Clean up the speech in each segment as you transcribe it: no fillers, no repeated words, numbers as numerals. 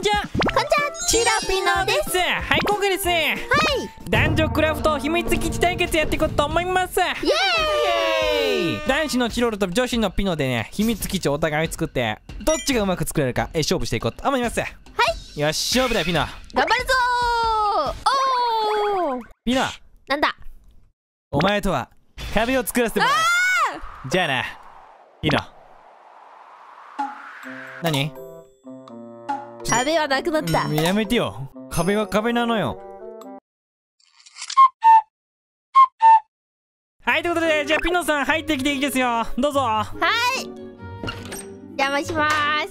ちは。 チラピノです。 はい、今回ですね、男女クラフト秘密基地対決やっていこうと思います。イエーイ。男子のチロルと女子のピノでね、秘密基地をお互い作ってどっちがうまく作れるか勝負していこうと思います。はい、よし、勝負だよピノ。 頑張るぞー。おー、 ピノ、 なんだ。 お前とは壁を作らせてもらう。じゃあなピノ。何？ 壁はなくなった。 やめてよ、壁は壁なのよ。はい、ということで、じゃあピノさん入ってきていいですよ、どうぞ。 はい、邪魔します。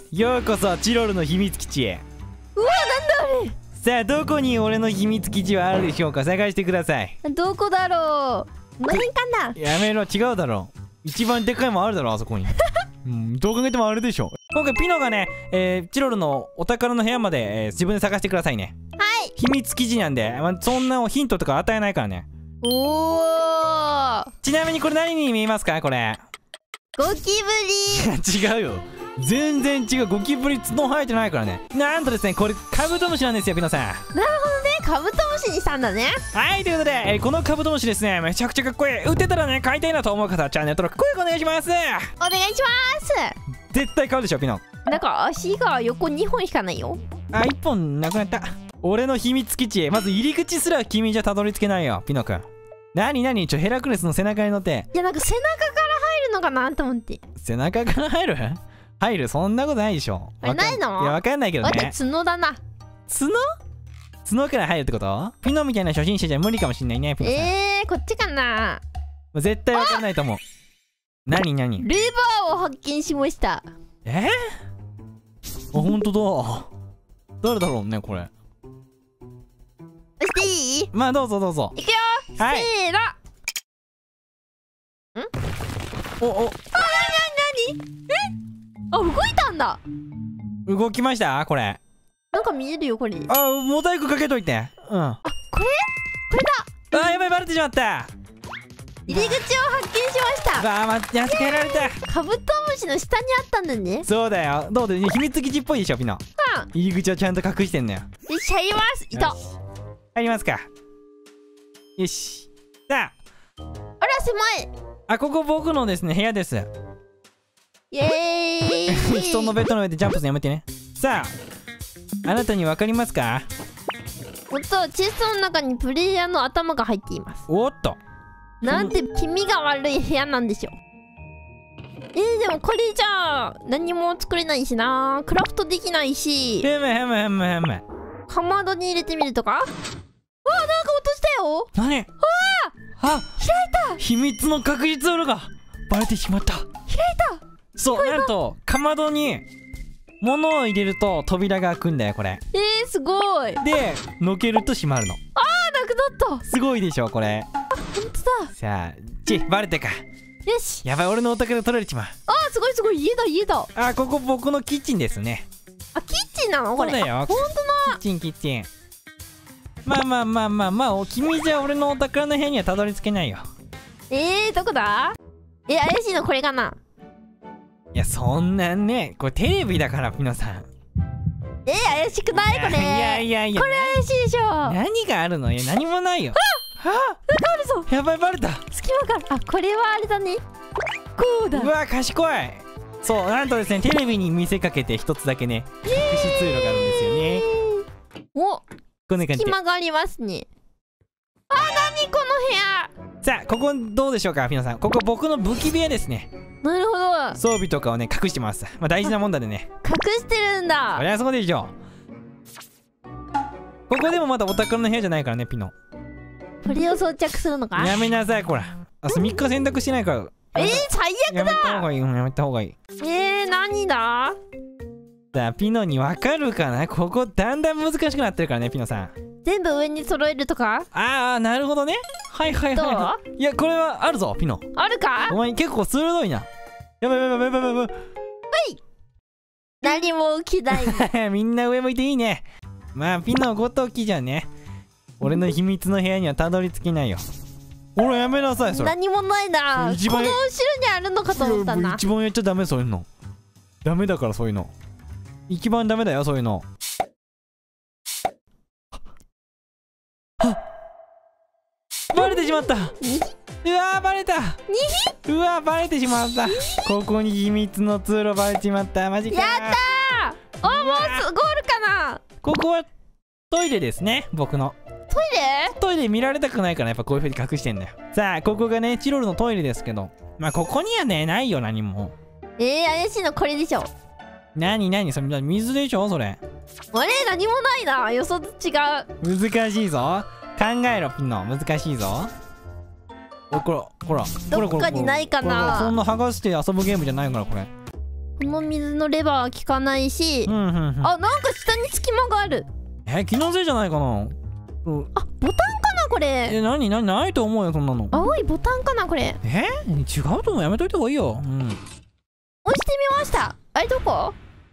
ようこそチロルの秘密基地へ。 うわ、なんだあれ。 さあ、どこに俺の秘密基地はあるでしょうか。探してください。 どこだろう。この辺かな。 やめろ、違うだろう。一番でかいもんあるだろ、あそこに。どう考えてもあれでしょ。今回ピノがね、チロルのお宝の部屋まで、自分で探してくださいね。 はい、 秘密基地なんで、そんなヒントとか与えないからね。 おー、 ちなみにこれ何に見えますか、これ。 ゴキブリ。 違うよ、全然違う。ゴキブリ角生えてないからね。なんとですね、これカブトムシなんですよ、ピノさん。 なるほどね、カブトムシにしたんだね。 はい、ということで、このカブトムシですね、めちゃくちゃかっこいい。売ってたらね、買いたいなと思う方はチャンネル登録お願いします。 お願いします。 絶対買うでしょピノ。 なんか足が横2本しかないよ。 あ、1本なくなった。俺の秘密基地へまず入り口すら君じゃたどり着けないよピノくん。なになに、ヘラクレスの背中に乗って。 いや、なんか背中から入るのかなと思って。 背中から入るそんなことないでしょ。 あれないの？ いや、わかんないけど待って、 ね。 角だな。 角から入るってこと？ピノみたいな初心者じゃ無理かもしんないね、ピノさん。 こっちかな。 絶対わかんないと思う。なになに？ レバーを発見しました。 あ、ほんとだ。誰だろうね、これ。 押していい？ まあ、どうぞどうぞ。 いくよ、 はい、 せーの。 お、 なにあ、動いたんだ。 動きましたこれ。 なんか見えるよ、これ。 あ、モザイクかけといて。 あ、これだ。 あ、やばい、バレてしまった。 入り口を発見しました。 待って、やっつけられた。 カブトムシの下にあったんだね。 そうだよ。どうで、秘密基地っぽいでしょピノ。入り口はちゃんと隠してんだよ。 よし、入ります。いた。 入りますか。よし。さあ、 あら、狭い。 あ、ここ僕のですね、部屋です。 イエーイ。 人のベッドの上でジャンプするのやめてね。さあ、あなたに分かりますか？ おっと、チェストの中にプレイヤーの頭が入っています。 おっと、 なんて気味が悪い部屋なんでしょう。でもこれじゃあ何も作れないしな、クラフトできないし。かまどに入れてみるとか。なんか落としたよ。 何？あ、 開いた。 秘密の確実オールがバレてしまった。 開いた。 そう、なんとかまどに物を入れると扉が開くんだよ、これ。 すごい。 で、のけると閉まるの。 なくなった。 すごいでしょこれ。 ほんとだ。 さあ、バレてか。 よし。 やばい、俺のお宝取られちまう。 すごいすごい、家だ。 あ、ここ僕のキッチンですね。 あ、キッチンなのこれ。 そうだよ。 ほんとだ。 キッチン。まあ、君じゃ俺のお宝の部屋にはたどり着けないよ。 どこだ？怪しいのこれかな。 いや、そんなんね、これテレビだからピノさん。 怪しくないこれ。 いやこれ怪しいでしょ。 何があるの？いや、何もないよ。 なんかあるぞ。 やばい、バレた。 隙間から。これはあれだね。こうだ。 うわ、賢い。そう、なんとですね、テレビに見せかけて一つだけね、隠し通路があるんですよね。 お、 こんな感じで。 隙間がありますね。何この部屋。 さあ、ここどうでしょうかピノさん。ここ僕の武器部屋ですね。 なるほど。 装備とかをね、隠してます。大事なもんだでね。 隠してるんだ。 そりゃそうでしょ。ここでもまだお宝の部屋じゃないからね、ピノ。 これを装着するのか。 やめなさい、こら。3日洗濯してないから。 最悪だ。 やめた方がいい、やめた方がいい。 何だ。 さあ、ピノにわかるかな。ここだんだん難しくなってるからね、ピノさん。 全部上に揃えるとか。 なるほどね。はい。いや、これはあるぞ、ピノ。 あるか。 お前結構鋭いな。やばい。 何も起きない。 みんな上向いていいね。まあ、ピノごときじゃね、俺の秘密の部屋にはたどり着けないよ。ほら、やめなさい、それ。 何もないな。この後ろにあるのかと思ったな。 一番やっちゃダメ、そういうの。ダメだから、そういうの。一番ダメだよ、そういうの。 てしまった。うわーバレた。うわーバレてしまった。ここに秘密の通路バレてしまった。マジか。 やったー。お、もうゴールかな。 ここはトイレですね、僕の。トイレ見られたくないからやっぱこういう風に隠してんだよ。さあここがねチロルのトイレですけど、まあここにはねないよ何も。 怪しいのこれでしょ。 何それ水でしょそれ。 あれ何もないな、予想と違う。 難しいぞ、考えろピノ、難しいぞ。ほらどっかにないかな。 そんな剥がして遊ぶゲームじゃないからこれ。 この水のレバーは効かないし、あ、なんか下に隙間がある。 気のせいじゃないかな。 あ、ボタンかなこれ。 何ないと思うよそんなの。 青いボタンかなこれ。 違うと思う、やめといた方がいいよ。押してみました。あれどこ？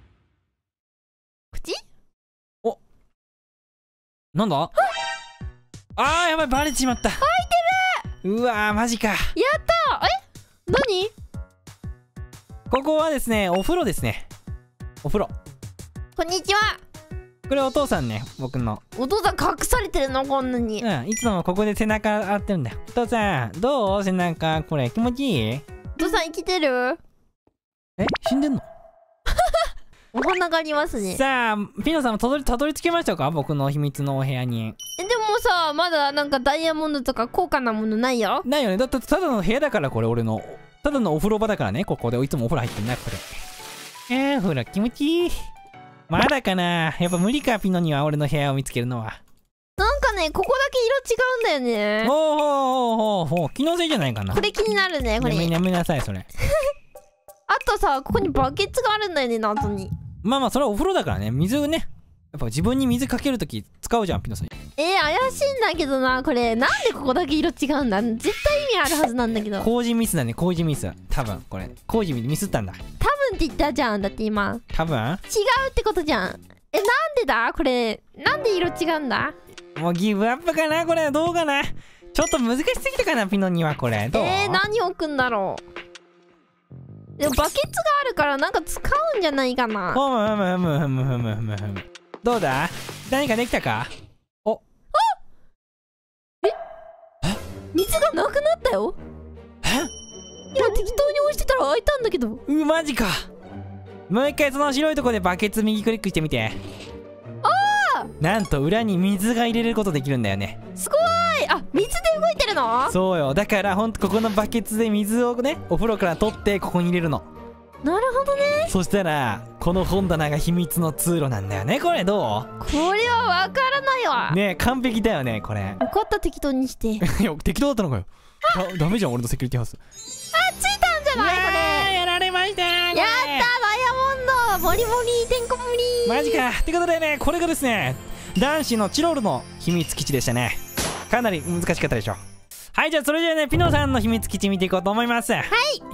口？ お、なんだ？やばい、バレてしまった。開いてる。うわーマジか。やった。何？ ここはですねお風呂ですね。お風呂。 こんにちは。 これお父さんね、僕の。 お父さん隠されてるのこんなに。 いつもここで背中洗ってるんだよ。お父さんどう？背中これ気持ちいい？ お父さん生きてる？ 死んでんの？ お花がありますね。 さあピノさんもたどり着けましたか、僕の秘密のお部屋に。 でもさ、まだなんかダイヤモンドとか高価なものないよ。 ないよね。だってただの部屋だから、これ俺のただのお風呂場だからね。ここでいつもお風呂入ってんなこれ。ほら気持ちいい。まだかな、やっぱ無理かピノには俺の部屋を見つけるのは。 なんかね、ここだけ色違うんだよね。 ほう気のせいじゃないかな。 これ気になるねこれ。 やめなさいそれ。 あとさ、ここにバケツがあるんだよね、謎に。 まあそれはお風呂だからね。水をね、やっぱ自分に水かけるとき使うじゃんピノさん。 怪しいんだけどなこれ。なんでここだけ色違うんだ。絶対意味あるはずなんだけど。 工事ミスだね、工事ミス。多分これ工事ミスったんだ。 多分って言ったじゃん。だって今多分違うってことじゃん。なんでだこれ。なんで色違うんだ。 もうギブアップかなこれ。どうかな、ちょっと難しすぎたかなピノにはこれ。どう？ 何置くんだろう。でもバケツがあるからなんか使うんじゃないかな。 どうだ、何かできたか？ 水がなくなったよ。今適当に押してたら開いたんだけど。 マジか。もう一回その白いとこでバケツ右クリックしてみて。なんと裏に水が入れることできるんだよね。 すごい。水で動いてるの？ そうよ。だからほんとここのバケツで水をね、お風呂から取ってここに入れるの。 なるほどね。 そしたらこの本棚が秘密の通路なんだよね。これどう？ これはわからないわ。 ね、完璧だよねこれ。 よかった、適当にして。 いや適当だったのかよ。ダメじゃん俺のセキュリティハウス。 ついたんじゃないこれ。 やられました。やったダイヤモンド。モリモリてんこ盛り。 マジか。ってことでね、これがですね男子のチロルの秘密基地でしたね。かなり難しかったでしょ。はい、じゃあそれじゃあね、ピノさんの秘密基地見ていこうと思います。はい。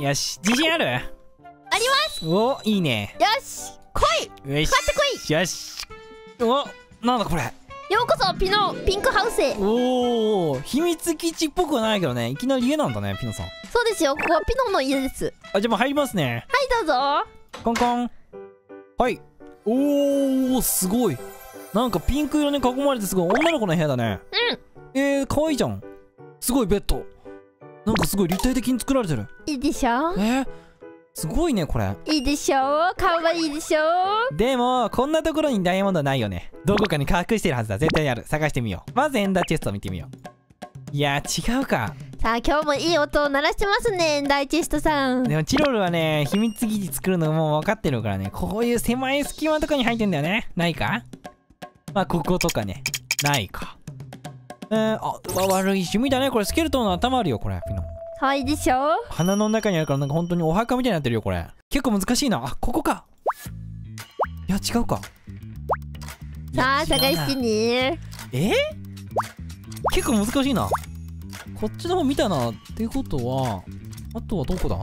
よし、自信ある？ あります。 お、いいね。 よし、来い。 よし、 かかってこい。よし。お、なんだこれ。 ようこそピンクハウスへ。 おお、秘密基地っぽくはないけどね、いきなり家なんだね、ピノさん。 そうですよ、ここはピノの家です。 じゃあもう入りますね。 はい、どうぞ。 コンコン。はい。おお、すごい。なんかピンク色に囲まれてすごい女の子の部屋だね。可愛いじゃん。すごいベッド。なんかすごい立体的に作られてる。 いいでしょ。 すごいねこれ。 いいでしょ。かわいいでしょ。 でもこんなところにダイヤモンドはないよね。どこかに隠してるはずだ。絶対にある。探してみよう。まずエンダーチェストを見てみよう。いや違うか。 さあ今日もいい音を鳴らしてますね、エンダーチェストさん。 でもチロルはね、秘密基地作るのもう分かってるからね、こういう狭い隙間とかに入ってんだよね。ないか？まあこことかね。ないか。悪い趣味だね。これスケルトンの頭あるよこれ。ピノ。 かわいいでしょ。 鼻の中にあるからなんか本当にお墓みたいになってるよこれ。結構難しいな。ここか。いや違うか。 さあ探してね。 結構難しいな。こっちの方見たな。っていうことはあとはどこだ？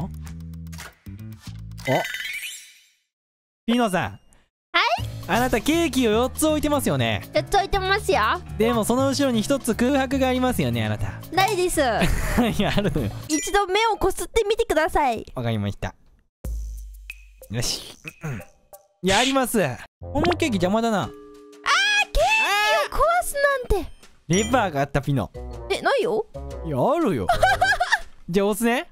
ピノさん。はい。あなたケーキを4つ置いてますよね。 4つ置いてますよ。 でもその後ろに1つ空白がありますよね、あなた。 ないです。 いや、あるのよ。 一度目をこすってみてください。 わかりました。よし。いや、あります。このケーキ邪魔だな。 ケーキを壊すなんて。 レバーがあったピノ。 ないよ。 いや、あるよ。じゃあ押すね。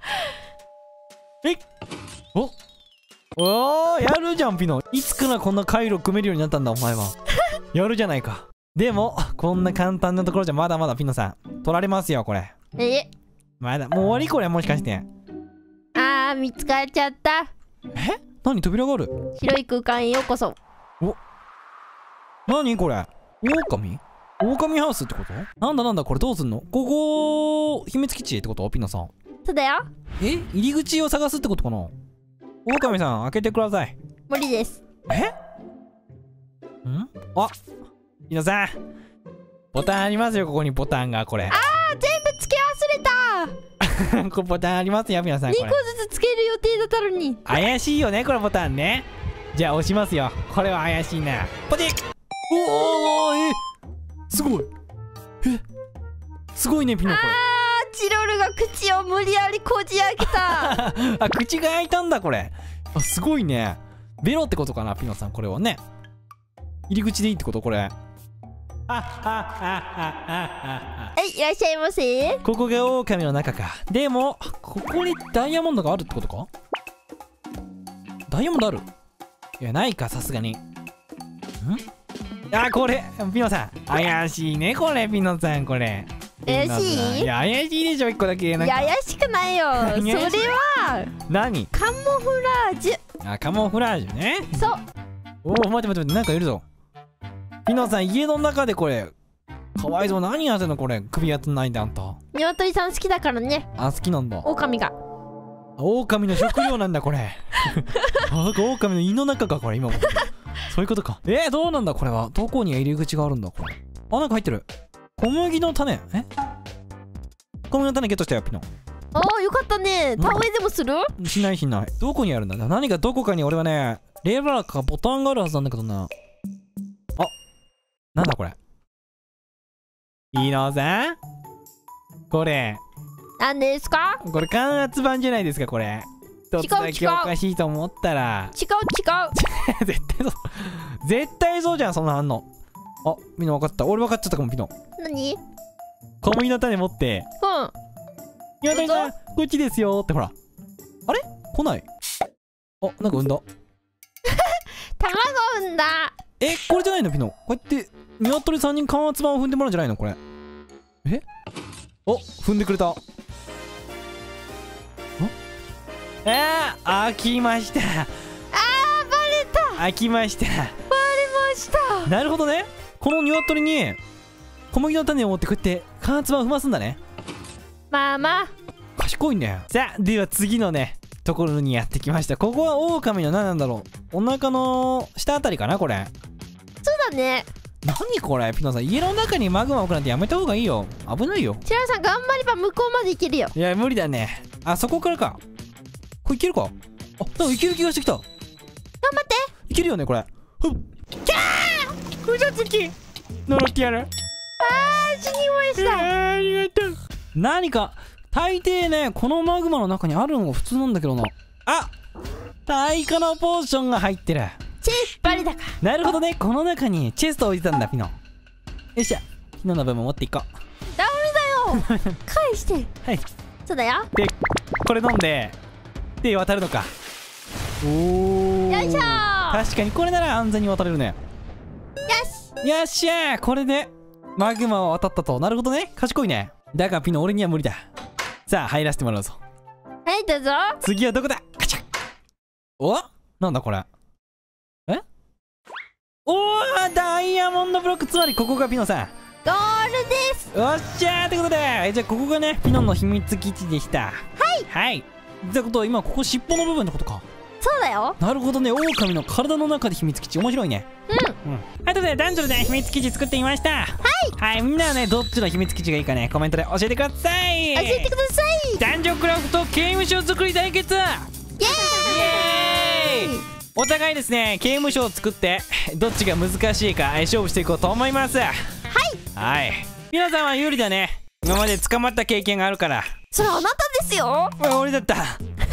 おー、やるじゃんピノ。いつからこんな回路組めるようになったんだお前は。やるじゃないか。でもこんな簡単なところじゃまだまだピノさん取られますよこれ。まだもう終わりこれ、もしかして。 見つかっちゃった。 何、扉がある。 広い空間へようこそ。 何これ、狼ハウスってこと。なんだこれ、どうすんの。ここ秘密基地ってことピノさん。 そうだよ。 入り口を探すってことかな。狼さん開けてください。 無理です。 ピノさんボタンありますよ。ここにボタンが。これ全部つけ忘れた。 これボタンありますよピノさん。 2個ずつつける予定だったのに。 怪しいよねこれボタンね。じゃあ押しますよ。これは怪しいな。ポチッ。すごい。すごいねピノこれ。 チロルが口を無理やりこじ開けた。 口が開いたんだこれ。すごいね。ベロってことかなピノさん。これはね入り口でいいってことこれ。いらっしゃいませ。 ここが狼の中か。でもここにダイヤモンドがあるってことか。ダイヤモンドある。いやないかさすがに。これピノさん怪しいねこれ。ピノさんこれ怪しい。 いや怪しいでしょ1個だけ。いや怪しくないよ。それは何、 カモフラージュ。 カモフラージュね。 そう。 待ってなんかいるぞピノさん。家の中でこれかわいそう。何やってんのこれ。首やってないんだあんた。 鶏さん好きだからね。 好きなんだ。 狼が狼の食料なんだこれ。狼の胃の中かこれ今も。そういうことか。どうなんだこれは。どこに入り口があるんだこれ。なんか入ってる。小麦の種。小麦の種ゲットしたよピノ。 よかったね。田植えでもする。 しない。どこにあるんだ。何がどこかに俺はねレバーかボタンがあるはずなんだけどな。なんだこれ。ピノさんこれ何ですか。 これ感圧板じゃないですかこれ。一つだけおかしいと思ったら。 違う。 絶対そうじゃんそんな反応。みんな分かった。俺分かっちゃったかもピノ。 何。 小麦の種持って鶏さんこっちですよって。ほらあれ来ない。なんか産んだ。 卵産んだ。 これじゃないのピノ。こうやって鶏さんに感圧板を踏んでもらうんじゃないのこれ。踏んでくれた。開きました。 バレた。 開きました。 バレました。 なるほどね。この鶏に小麦の種を持ってこうやって感圧板を踏ますんだね。 まあ賢いね。さあでは次のねところにやってきました。ここは狼の何なんだろう。お腹の下あたりかなこれ。 そうだね。 何これピノさん。家の中にマグマ置くなんてやめた方がいいよ。危ないよ。 チラさん頑張れば向こうまで行けるよ。 いや無理だね。そこからか。これいけるか。なんかいける気がしてきた。頑張って。 いけるよねこれ。キャー嘘つき呪ってやる。 死にました。 ありがとう。何か大抵ねこのマグマの中にあるのが普通なんだけどな。耐火のポーションが入ってる。 バレたか。 なるほどね。この中にチェストを置いてたんだピノ。よっしゃピノの分も持っていこう。 ダメだよ。返して。 はいそうだよ。 でこれ飲んで渡るのか。 よいしょ。 確かにこれなら安全に渡れるね。よっしゃー。これでマグマを渡ったと。なるほどね。賢いね。だがピノ俺には無理だ。さあ入らせてもらうぞ。 はいどうぞ。 次はどこだ。カチャ。なんだこれ。ダイヤモンドブロック。つまりここがピノさんゴールです。 よっしゃーってことでじゃあここがねピノの秘密基地でした。はいってことは今ここ尻尾の部分ってことか。 そうだよ。 なるほどね。狼の体の中で秘密基地。面白いね。あとで男女で秘密基地作ってみました。はいみんなはねどっちの秘密基地がいいかねコメントで教えてください。 教えてください。 男女クラフト刑務所作り対決。イエーイ。お互いですね刑務所を作ってどっちが難しいか勝負していこうと思います。はい皆さんは有利だね。今まで捕まった経験があるから。 それあなたですよ。 俺だった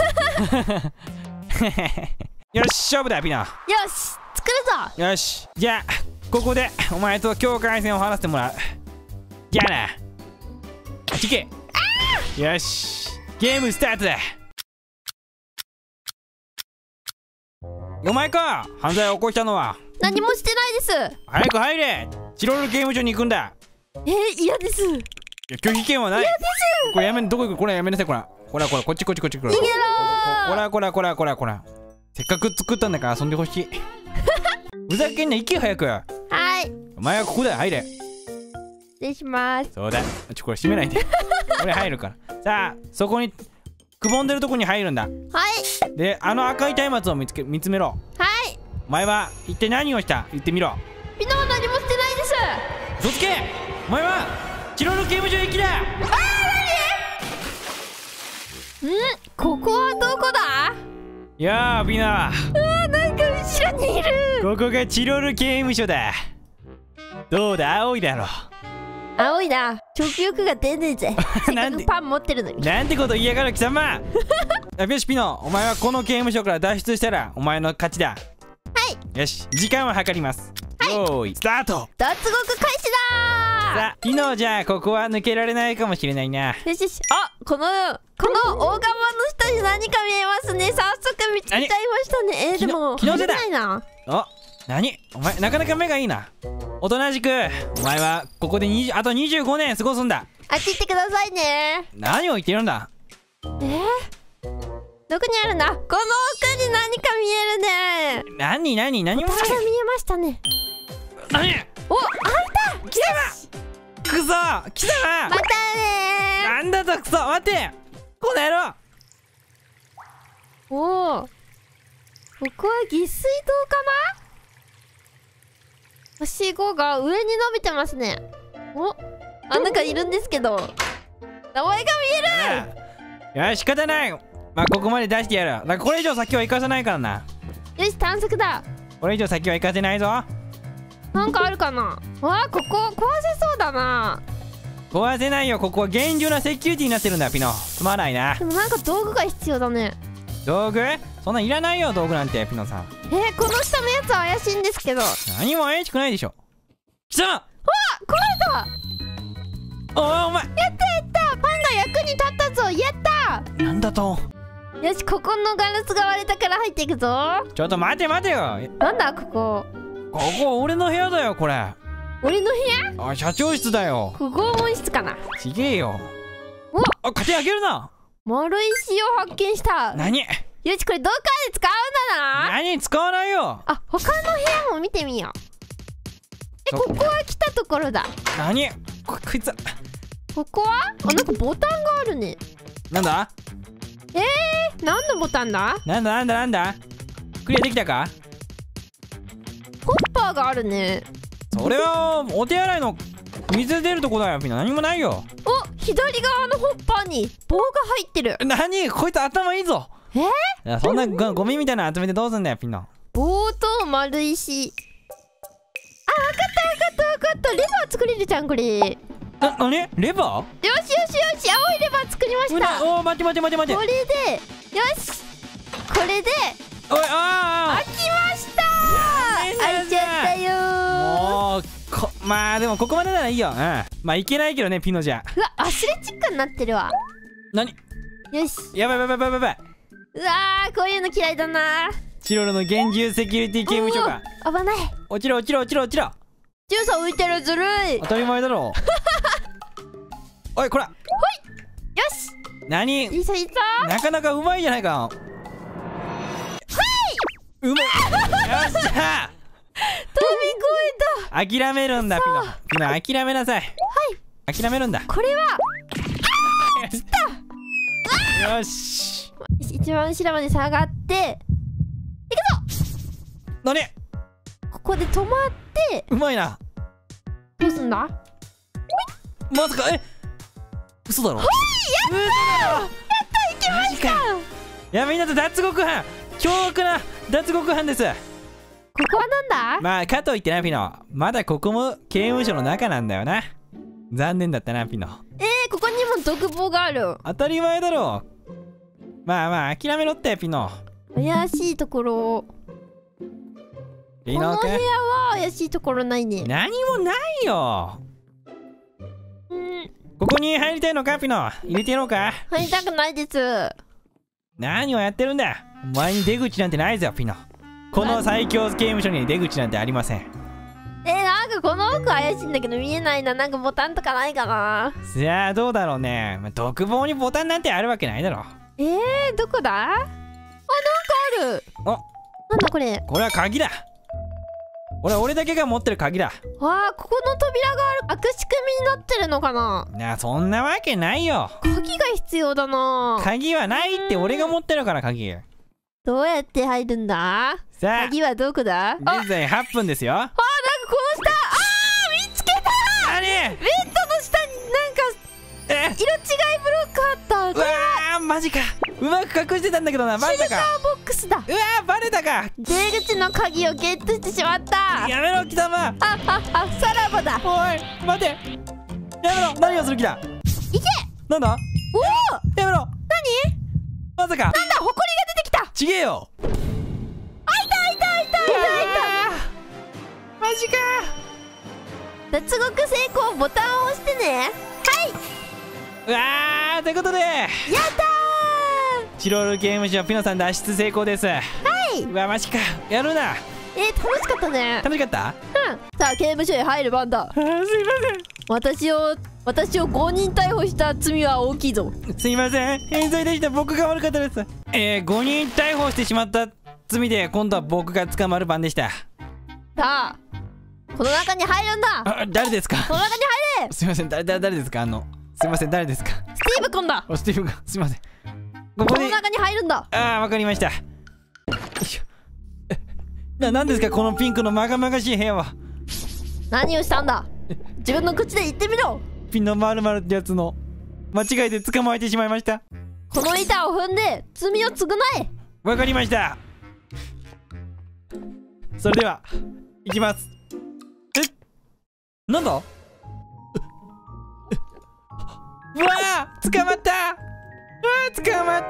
よし勝負だピノ。よし作るぞ。 よしじゃあここでお前と境界線を張らせてもらう。じゃあな。あっち行け。 よし、ゲームスタートだ。お前か、犯罪を起こしたのは。 何もしてないです。 早く入れ。チロル刑務所に行くんだ。 嫌です。 いや、拒否権はない。これやめ、どこ行く、これやめなさい。これこっちこっちこっちこれ。 逃げろー。こら。せっかく作ったんだから遊んでほしい。ふざけんな、行け早く。 はい。 お前はここだ、入れ。 失礼します。 そうだ。これ閉めないで。俺入るから。さあ、そこにくぼんでるとこに入るんだ。 はい。 で、あの赤い松明を見つめろ。 はい。 お前は一体何をした？言ってみろ。 ピノは何もしてないです。 嘘つけ。お前はチロル刑務所行きだ。 ここはどこだ？ いやー、ピノ。 なんか後ろにいる。 ここがチロル刑務所だ。どうだ、青いだろ。 青いな。食欲が出ねえぜ。せっかくパン持ってるのに。 なんてこと言いやがる貴様。よしピノ、お前はこの刑務所から脱出したらお前の勝ちだ。 はい。 よし、時間を計ります。よーいスタート。 脱獄開始だー。 さあピノ、じゃあここは抜けられないかもしれないな。 よし。この大釜の下に何か見えますね。早速見つけちゃいましたね。でも気のせいだ。 入れないな。 何お前なかなか目がいいな。おとなしく。お前はここであと25年過ごすんだ。 あっち行ってくださいね。 何を言ってるんだ。 どこにあるんだ。この奥に何か見えるね。 何も見えましたね。 何。 開いた。 貴様くそ、貴様またね。 なんだと、くそ、待てこの野郎。 ここは下水道かな。はしごが上に伸びてますね。なんかいるんですけど名前が見える。 いや、仕方ない。まあここまで出してやる。だからこれ以上先は行かせないからな。 よし、探索だ。 これ以上先は行かせないぞ。 なんかあるかな。ここ壊せそうだな。 壊せないよ。ここは厳重なセキュリティになってるんだピノ。すまないな。 でもなんか道具が必要だね。 道具？そんなんいらないよ、道具なんてピノさん。 この下のやつは怪しいんですけど。 何も怪しくないでしょ。貴様。 壊れた。 お前。 やったパンが役に立ったぞ。やった。 なんだと。 よし、ここのガラスが割れたから入っていくぞ。 ちょっと待てよ。 なんだここ。 ここ俺の部屋だよ、これ。 俺の部屋？ 社長室だよ。 不合問室かな。 ちげえよ。勝手に開けるな。 丸石を発見した。 何？ よし、これどっかで使うんだな。 何使わないよ。 他の部屋も見てみよう。ここは来たところだ。 何？こいつ。 ここは？なんかボタンがあるね。 なんだ？ 何のボタンだ？ なんだ？クリアできたか？ ホッパーがあるね。 それはお手洗いの水出るとこだよ。みんな何もないよ。 左側のホッパーに棒が入ってる。 何？こいつ頭いいぞ。そんなゴミみたいなの集めてどうすんだよピノ。 棒と丸石。わかったレバー作れるじゃんこれ。 何？レバー？ よし青いレバー作りました。 待て。 これでよし、これでおい、 開きました。開いちゃったよ。 もうまあでもここまでならいいよ。まあいけないけどねピノじゃ。 アスレチックになってるわ。 何？ よし。 やばい。 こういうの嫌いだな。 チロルの厳重セキュリティ刑務所が。 危ない。 落ちろ。 ジュース浮いてる。ずるい。 当たり前だろ。おい、こら。 よし。 何？ いそ。 なかなかうまいじゃないか。うまい。よっしゃ。 飛び越えた。諦めるんだピノ。諦めなさい。諦めるんだ。 これはよし。 一番後ろまで下がっていくぞ。 何？ ここで止まってうまいな。 どうすんだ？ まさか嘘だろ。 やったいけました。 いやみんなと脱獄犯、凶悪な脱獄犯です。 ここはなんだ？ まあかといってなピノ、まだここも刑務所の中なんだよな。残念だったなピノ。 ここにも独房がある。 当たり前だろ。まあ諦めろってピノ。 怪しいところ。この部屋は怪しいところないね。 何もないよ。こここに入りたいのかピノ。入れてやろうか。 入りたくないです。 何をやってるんだ。お前に出口なんてないぞピノ。この最強刑務所に出口なんてありません。 なんかこの奥怪しいんだけど見えないな。なんかボタンとかないかな。 さあどうだろうね。独房にボタンなんてあるわけないだろ。 どこだ。なんかある。なんだこれ。 これは鍵だ。俺だけが持ってる鍵だ。 わあ、ここの扉が開く仕組みになってるのかな。 そんなわけないよ。 鍵が必要だな。 鍵はないって。俺が持ってるから鍵。 どうやって入るんだ。さあ鍵はどこだ。 現在8分ですよ。 なんかこの下。見つけた。 何。ベッドの下になんか色違いブロックあった。 うわーマジか。うまく隠してたんだけどな。バレたか。 シルバーボックスだ。 うわーバレたか。 出口の鍵をゲットしてしまった。 やめろ貴様。 さらばだ。 おい待て。やめろ。何をする気だ。 いけ。 なんだ。 おお。 やめろ。 何。 まさか。 なんだ。埃が出てきた。 ちげえよ。マジか。 脱獄成功。ボタンを押してね。はい。 うわーということでやったー。チロール刑務所ピノさん脱出成功です。はい。うわマジか。やるな。 楽しかったね。 楽しかった。 さあ刑務所へ入る番だ。 すいません。 私を5人逮捕した罪は大きいぞ。 すいません。冤罪でした。僕が悪かったです。5人逮捕してしまった罪で今度は僕が捕まる番でした。 さあこの中に入るんだ。 誰ですか。 この中に入れ。 すいません。誰ですか。すいません。誰ですか。 スティーブ君だ。 スティーブ君。すいません。 この中に入るんだ。 わかりました。よいしょ。何ですかこのピンクのまがまがしい部屋は。 何をしたんだ。自分の口で言ってみろ。 ピンの〇〇ってやつの間違いで捕まえてしまいました。 この板を踏んで罪を償え。 わかりました。それでは行きます。なんだ。うわー捕まった。捕まった。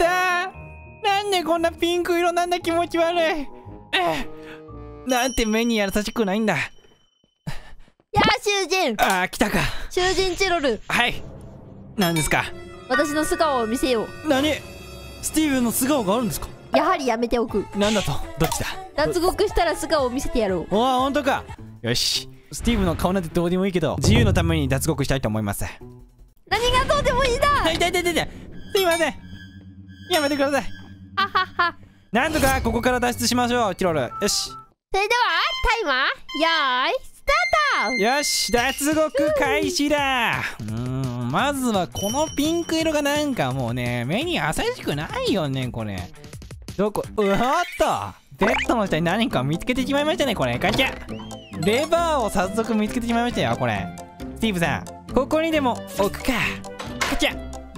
なんでこんなピンク色なんだ。気持ち悪い。なんて目に優しくないんだ。 やあ囚人。 来たか。 囚人チロル。 はい。何ですか。 私の素顔を見せよう。 何。スティーブンの素顔があるんですか。 やはりやめておく。 なんだと。どっちだ。 脱獄したら素顔を見せてやろう。 本当か。よし。スティーブの顔なんてどうでもいいけど自由のために脱獄したいと思います。 何がどうでもいいだ。 痛い。すいません。やめてください。なんとかここから脱出しましょうチロル。よし。 それではタイマーよーいスタート。 よし脱獄開始だ。まずはこのピンク色がなんかもうね目に優しくないよね。これどこ。うわっとベッドの下に何か見つけてしまいましたね。これガチャレバーを早速見つけてしまいましたよ。これスティーブさんここにでも置くか。ガチャ。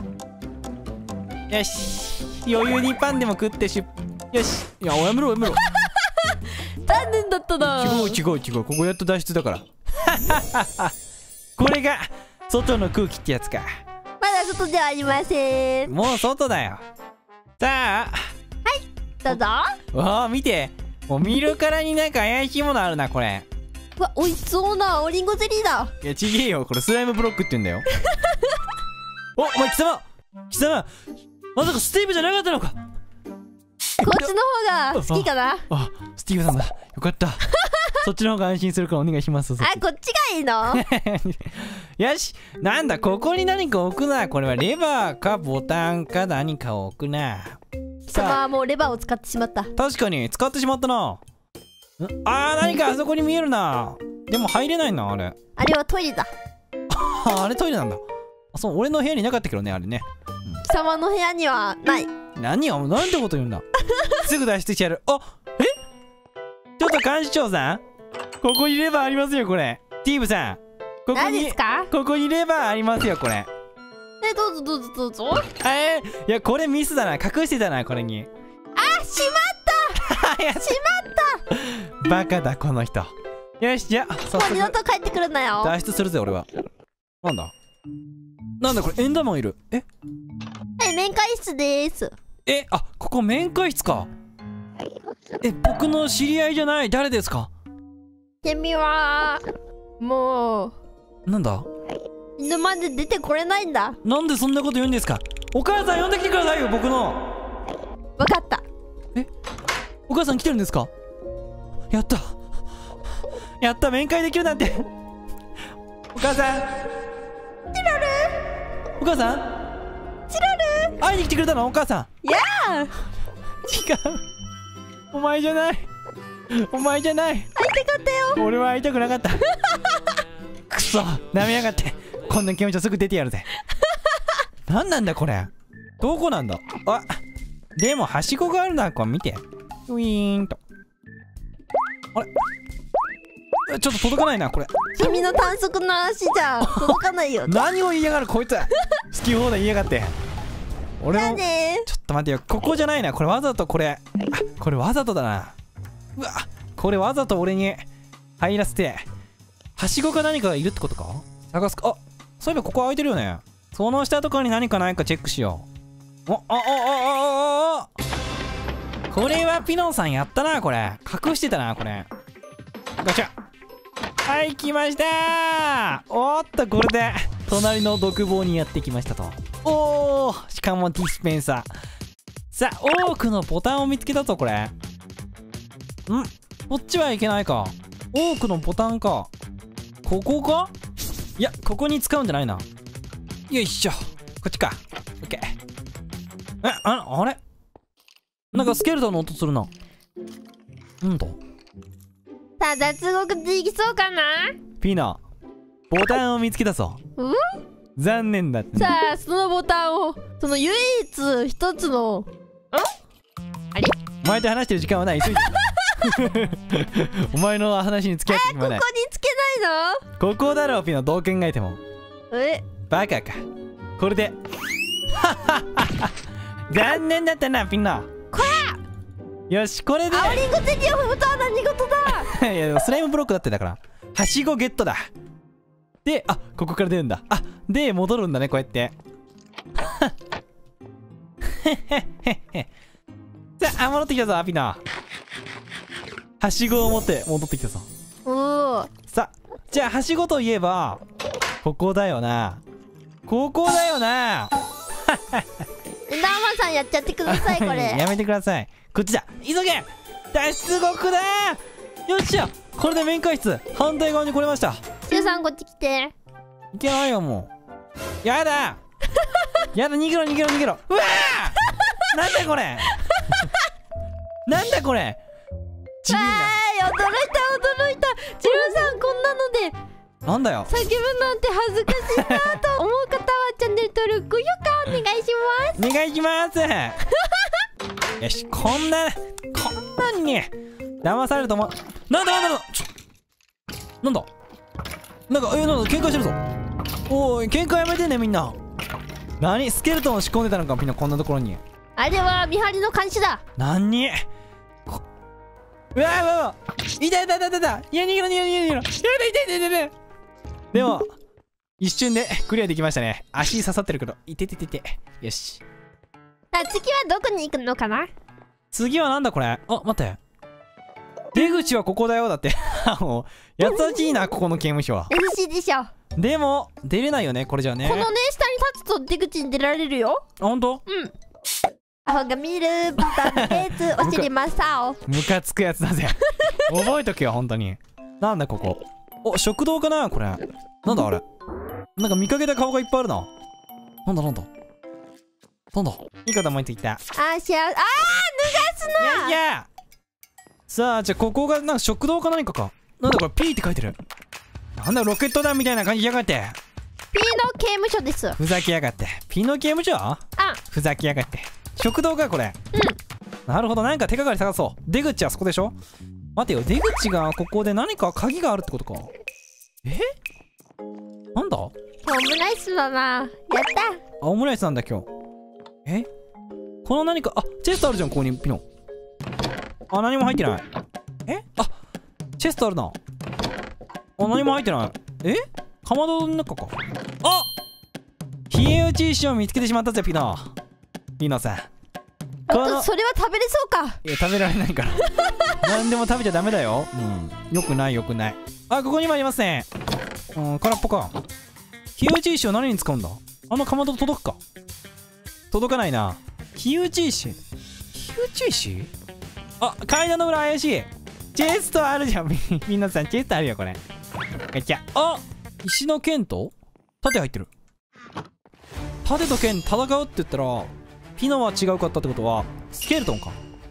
よし余裕にパンでも食ってよし。いややめろ残念だったな。 違うここやっと脱出だからこれが外の空気ってやつか。 まだ外ではありません。 もう外だよ。さあどうぞ。 わあ見て。もう見るからになんか怪しいものあるなこれ。 うわ美味しそうなオリンゴゼリーだ。 いやちげえよ。これスライムブロックって言うんだよお前貴様まさかスティーブじゃなかったのか。 こっちの方が好きかな。 スティーブさんだ。よかったそっちの方が安心するからお願いします。 こっちがいいのよし。なんだここに何か置くな。これはレバーかボタンか何かを置くな。 貴様はもうレバーを使ってしまった。 確かに使ってしまったな。何かあそこに見えるな。でも入れないな。あれはトイレだ。 あれトイレなんだ。そう俺の部屋になかったけどねあれね。 貴様の部屋にはない。 何をなんてこと言うんだすぐ脱出してやる。ちょっと監視長さんここにレバーありますよこれ。ティーブさんここにレバーありますよこれ。 どうぞ。 いやこれミスだな。隠してたなこれに。 しまったバカだこの人。よしじゃあもう二度と帰ってくるなよ。 脱出するぜ俺は。なんだこれエンダーマンいる。 面会室です。 ここ面会室か。僕の知り合いじゃない。誰ですか。 君はもうなんだ犬まで出てこれないんだ。 なんでそんなこと言うんですか。お母さん呼んできてくださいよ、僕の。 わかった。 お母さん来てるんですか。やったやった、面会できるなんて。お母さん、 チロル。 お母さん、 チロル。 会いに来てくれたの。お母さいやー、 ん。違う、お前じゃない、お前じゃない。 会いたかったよ。 俺は会いたくなかった。くそ、なめやがって。こんな気持ちすぐ出てやるぜ。なんなんだこれ、どこなんだ。あ、でもはしごがあるな。これ見て、ウィーンと。あれ、ちょっと届かないなこれ。 君の短足の足じゃ届かないよ。 何を言いやがるこいつ。好き放題言いやがって。俺もちょっと待ってよ、ここじゃないな。これわざと、これ、あ、これわざとだな。うわ、これわざと俺に入らせて、はしごか何かがいるってことか。探すか。あ、そういえばここ空いてるよね。その下とかに何かないかチェックしよう。これはピノンさんやったな。これ隠してたな。これガチャ。はい、来ましたー。おっと、これで隣の独房にやってきましたと。おー、しかもディスペンサー。さあ、多くのボタンを見つけたぞ。これこっちはいけないか。多くのボタンか。ここか。いや、ここに使うんじゃないな。よいしょ、こっちか。オッケー。あれ、なんかスケルトンの音するな。なんだ。 さあ、脱獄できそうかな。 ピノ、ボタンを見つけたぞ。残念だって、ね。 さあ、そのボタンを、その唯一一つのあれ、 お前と話してる時間はない。急いで。お前の話に付き合って暇ない。 ここにつけないの。 ここだろう、ピノ。どう考えても。バカか。これで。残念だったな、ピノ。 こら、よし、これで。 青リンゴゼリーを踏むとは何事だ。 いや、でもスライムブロックだって。だからはしごゲットだ。で、あ、ここから出るんだ。あ、で戻るんだね、こうやって。さあ、戻ってきたぞ、ピノ。はしごを持って戻ってきたぞ。さあ、じゃあはしごといえばここだよな。ここだよな。 ダーマさんやっちゃってください。これやめてください。こっちだ、急げ。脱出獄だ。よっしゃ、これで面会室反対側に来れました。 シュウさんこっち来て。 いけないよ、もう。やだやだ、逃げろ逃げろ逃げろ。うわーなんだこれ。なんだこれ。 驚いた驚いた。ジローさん、こんなのでなんだよ、 叫ぶなんて恥ずかしいなと思う方はチャンネル登録、高評価お願いします。 お願いします。よし、こんなにね騙されると思う。なんだなんだなんだ喧嘩してるぞ。おい、喧嘩やめてね、みんな。何、スケルトンを仕込んでたのか、みんな。こんなところに。 あれは見張りの監視だ。 何。うわうわうわ、痛い痛い痛い痛い。いや、逃げろ逃げろ逃げろ。やだ、痛い痛い痛い。でも一瞬でクリアできましたね。足刺さってるけど、いてててて。よし、 さあ、次はどこに行くのかな。 次はなんだこれ。あ、待って、出口はここだよ。だってもう優しいな、ここの刑務所は。 優しいでしょ。 でも出れないよね、これじゃね。 このね、下に立つと出口に出られるよ。 あ、ほんと。 アホが見るボタンのやつ、お尻マッサオ。 ムカつくやつだぜ。覚えとけよ、本当に。なんだここ。お、食堂かなこれ。なんだあれ。なんか見かけた顔がいっぱいあるな。なんだいい方思いついた。 脱がすな。 いやさあ、じゃあここがなんか食堂か何かか。なんだこれ、P って書いてる。なんだロケット弾みたいな感じやがって。 P の刑務所です。 ふざけやがって。 P の刑務所。ふざけやがって。食堂かこれ。なるほど、なんか手がかり探そう。出口はそこでしょ。待てよ、出口がここで何か鍵があるってことか。なんだ。 オムライスだな。やった。 オムライスなんだ今日。この何か、あ、チェストあるじゃん、ここに。ピノ。あ、何も入ってない。あ、チェストあるな。あ、何も入ってない。かまどの中か。あ、冷え打ち石を見つけてしまったぜ、ピノ。ピノさん、 それは食べれそうか。 いや、食べられないから。何でも食べちゃダメだよ。よくないよくない。あ、ここにもありますね。空っぽか。 火打ち石を何に使うんだ？あのかまど届くか？届かないな。火打ち石？火打ち石？あ、階段の裏怪しい。チェストあるじゃん。みんなさんチェストあるよこれ。ガチャ。あ、石の剣と盾入ってる。盾と剣戦うって言ったらピノは違うかったってことはスケルトンか。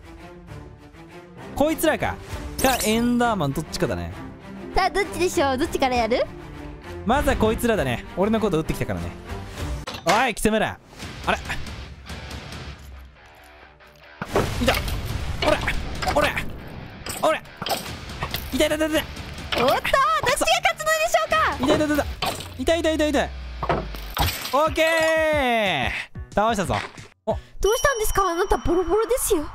こいつらかエンダーマンどっちかだね。 さあどっちでしょう？どっちからやる？ まずはこいつらだね。俺のこと撃ってきたからね。おい貴様ら、あれいた。おらおらおら、痛い痛い痛い痛い。 おっと、どっちが勝つのでしょうか？ 痛い痛い痛い痛い痛い痛い痛い。オッケー、倒したぞ。お、 どうしたんですか？あなたボロボロですよ。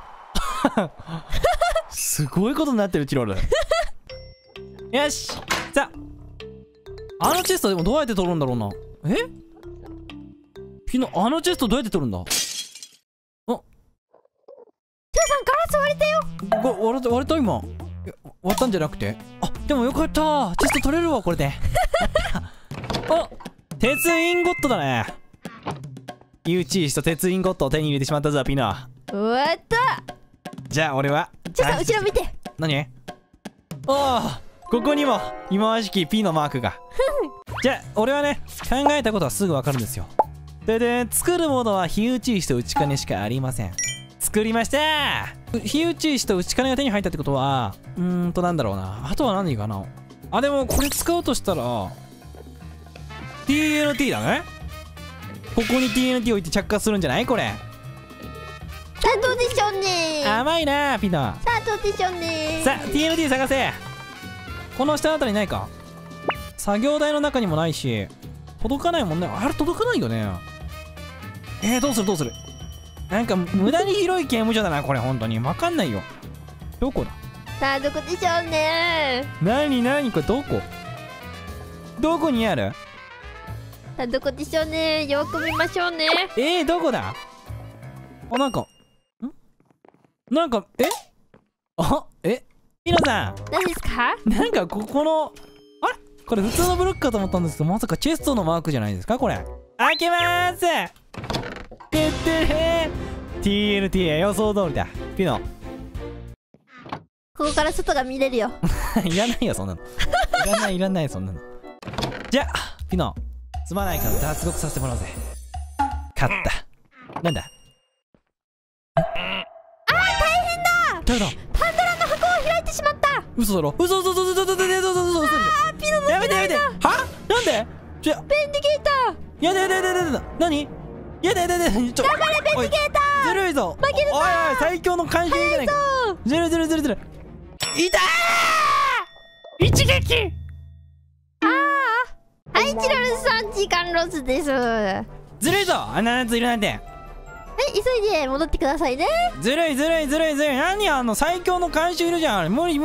すごいことになってるチロル。よし、さあ、あのチェストでもどうやって取るんだろうな。え、ピノ、あのチェストどうやって取るんだ？あ、 テオさんガラス割れたよ。 割れた今。割ったんじゃなくて、あ、でもよかった、チェスト取れるわこれで。お、鉄インゴットだね。ユーチー氏と鉄インゴットを手に入れてしまったぞピノ。 終わった。 じゃあ俺はちょっと後ろ見て。 何？ああ、ここにも忌まわしき P のマークが。じゃあ俺はね、考えたことはすぐ分かるんですよ。で作るものは火打ち石と打ち金しかありません。作りましたー。火打ち石と打ち金が手に入ったってことはなんだろうな、あとは何かな。あ、でもこれ使うとしたら TNT だね。ここに TNT 置いて着火するんじゃないこれ。 さあどうでしょうね。 甘いなピノ。 さあどうでしょうね。 さあ TNT 探せ。この下あたりないか。作業台の中にもないし届かないもんね。あれ届かないよね。どうするどうする。なんか無駄に広い刑務所だなこれ。本当に分かんないよ。どこだ。 さあどこでしょうね。 何これどこ？どこにある？ さあどこでしょうね。よく見ましょうね。 どこだ。あ、なんかピノさん、 何ですか？ なんかここのあれこれ普通のブロックかと思ったんですけど、まさかチェストのマークじゃないですかこれ。開けまーす。てってれー TNT 予想通りだピノ。 ここから外が見れるよ。 いらないよそんなの。いらないそんなの。じゃあピノ、すまないから脱獄させてもらおうぜ。勝った。なんだ。誰だ。 パンドラの箱を開いてしまった。 嘘だろ。嘘でしょ。 ピノのやめて。は？なんで？ ベンディケーター。 やだ。何？やだ。 頑張れベンディケーター。 ずるいぞ。 負けるぞ。 おい最強の監修じゃないか。ずるい。痛ー。一撃。 はい、チロルさん時間ロスです。 ずるいぞ。あんなやついるなんて。 急いで戻ってくださいね。 ずるい。何あの最強の監修いるじゃん。無理。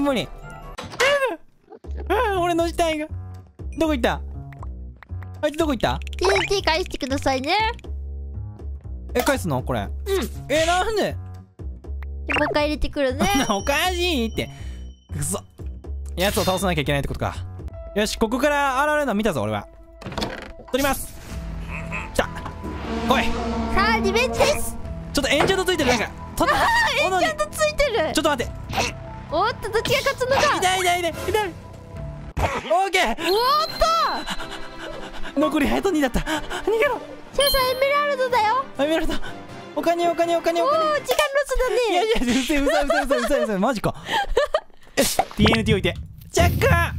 俺の死体がどこ行った？あいつどこ行った？ TNT 返してくださいね。 返すのこれ？なんで？ もう一回入れてくるね。 おかしいって。くそ、奴を倒さなきゃいけないってことか。よし、ここから現れるの見たぞ俺は。取ります。来た。来い。 さあリベンジです。 ちょっとエンチャントついてる。なんかエンチャントついてる。 ちょっと待って。 おっとどっちが勝つのか。 痛い。オーケー。 おっと残り2だった。逃げろ。 シェフさんエメラルドだよ。 エメラルド。お金。 おー時間ロスだね。 いやうさいマジか。よし TNT 置いて着火。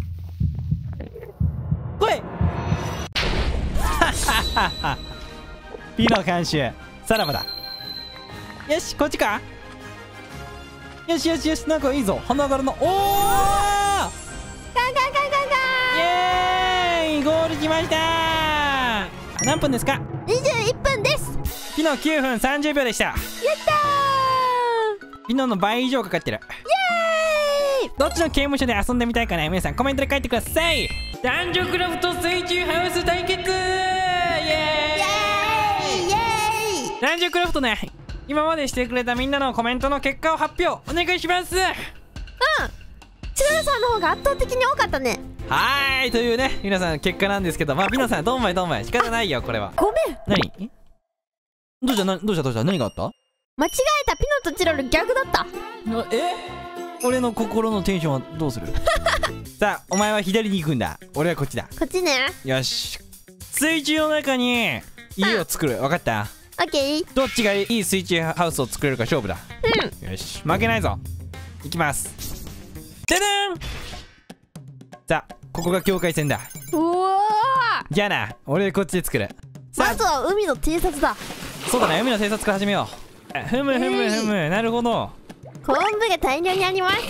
来い。ピノ監修さらばだ。よしこっちか。よしなんかいいぞ。花柄のおーガンイエーイゴールしました。何分ですか 21分です。 ピノ9分30秒でした。 やったー。 ピノの倍以上かかってる。 イエーイ。 どっちの刑務所で遊んでみたいかね、皆さんコメントで書いてください。男女クラフト水中ハウス対決イエーイ。男女クラフトね、今までしてくれたみんなのコメントの結果を発表お願いします。 チロルさんの方が圧倒的に多かったね。 はーい、というね皆さん結果なんですけど、まあピノさんどんまいどんまい仕方ないよこれは。 ごめん。 何どうした何があった？ 間違えた。ピノとチロル逆だった。 俺の心のテンションはどうする？さあお前は左に行くんだ、俺はこっちだ。 こっちね。 よし、水中の中に家を作る。分かった？ オッケー。 どっちがいい水中ハウスを作れるか勝負だ。よし、負けないぞ。いきます。ででん。さあここが境界線だ。 うわじゃあな、俺こっちで作る。さあまずは海の偵察だ。 そうだね、海の偵察から始めよう。ふむ、なるほど。 昆布が大量にあります。はい、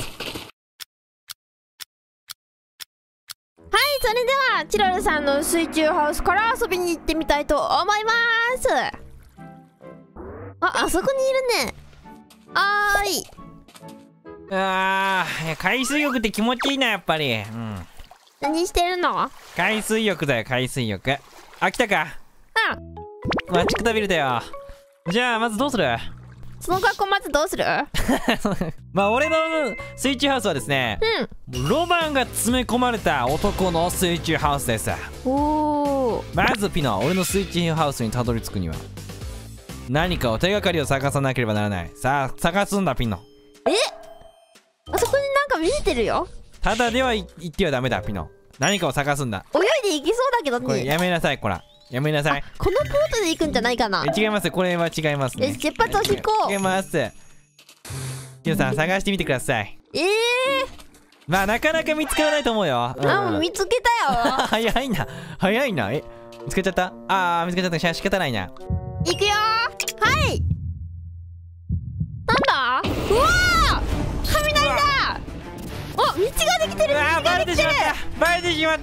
それではチロルさんの水中ハウスから遊びに行ってみたいと思います。あそこにいるね。 海水浴って気持ちいいなやっぱり。 何してるの？ 海水浴だよ、海水浴。来たか。待ちくたびれたよ。じゃあまずどうする？ その格好まずどうする？ まあ俺の水中ハウスはですね、ロマンが詰め込まれた男の水中ハウスです。まずピノ、俺の水中ハウスにたどり着くには何かを手がかりを探さなければならない。さあ探すんだピノ。 あそこになんか見えてるよ。 ただでは言ってはダメだピノ。何かを探すんだ。 泳いで行けそうだけどね。 これやめなさい、こらやめなさい。 このポートで行くんじゃないかな。 違います、これは違いますね。 よし、出発をしていこう。 違います。皆さん探してみてください。まあなかなか見つからないと思うよ。 もう見つけたよ。 早いな。見つけちゃった。見つけちゃった。仕方ないな。 行くよ。はい。なんだ？うわー！雷だ！道ができてる。 バレてしまった。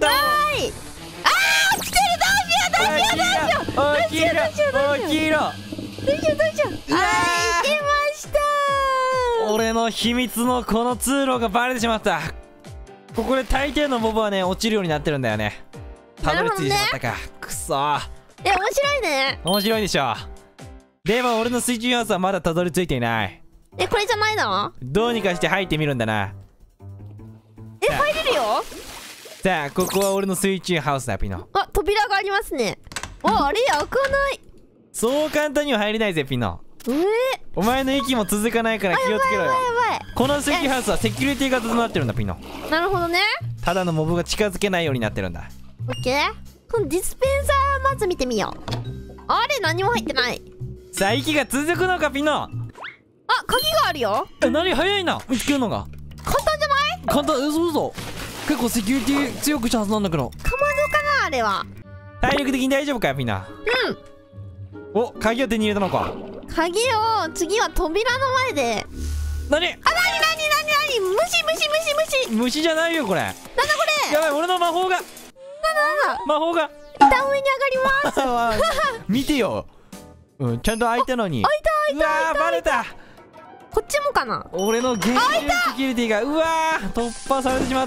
はい。来てる。どうしよう。 大きい色。 どうしよう。行けました。 俺の秘密のこの通路がバレてしまった。ここで大抵のモブはね落ちるようになってるんだよね。たどり着いてしまったか。くそー。 面白いね。 面白いでしょ。でも俺の水中ハウスはまだたどり着いていない。 これじゃないの？ どうにかして入ってみるんだな。 入れるよ。 さあここは俺の水中ハウスだピノ。 扉がありますね。あれ開かない。 そう簡単には入れないぜピノ。お前の息も続かないから気をつけろよ。この水中ハウスはセキュリティが整ってるんだピノ。 なるほどね。 ただのモブが近づけないようになってるんだ。 オッケー。このディスペンサーまず見てみよう。何も入ってない。 さあ息が続くのかピノ。 鍵があるよ。 何早いな、見つけるのが。 簡単じゃない？ 簡単。そう結構セキュリティ強くしたはずなんだけど。 かまどかなあれは。 体力的に大丈夫かよピノ。鍵を手に入れたのか。 鍵を次は扉の前で。何？ 虫じゃないよこれ。なんだこれ。やばい、俺の魔法が。 一旦上に上がります。 見てよ。ちゃんと開いたのに。 開いた。 バレた。 こっちもかな。 俺の厳重セキュリティが突破されてしまった。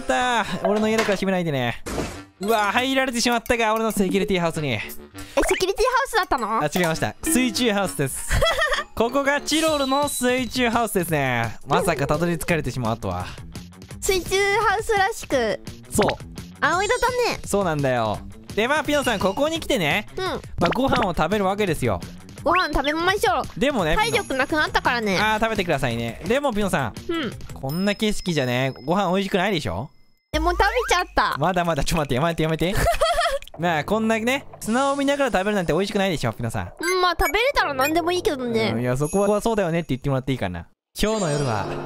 俺の家だから閉めないでね。入られてしまったが、俺のセキュリティハウスに。 セキュリティハウスだったの？ 違いました。水中ハウスです。ここがチロルの水中ハウスですね。まさかたどり着かれてしまうとは。 水中ハウスらしく。 そう、 青色だね。 そうなんだよ。でピノさんここに来てね、ご飯を食べるわけですよ。 ご飯食べましょう。 でもね、 体力なくなったからね。 食べてくださいね。でもピノさん、こんな景色じゃねご飯美味しくないでしょ。 もう食べちゃった。 まだちょっと待ってやめて。こんなね砂を見ながら食べるなんて美味しくないでしょピノさん。 食べれたら何でもいいけどね。 いやそこはそうだよねって言ってもらっていいかな。今日の夜は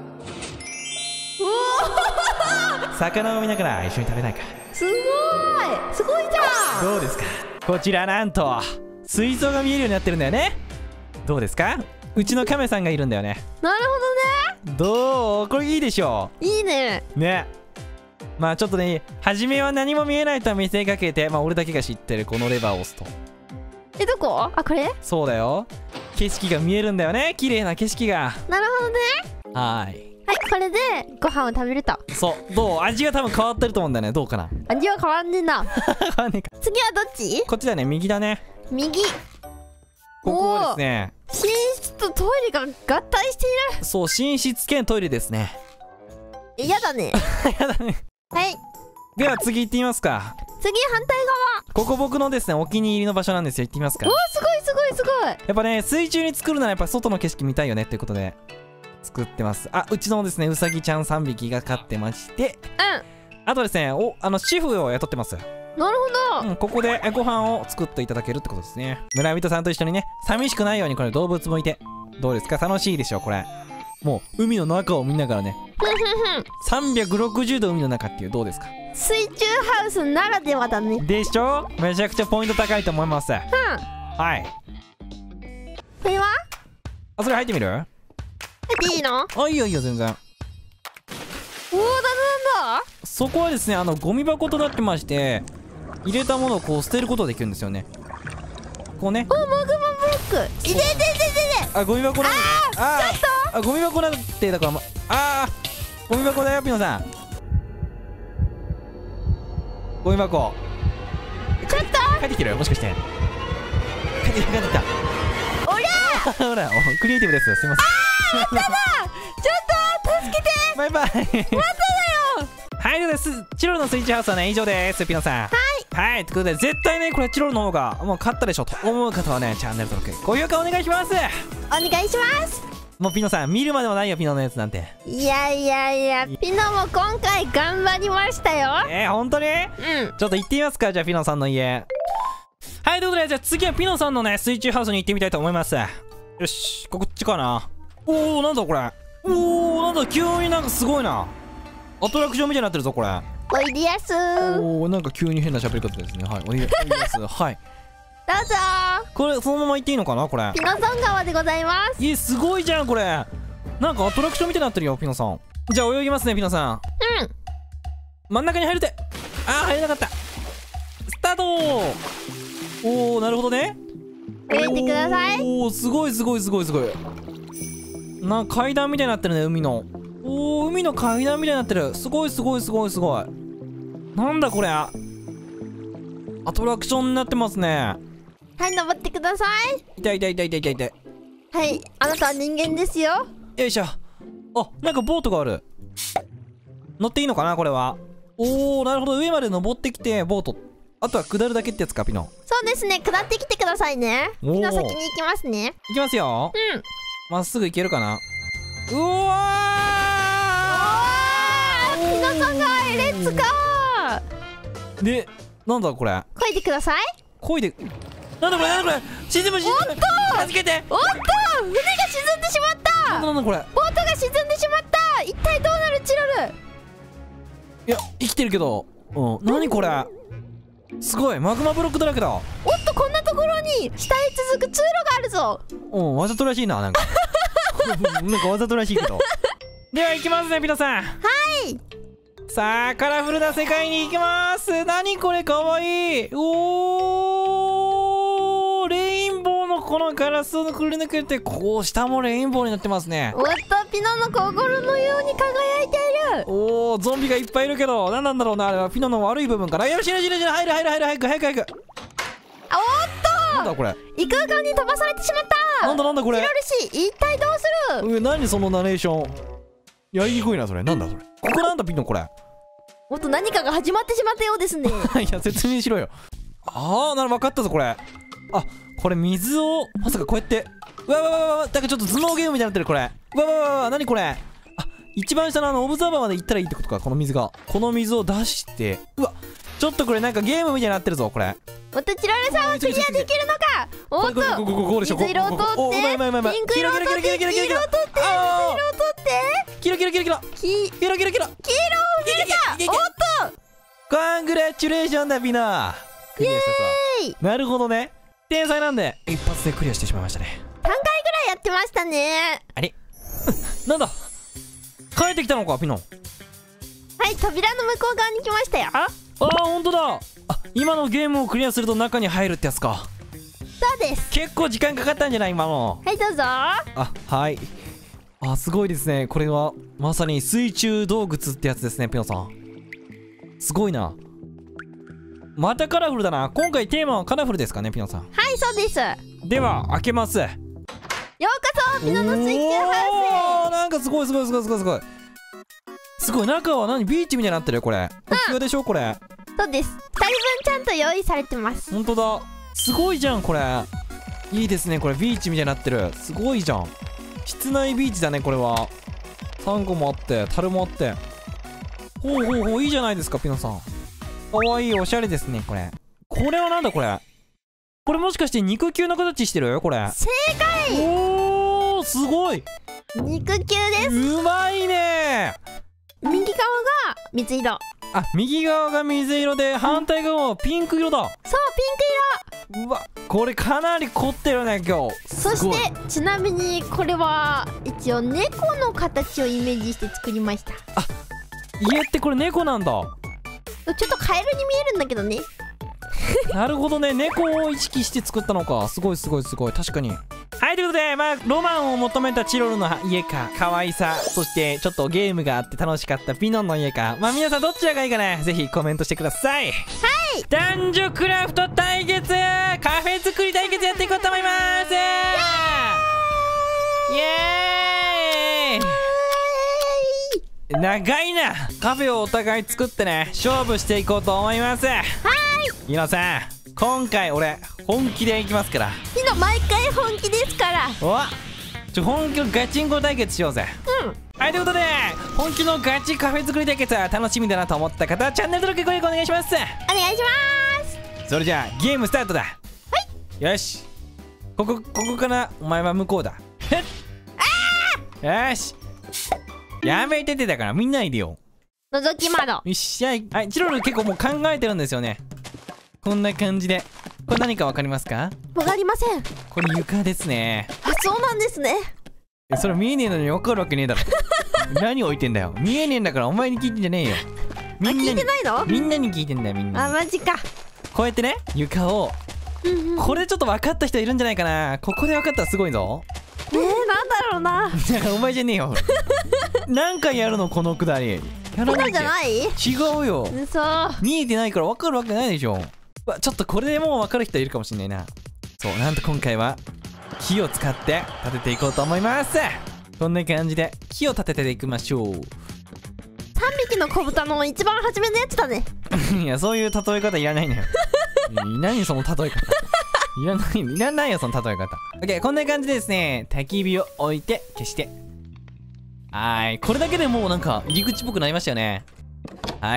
魚を見ながら一緒に食べないか。 すごいじゃん。 どうですか。こちらなんと水槽が見えるようになってるんだよね。どうですか。うちのカメさんがいるんだよね。 なるほどね。 どう？これいいでしょう。 いいね。 ちょっとね初めは何も見えないと見せかけて俺だけが知ってるこのレバーを押すと。 どこ？これ？ そうだよ。景色が見えるんだよね。綺麗な景色が。 なるほどね。 はい、 これでご飯を食べると。 どう？味が多分変わってると思うんだよね。どうかな。 味は変わんねえな。 変わんねえか。 次はどっち？ こっちだね。右だね。 右。 ここはですね、 寝室とトイレが合体している。 寝室兼トイレですね。 やだね。 やだね。 はい。 では次行ってみますか。 次反対ここ僕のですねお気に入りの場所なんですよ。行ってみますか。 側。おー、すごいすごいすごい。 やっぱね水中に作るならやっぱ外の景色見たいよねということで作ってます。あ、うちのですねうさぎちゃん3匹が飼ってまして、あとですねシェフを雇ってます。 なるほど。 ここでご飯を作っていただけるってことですね。村人さんと一緒にね寂しくないようにこれ動物もいてどうですか。楽しいでしょこれ。もう海の中を見ながらね360度海の中っていうどうですか。 水中ハウスならではだね。 でしょ。めちゃくちゃポイント高いと思います。はい。 これはそれ入ってみる。 入っていいの。 いいよいいよ全然。 おお、なんだ。 そこはですねゴミ箱となってまして入れたものをこう捨てることができるんですよね。こうね。 お、マグマブロック。いててててて。 ゴミ箱なんで。ゴミ箱なんてだからゴミ箱だよピノさん。ゴミ箱ちょっと帰ってきてる。もしかして帰ってきた。 おりゃほらクリエイティブです。すいません。 やっただ。ちょっと助けて。 バイバイ。 まただよ。 はい、です。チロルのスイッチハウスはね以上です。ピノさん。はい、ということで絶対ねこれチロルの方がもう勝ったでしょと思う方はねチャンネル登録高評価お願いします。 お願いします。 もうピノさん見るまでもないよピノのやつなんて。 いやピノも今回頑張りましたよ。 本当に。ちょっと行ってみますか。じゃあピノさんの家。はい、ということでじゃあ次はピノさんのね水中ハウスに行ってみたいと思います。よし、こっちかな。おお、なんだこれ。おお、なんだ急になんかすごいな。アトラクションみたいになってるぞこれ。 おいでやす。 おお、なんか急に変な喋り方ですね。はい、おいでやす。はい。 どうぞ。 これそのまま行っていいのかなこれ。 ピノさん川でございます。 すごいじゃんこれ。なんかアトラクションみたいになってるよピノさん。じゃあ泳ぎますねピノさん。真ん中に入るて。入れなかった。スタート。おお、なるほどね。 泳いでください。 おお、すごいすごいすごいすごい。なんか階段みたいになってるね海の。おお、海の階段みたいになってる。すごいすごいすごいすごい。なんだこれ。アトラクションになってますね。 はい、登ってください。 痛い痛い痛い痛い痛い痛い。 はい、あなたは人間ですよ。 よいしょ。なんかボートがある。乗っていいのかなこれは。おお、なるほど。上まで登ってきてボート。あとは下るだけってやつかピノ。 そうですね、下ってきてくださいね。ピノ先に行きますね。 行きますよ。まっすぐ行けるかな。うわー、ピノさんがレッツゴーで、なんだこれ。 漕いでください。 漕いで。なんだこれなんだこれ。沈む。助けて。 おっと、船が沈んでしまった。 なんだこれ。 ボートが沈んでしまった。一体どうなるチロル。 いや生きてるけど。何これ。すごいマグマブロックだらけだ。おっと、こんなところに下へ続く通路があるぞ。 わざとらしいな。なんかなんかわざとらしいけど。では行きますねピノさん。さあカラフルな世界に行きます。何これかわいい。おー、レインボーのこのガラスをくり抜けてこう下もレインボーになってますね。 おっと、ピノの心のように輝いている。 おー、ゾンビがいっぱいいるけど何なんだろうな。あれはピノの悪い部分かな。よしよしよし、入る早く早く。 おっと、 なんだこれ。 異空間に飛ばされてしまった。 なんだこれ。 チロル氏、一体どうする。 何そのナレーション。やりにくいなそれ。なんだそれ。ここなんだピノこれ。 もっと何かが始まってしまったようですね。 いや説明しろよ。分かったぞこれ。これ水をまさかこうやって。なんかちょっと頭脳ゲームみたいになってるこれ。何これ。一番下のオブザーバーまで行ったらいいってことか。この水が。この水を出して。ちょっとこれなんかゲームみたいになってるぞこれ。 またチロルさんはクリアできるのか。おっと、水色を通ってピンク色を通って黄色を通って水色を通ってキロ黄色を入れた。おっと、 コングラチュレーションだピノ。 イエーイ。 なるほどね。天才なんで一発でクリアしてしまいましたね。 3回ぐらいやってましたね。 あれなんだ帰ってきたのかピノ。 はい、扉の向こう側に来ましたよ。 本当だ。今のゲームをクリアすると中に入るってやつか。 そうです。 結構時間かかったんじゃない今の。 はい、どうぞ。 はい。すごいですね。これはまさに水中洞窟ってやつですねピノさん。すごいな。またカラフルだな。今回テーマはカラフルですかねピノさん。 はい、そうです。 では開けます。ようこそピノの水中ハウスへ。 なんかすごい。 すごい、中は何、ビーチみたいになってるよこれ。これでしょこれ。 そうです。2人分ちゃんと用意されてます。 ほんとだ、すごいじゃんこれ。いいですねこれ、ビーチみたいになってる。すごいじゃん。室内ビーチだねこれは。サンゴもあって樽もあって、ほうほうほう、いいじゃないですかピノさん。かわいい、おしゃれですねこれ。これはなんだこれ。これもしかして肉球の形してるこれ。 正解。 おー、すごい。 肉球です。 うまいね。 右側が水色。 あ、右側が水色で反対側はピンク色だ。 そう、ピンク色。 うわ、これかなり凝ってるね今日。 そしてちなみにこれは一応猫の形をイメージして作りました。 あ、家ってこれ猫なんだ。 ちょっとカエルに見えるんだけどね。 なるほどね、猫を意識して作ったのか。すごいすごいすごい、確かに。はい、ということで、まあロマンを求めたチロルの家か、可愛さ、そしてちょっとゲームがあって楽しかったピノンの家か、まあ皆さんどちらがいいかね、ぜひコメントしてください。はい、男女クラフト対決、カフェ作り対決やっていこうと思います。イエーイ。長いな。カフェをお互い作ってね、勝負していこうと思います。はい、ピノさん、今回俺本気でいきますから。 ピノ毎回本気ですから。 本気のガチンコ対決しようぜ。はい、ということで本気のガチカフェ作り対決は楽しみだなと思った方はチャンネル登録、高評価お願いします。 お願いします。 それじゃあゲームスタートだ。はい、よし、ここからお前は向こうだ。よし、やめてて、だからみんないでよ。 覗き窓。 よっしゃい。はい、チロル結構もう考えてるんですよね。こんな感じで。これ何かわかりますか？ わかりません。 これ床ですね。 あ、そうなんですね。 それ見えねえのにわかるわけねえだろ。何置いてんだよ。見えねえんだからお前に聞いてんじゃねえよ。 みんなに聞いてないの？ みんなに聞いてんだよ、みんなに。 あ、マジか。 こうやってね、床をこれちょっと分かった人いるんじゃないかな。ここで分かったらすごいぞ。 なんだろうな。 お前じゃねえよ。何回やるのこのくだり。やらないじゃない？ 違うよ。見えてないから分かるわけないでしょ。ちょっとこれでもう分かる人いるかもしれないな。そう、なんと今回は木を使って立てていこうと思います。こんな感じで木を立てていきましょう。3 匹の子豚の一番初めのやつだね。 いや、そういう例え方いらないのよ。何その例え方。いらないよその例え方。OK、こんな感じでですね、焚き火を置いて消して、はい、これだけでもうなんか入り口っぽくなりましたよね。はい、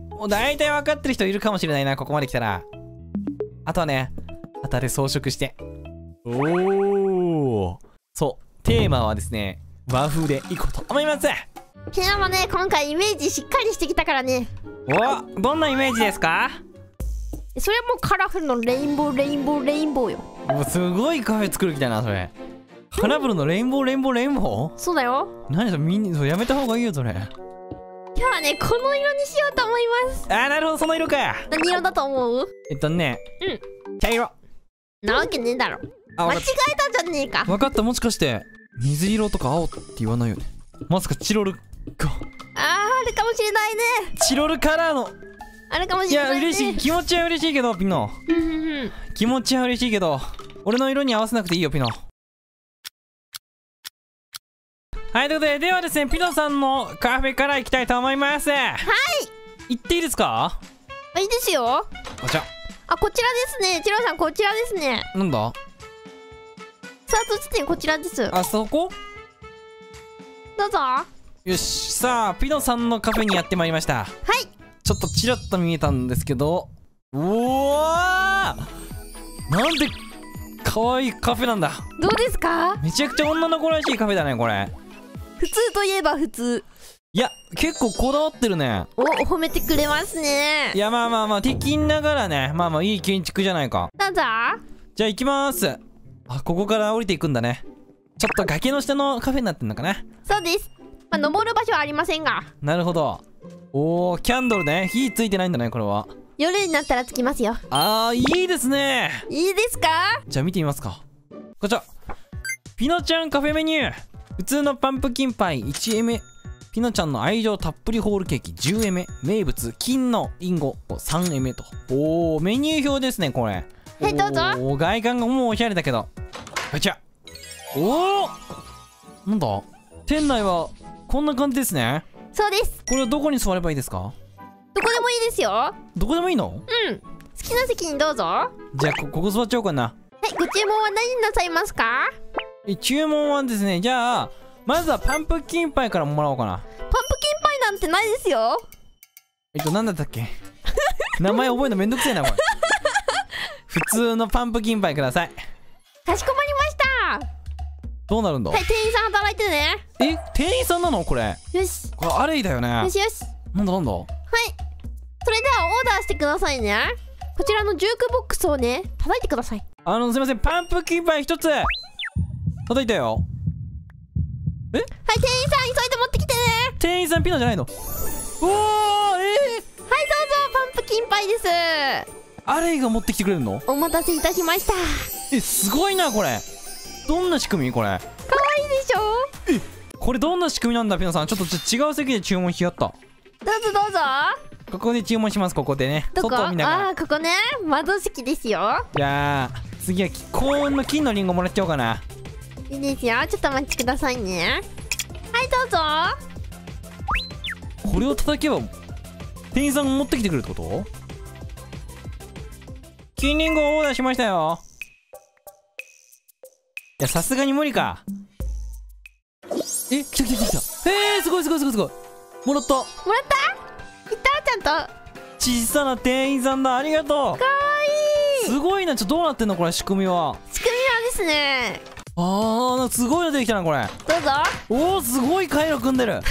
もう大体分かってる人いるかもしれないな、ここまで来たら。あとはね、旗で装飾して、おお、そう、テーマはですね、和風でいこうと思います。 ピノもね、今回イメージしっかりしてきたからね。 お、どんなイメージですか？ それもカラフルのレインボーよ。 もうすごいカフェ作る気だなそれ。カラフルのレインボー？ そうだよ。 何それ、みんなそれやめた方がいいよそれ。 今日はね、この色にしようと思います。 あー、なるほど、その色か。 何色だと思う？ 茶色。 なわけねえだろ。間違えたじゃねえか。 分かった。もしかして水色とか青って言わないよね。まさかチロルか。 あるかもしれないね。 チロルカラーのあるかもしれないね。 いや、嬉しい、気持ちは嬉しいけどピノ。気持ちは嬉しいけど俺の色に合わせなくていいよピノ。はい、ということで、ではですね、ピノさんのカフェから行きたいと思います。はい、行っていいですか？ いいですよ。 こちら。 あ、こちらですね。チロさん、こちらですね。 なんだ？ スタート地点こちらです。 あそこ？ どうぞ。 よし、さあピノさんのカフェにやってまいりました。はい、ちょっとちらっと見えたんですけど、うわー、なんで可愛いカフェなんだ。 どうですか？ めちゃくちゃ女の子らしいカフェだねこれ。 普通といえば普通。 いや、結構こだわってるね。 褒めてくれますね。 いや、まあまあまあ敵ながらね、まあまあいい建築じゃないか。 どうぞ。 じゃあ行きます。あ、ここから降りていくんだね。ちょっと崖の下のカフェになってんのかな。 そうです。まあ、登る場所はありませんが。 なるほど。おー、キャンドルね。火ついてないんだねこれは。 夜になったらつきますよ。 あー、いいですね。 いいですか？ じゃあ見てみますか。こちら、ピノちゃんカフェメニュー。普通のパンプキンパイ1エメ、ピノちゃんの愛情たっぷりホールケーキ10エメ、名物金のリンゴ3エメと。おー、メニュー表ですねこれ。 はい、どうぞ。 おー、外観がもうおしゃれだけど。こちら。おー、なんだ、店内はこんな感じですね。 そうです。 これはどこに座ればいいですか？ どこでもいいですよ。 どこでもいいの？ うん。好きな席にどうぞ。はじゃあここ座っちゃおうかな。 い、ご注文は何になさいますか？ 注文はですね、じゃあまずはパンプキンパイからもらおうかな。 パンプキンパイなんてないですよ。 なんだったっけ？名前覚えるのめんどくせえなこれ。普通のパンプキンパイください。 かしこまりました。 どうなるんだ？ はい、店員さん働いててね。 店員さんなのこれ？ よし。 これアレイだよね。 よしよし。 なんだなんだ？ はい。それではオーダーしてくださいね。こちらのジュークボックスをね、叩いてください。 すいません、パンプキンパイ一つ叩いたよ。 はい、店員さん急いで持ってきてね。 店員さんピノじゃないの？おお、 はい、どうぞパンプキンパイです。 アレイが持ってきてくれるの？ お待たせいたしました。 すごいなこれ。どんな仕組みこれ？ かわいいでしょ？ これどんな仕組みなんだピノさん。ちょっと違う席で注文しやった。 どうぞどうぞ。 ここで注文します。ここでね。 どこ？ 外を見ながら。 ここね、窓席ですよ。 じゃあ次は高温の金のリンゴもらっちゃおうかな。 いいですよ。ちょっとお待ちくださいね。はいどうぞ。 これを叩けば店員さんが持ってきてくれるってこと？金リンゴをオーダーしましたよ。いやさすがに無理か。来た来た来た来た。すごいすごいすごいすごい。もらったもらった？いったちゃんと。 小さな店員さんだ。ありがとう。かわいい。 すごいな。どうなってんのこれ仕組みは。 仕組みはですね。 なんかすごいのできたなこれ。 どうぞ。 おおすごい回路組んでる。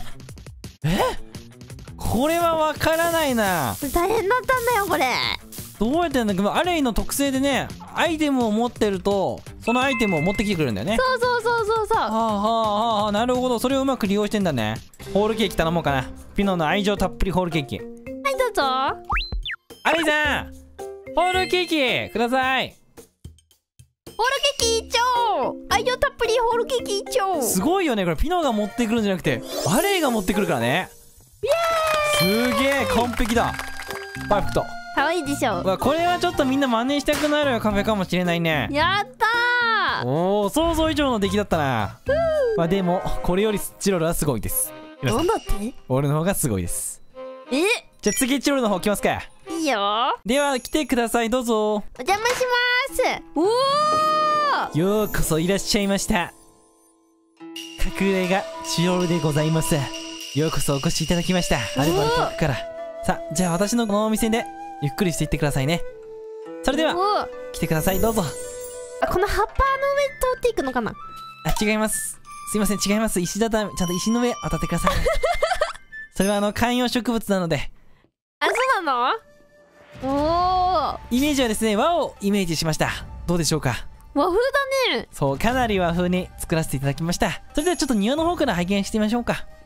これはわからないな。 大変だったんだよこれ。 どうやってんだっけ？アレイの特性でね、アイテムを持ってるとそのアイテムを持ってきてくれるんだよね。 そうそうそうそうそう。 はあなるほど。それをうまく利用してんだね。ホールケーキ頼もうかな。ピノの愛情たっぷりホールケーキ。 はいどうぞ。 アレイさんホールケーキください。 ホールケーキ一丁。愛情たっぷりホールケーキ一丁。 すごいよねこれ。ピノが持ってくるんじゃなくてアレイが持ってくるからね。すげえ完璧だ。パーフェクト。 かわいいでしょ。 これはちょっとみんな真似したくなるカフェかもしれないね。 やったー。 おお想像以上の出来だったな。でもこれよりチロルはすごいです。 なんだって？ 俺の方がすごいです。じゃあ次チロルの方来ますか。 いいよ。 では来てください。どうぞ。 お邪魔します。おお、 ようこそいらっしゃいました。隠れ家チロルでございます。ようこそお越しいただきました。はるばる遠くから。さあじゃあ私のこのお店でゆっくりしていってくださいね。それでは来てください。どうぞ。 この葉っぱの上通っていくのかな？ 違います。すいません違います。石畳ちゃんと石の上渡ってください。それは観葉植物なので。 そうなの？おお。 イメージはですね和をイメージしました。どうでしょうか？ 和風だね。 そうかなり和風に作らせていただきました。それではちょっと庭の方から拝見してみましょうか。 はい。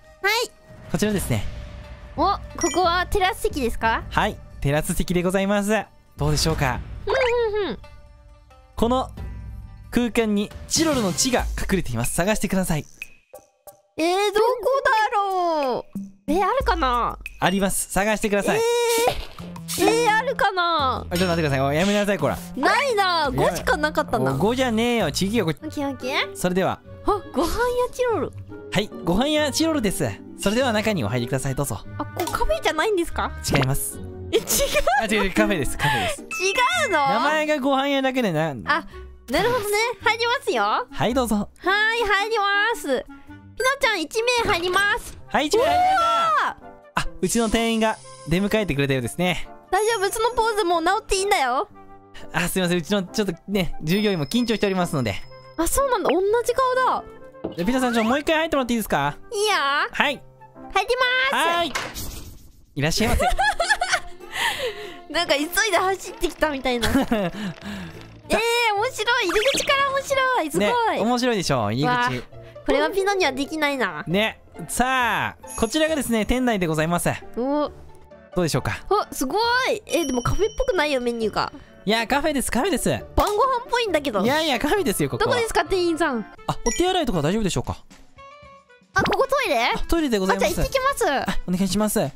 こちらですね。 ここはテラス席ですか？ はい、テラス席でございます。どうでしょうか？この空間にチロルの地が隠れています。探してください。 どこだろう？あるかな？ あります。探してください。 あるかな？ ちょっと待ってください。やめなさいこら。 ないな。5しかなかったな。 5じゃねえよ。ちぎよこ。 オッケーオッケー。 それではご飯屋チロル。 はい、ご飯屋チロルです。それでは中にお入りください。どうぞ。 ここカフェじゃないんですか？ 違います。違うカフェです。カフェです。 違うの？ 名前がご飯屋だけでな。 なるほどね。入りますよ。 はいどうぞ。 はい入ります。ピノちゃん1名入ります。 はい1名入りました。うちの店員が出迎えてくれたようですね。 大丈夫？そのポーズもう治っていいんだよ。 すいません。うちのちょっとね従業員も緊張しておりますので。 そうなんだ。同じ顔だ。 じゃピノさんもう一回入ってもらっていいですか？ いいよ。 はい入ります。 いらっしゃいませ。 なんか急いで走ってきたみたいな。面白い。入り口から面白い。すごい、 ね、面白いでしょ入り口。 これはピノにはできないな。 ね。さあこちらがですね店内でございます。どうでしょうか？ すごい。でもカフェっぽくないよメニューが。 いやカフェです。カフェです。 晩ご飯っぽいんだけど。 いやカフェですよ。ここどこですか店員さん？ お手洗いとか大丈夫でしょうか？ ここトイレ？ トイレでございます。 じゃあ行ってきます。 お願いします。はい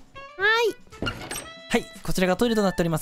こちらがトイレとなっております。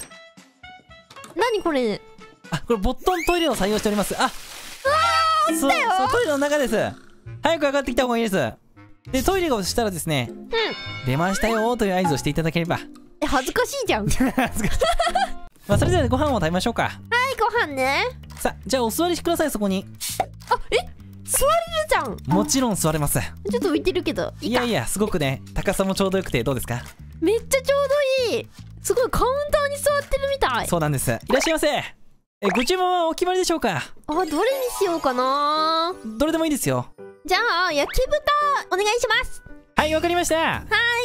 何これ？ これボットントイレを採用しております。 落ちたよ。 そうトイレの中です。早く上がってきた方がいいです。 でトイレをしたらですね、出ましたよーという合図をしていただければ。 恥ずかしいじゃん。 恥ずかしい。まあそれではご飯を食べましょうか。 はい、ご飯ね。 さあじゃあお座りしてください。そこに。 あ、座れるじゃん。 もちろん座れます。 ちょっと浮いてるけどいやいや、すごくね高さもちょうどよくて、どうですか？ めっちゃちょうどいい。すごいカウンターに座ってるみたい。 そうなんです。いらっしゃいませ。ご注文はお決まりでしょうか？ あ、どれにしようかな。 どれでもいいですよ。 じゃあ焼き豚お願いします。 はい、わかりました。はい、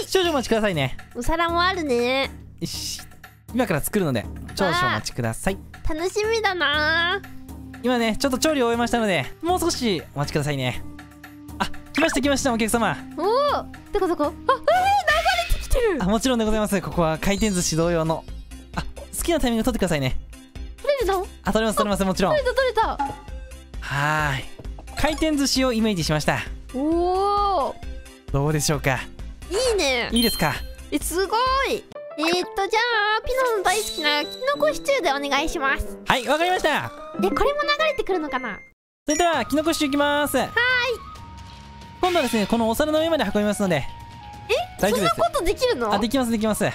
少々お待ちくださいね。 お皿もあるね。 よし、今から作るので少々お待ちください。 楽しみだな。 今ねちょっと調理を終えましたので、もう少しお待ちくださいね。あ、来ました来ました、お客様。 おお、どこどこ。あ、流れてきてる。 あ、もちろんでございます。ここは回転寿司同様の。あ、好きなタイミング取ってくださいね。 取れるの？ あ、取れます取れます、もちろん。 取れた取れた。 はーい、回転寿司をイメージしました。 おお、 どうでしょうか？ いいね。 いいですか？ すごい。じゃあピノの大好きなキノコシチューでお願いします。 はい、わかりました。 これも流れてくるのかな。 それではキノコシチューいきます。はい、今度はですねこのお皿の上まで運びますので。大丈夫です。 そんなことできるの？ あ、できますできます。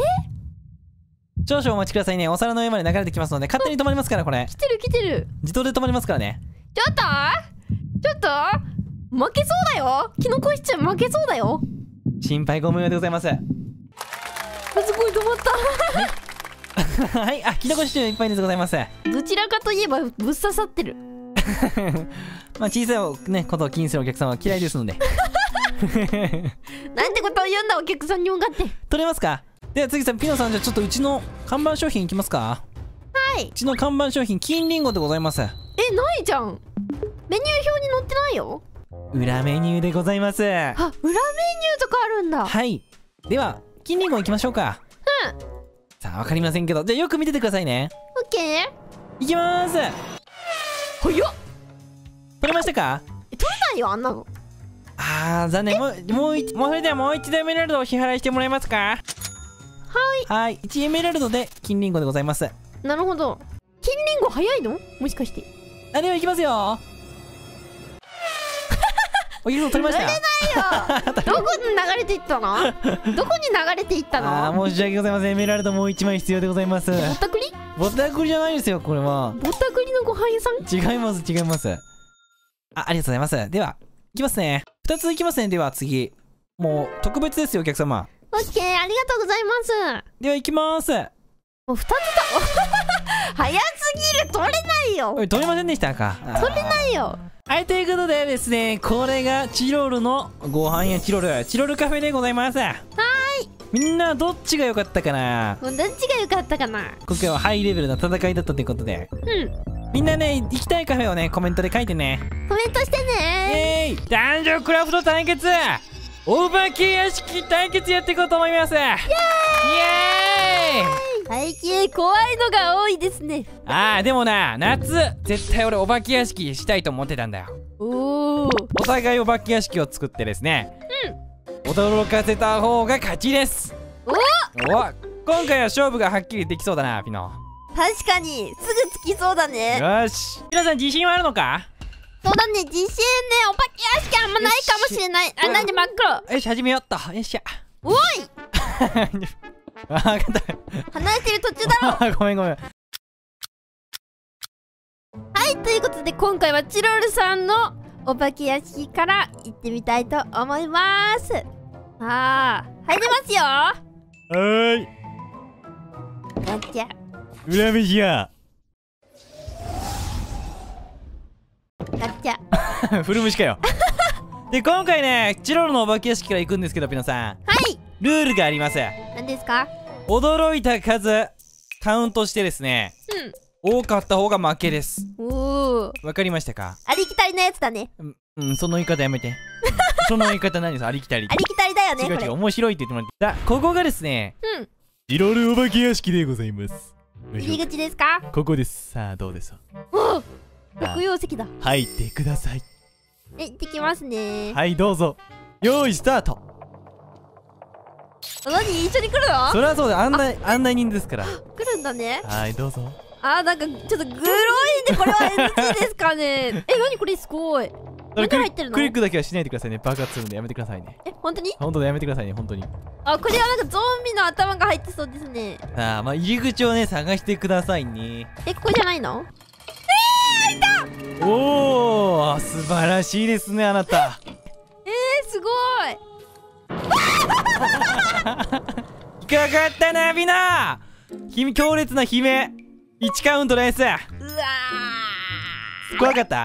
少々お待ちくださいね。お皿の上まで流れてきますので、勝手に止まりますから。これ来てる来てる。 自動で止まりますからね。 ちょっと負けそうだよ。キノコシチュー負けそうだよ。 心配ご無用でございます。 すごい止まったはい、あ、キノコシチューいっぱいでございます。 どちらかといえばぶっ刺さってる。 まあ小さいねことを気にするお客さんは嫌いですので。 なんてことを言うんだ、お客さんに向かって。 取れますか？では次さん、ピノさん、じゃあちょっとうちの看板商品いきますか？ はい。 うちの看板商品金リンゴでございます。 ないじゃん。メニュー表に載ってないよ。 裏メニューでございます。 あ、裏メニューとかあるんだ。 はい、では金リンゴいきましょうか。さあ、わかりませんけど、じゃあよく見ててくださいね。 オッケー。 いきまーす。 ほよっ。 取れましたか？ 取れないよ、あんなの。 残念。それではもう一度エメラルドをお支払いしてもらえますか？はい、1エメラルドで金リンゴでございます。 なるほど。金リンゴ早いの？もしかして。 ではいきますよ。お客さん取りました？ 取れないよ。どこに流れていったの？どこに流れていったの？ 申し訳ございません。エメラルドもう1枚必要でございます。 ぼったくり？ ぼったくりじゃないですよ、これは。 ぼったくりのご飯屋さん？ 違います違います。ありがとうございます。ではいきますね。2ついきますね。では次、もう特別ですよ、お客様。 オッケー、ありがとうございます。 ではいきます。 もう2つだ。早すぎる。取れないよ。 取れませんでしたか？ 取れないよ。 はい、ということでですね、これがチロルのご飯やチロルカフェでございます。みんなどっちが良かったかな？ どっちが良かったかな？ 今回はハイレベルな戦いだったということで、みんなね、行きたいカフェをねコメントで書いてね。 コメントしてね。 男女クラフト対決、お化け屋敷対決やっていこうと思います。イエーイ。 最近怖いのが多いですね。 でもな、夏絶対俺お化け屋敷したいと思ってたんだよ。お互いお化け屋敷を作ってですね、驚かせた方が勝ちです。今回は勝負がはっきりできそうだな、ピノ。 確かにすぐつきそうだね。 よし、皆さん自信はあるのか？ そうだね、自信ね。お化け屋敷あんまないかもしれない。なんで真っ黒。 よし、始めよっと。よっしゃ。 おい。 分かった。 話してる途中だろ。 ごめん。はい、 ということで今回はチロルさんのお化け屋敷から行ってみたいと思います。入りますよ。ガチャ。 裏飯や。 ガチャ。 古虫かよ。で、今回ね、チロルのお化け屋敷から行くんですけど、ピノさん。ルールがあります。 何ですか？ 驚いた数カウントしてですね、多かった方が負けです。わかりましたか？ ありきたりなやつだね。 その言い方やめて。その言い方何です？ありきたり。 ありきたりだよね。 違う面白いって言ってもらって。ここがですね、チロルお化け屋敷でございます。 入り口ですか？ ここです。さあどうです？ 六曜石だ。 入ってください。 行ってきますね。 はい、どうぞ。用意スタート。 何、一緒に来るの？ それはそうだ、案内人ですから。 来るんだね。 はい、どうぞ。 なんかちょっとグロいんで、これは NG ですかね。何これ、すごい。 何入ってるの？ クリックだけはしないでくださいね。爆発するんでやめてくださいね。 本当に？ 本当だ、やめてくださいね、本当に。 あ、これはなんかゾンビの頭が入ってそうですね。 さあ、まあ入り口をね、探してくださいね。 ここじゃないの？開いた！ おお、素晴らしいですね、あなた。 すごい。 引っかかったな、ビナー。強烈な悲鳴。1カウントです。 うわー。 怖かった？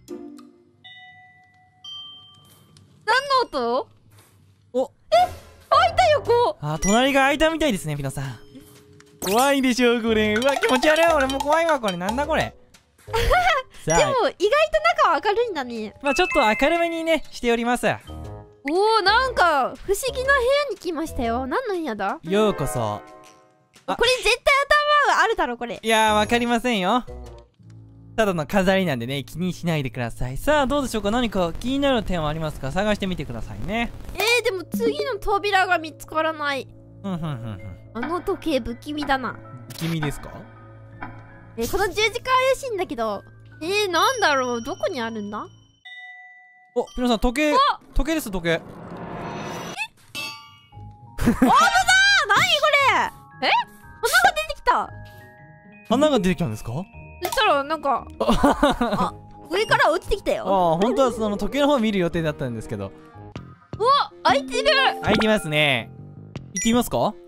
何の音？ お、 開いたよ、こう。 あ、隣が開いたみたいですね、ピノさん。怖いでしょこれ。うわ、気持ち悪い。俺も怖いわこれ。なんだこれ。 でも意外と中は明るいんだね。 まあちょっと明るめにねしております。 おお、なんか不思議な部屋に来ましたよ。何の部屋だ？ ようこそ。 これ絶対頭があるだろこれ。 いやー、わかりませんよ。ただの飾りなんでね、気にしないでください。さあどうでしょうか。何か気になる点はありますか？探してみてくださいね。 でも次の扉が見つからない。あの時計不気味だな。 不気味ですか？ この十字架怪しいんだけど。なんだろう、どこにあるんだ？ お、ピノさん時計です。時計。 何これ？花が出てきた。 花が出てきたんですか？ そしたらなんかあ、上から落ちてきたよ。 あ、本当はその時計の方見る予定だったんですけど。 開いてる。 開いてますね。行ってみますか？ 動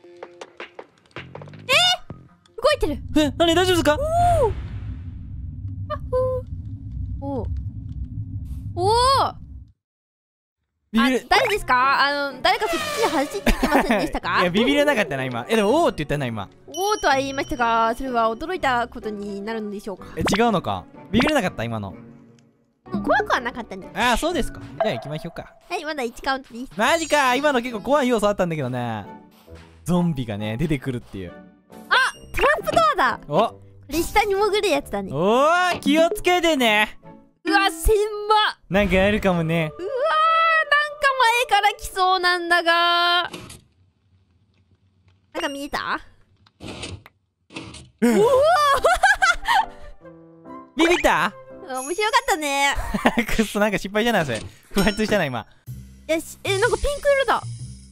いてる。 何、大丈夫ですか？ビビる。 誰ですか？誰かそっちに走ってきませんでしたか？ いや、ビビらなかったな今。でもおーって言ったな今。 おーとは言いましたが、それは驚いたことになるのでしょうか？ 違うのか。ビビらなかった今の。 怖くはなかったね。 ああ、そうですか。じゃあ行きましょうか。 はい、まだ1カウントです。 マジか。今の結構怖い要素あったんだけどね。ゾンビがね出てくるっていう。 トラップドアだ。 お、 これ下に潜るやつだね。 おー、気をつけてね。 うわ、狭っ。 なんかあるかもね。 うわー、なんか前から来そうなんだが。なんか見えた？ ビビった？ 面白かったね。 くっそ、なんか失敗じゃないそれ。不発したな今。 よし、なんかピンク色だ。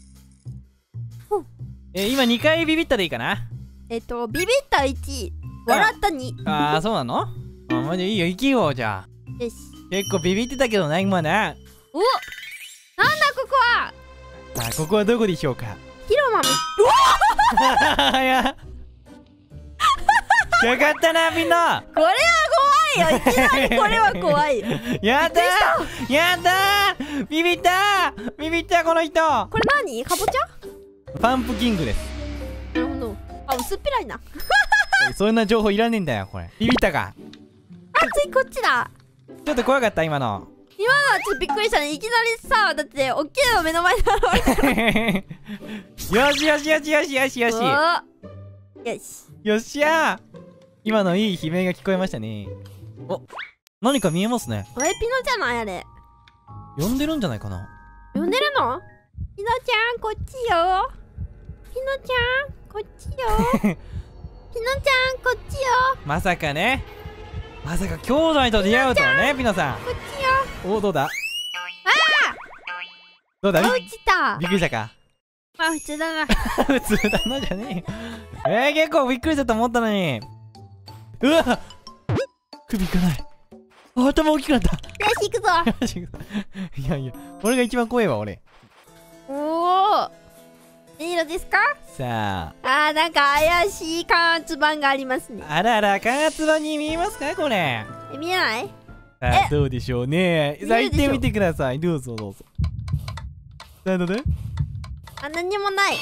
今2回ビビったでいいかな。 ビビった1、笑った2。 ああ、そうなの？あ、まじいいよ、行きようじゃあ。 よし。 結構ビビってたけどな今な。 お、なんだここは。 さあここはどこでしょうか？ 広間み。 いやかかったなみんな。 これは怖いよ。いきなりこれは怖いよ。 やったー、やったー、ビビったー、ビビったこの人。 これ何？かぼちゃ？ パンプキングです。 なるほど。あ、薄っぺらいな。 そんな情報いらねえんだよこれ。ビビったか？ 次こっちだ。 ちょっと怖かった今の。 今のはちょっとびっくりしたね。いきなりさ、だっておっきいの目の前に現れた。 よしよしよしよしよしよしよしよっしゃー。今のいい悲鳴が聞こえましたね。お、何か見えますね。 ピノじゃないあれ。 呼んでるんじゃないかな。 呼んでるの？ピノちゃんこっちよ。ピノちゃんこっちよ。ピノちゃんこっちよ。 まさかね。まさか兄弟と出会うとはね、ピノさん。 こっちよ。 お、どうだ？どうだ？ 落ちた。 びっくりしたか？ まあ普通だな。 普通だなじゃねえよ。結構びっくりしたと思ったのに。うわ、首いかない。頭大きくなった。 よし行くぞ。 いやいや、俺が一番怖いわ俺。 おお、いいのですか？ さあ、 なんか怪しい感圧板がありますね。 あらら、感圧板に見えますかこれ？ 見えない？ さあどうでしょうね。さあ行ってみてください。どうぞどうぞ。さあどうだ？ 何にもない。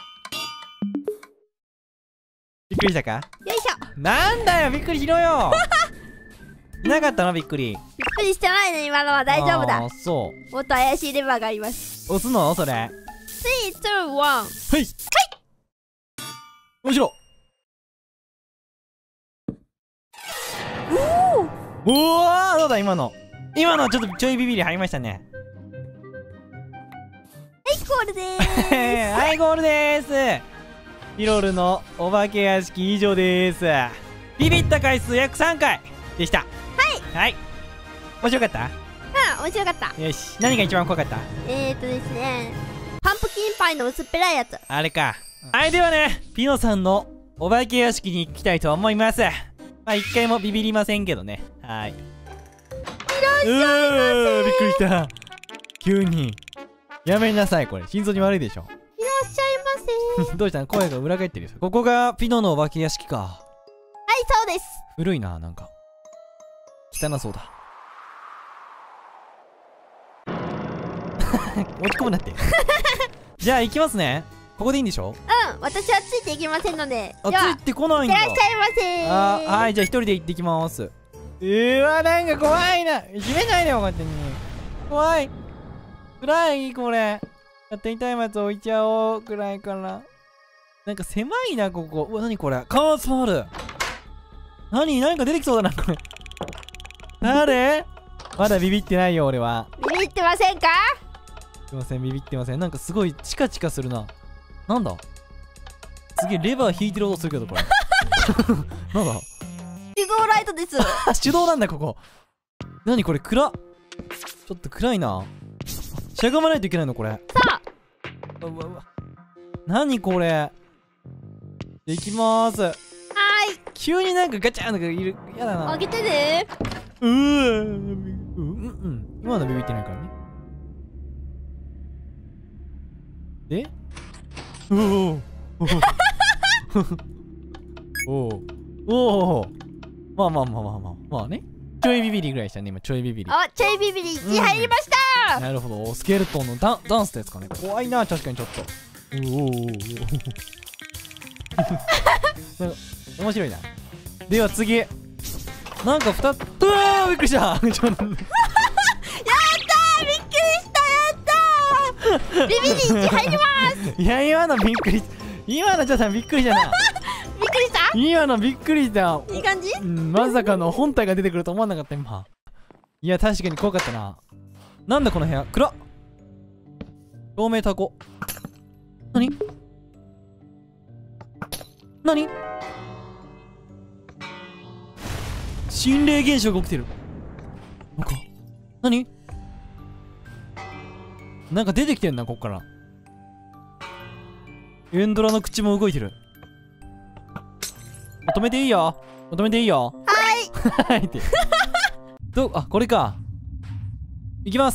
びっくりしたか？ よいしょ。 なんだよ、びっくりしろよ。いなかったの？びっくり。 びっくりしてないね今のは。大丈夫だ。 あ、そもっと怪しいレバーがあります。 う。押すのそれ。 3、2、1。 はい。面白。おお、どうだ今の。今のはちょっとちょいビビり入りましたね。 はいゴールでーす。 はいゴールでーす。ピロルのお化け屋敷以上でーす。ビビった回数約3回でした。はい。面白かった？ 面白かった。 よし、何が一番怖かった？ ですね、パンプキンパイの薄っぺらいやつ。 あれか。はい、ではね、ピノさんのお化け屋敷に行きたいと思います。まあ一回もビビりませんけどね。はい。びっくりした。急に。やめなさい、これ。心臓に悪いでしょ。 いらっしゃいませ。 どうしたの？声が裏返ってるよ。ここがピノのお化け屋敷か。 はい、そうです。 古いな、なんか。汚そうだ。落ち込むなって。じゃあ行きますね。ここでいいんでしょ？ うん、私はついていけませんので。 あ、ついてこないんだ。 いらっしゃいませ。 はい、じゃあ一人で行ってきます。なんか怖いな。閉めないでよ、勝手に。怖い。暗い、これ。勝手に松明置いちゃおう。暗いから。なんか狭いな、ここ。うわ、なにこれ。カースもある。何か出てきそうだな、これ。誰？まだビビってないよ、俺は。 ビビってませんか？ すいません、ビビってません。なんかすごいチカチカするな。なんだ？すげえレバー引いてる音するけど、これ。なんだ？ 手動ライトです。 手動なんだ、ここ。何これ、暗っ。ちょっと暗いな。しゃがまないといけないの、これ。 さあ。 何これ。行きまーす。 はーい。 急になんかガチャンとかいる。やだな。 開けてね。 今のビビってないからね。でおおまあね。ちょいビビリぐらいしたね、今。ちょいビビリ。 あ、ちょいビビリ1入りました。 なるほど。スケルトンのダンスってやつかね。怖いな、確かにちょっと。なんか面白いな。では次。なんか2つ。びっくりした。やったー、びっくりした。 やったー。ビビリ1入ります。 いや、今のびっくり。今のちょっとびっくりしたな。 びっくりした。 今のびっくりした。 いい感じ？ まさかの本体が出てくると思わなかった今。いや、確かに怖かったな。なんだこの部屋。暗っ。照明タコ。何心霊現象が起きてる。なんかなんか出てきてんな、こっから。エンドラの口も動いてる。止めていいよ。はいって。これか。いきます。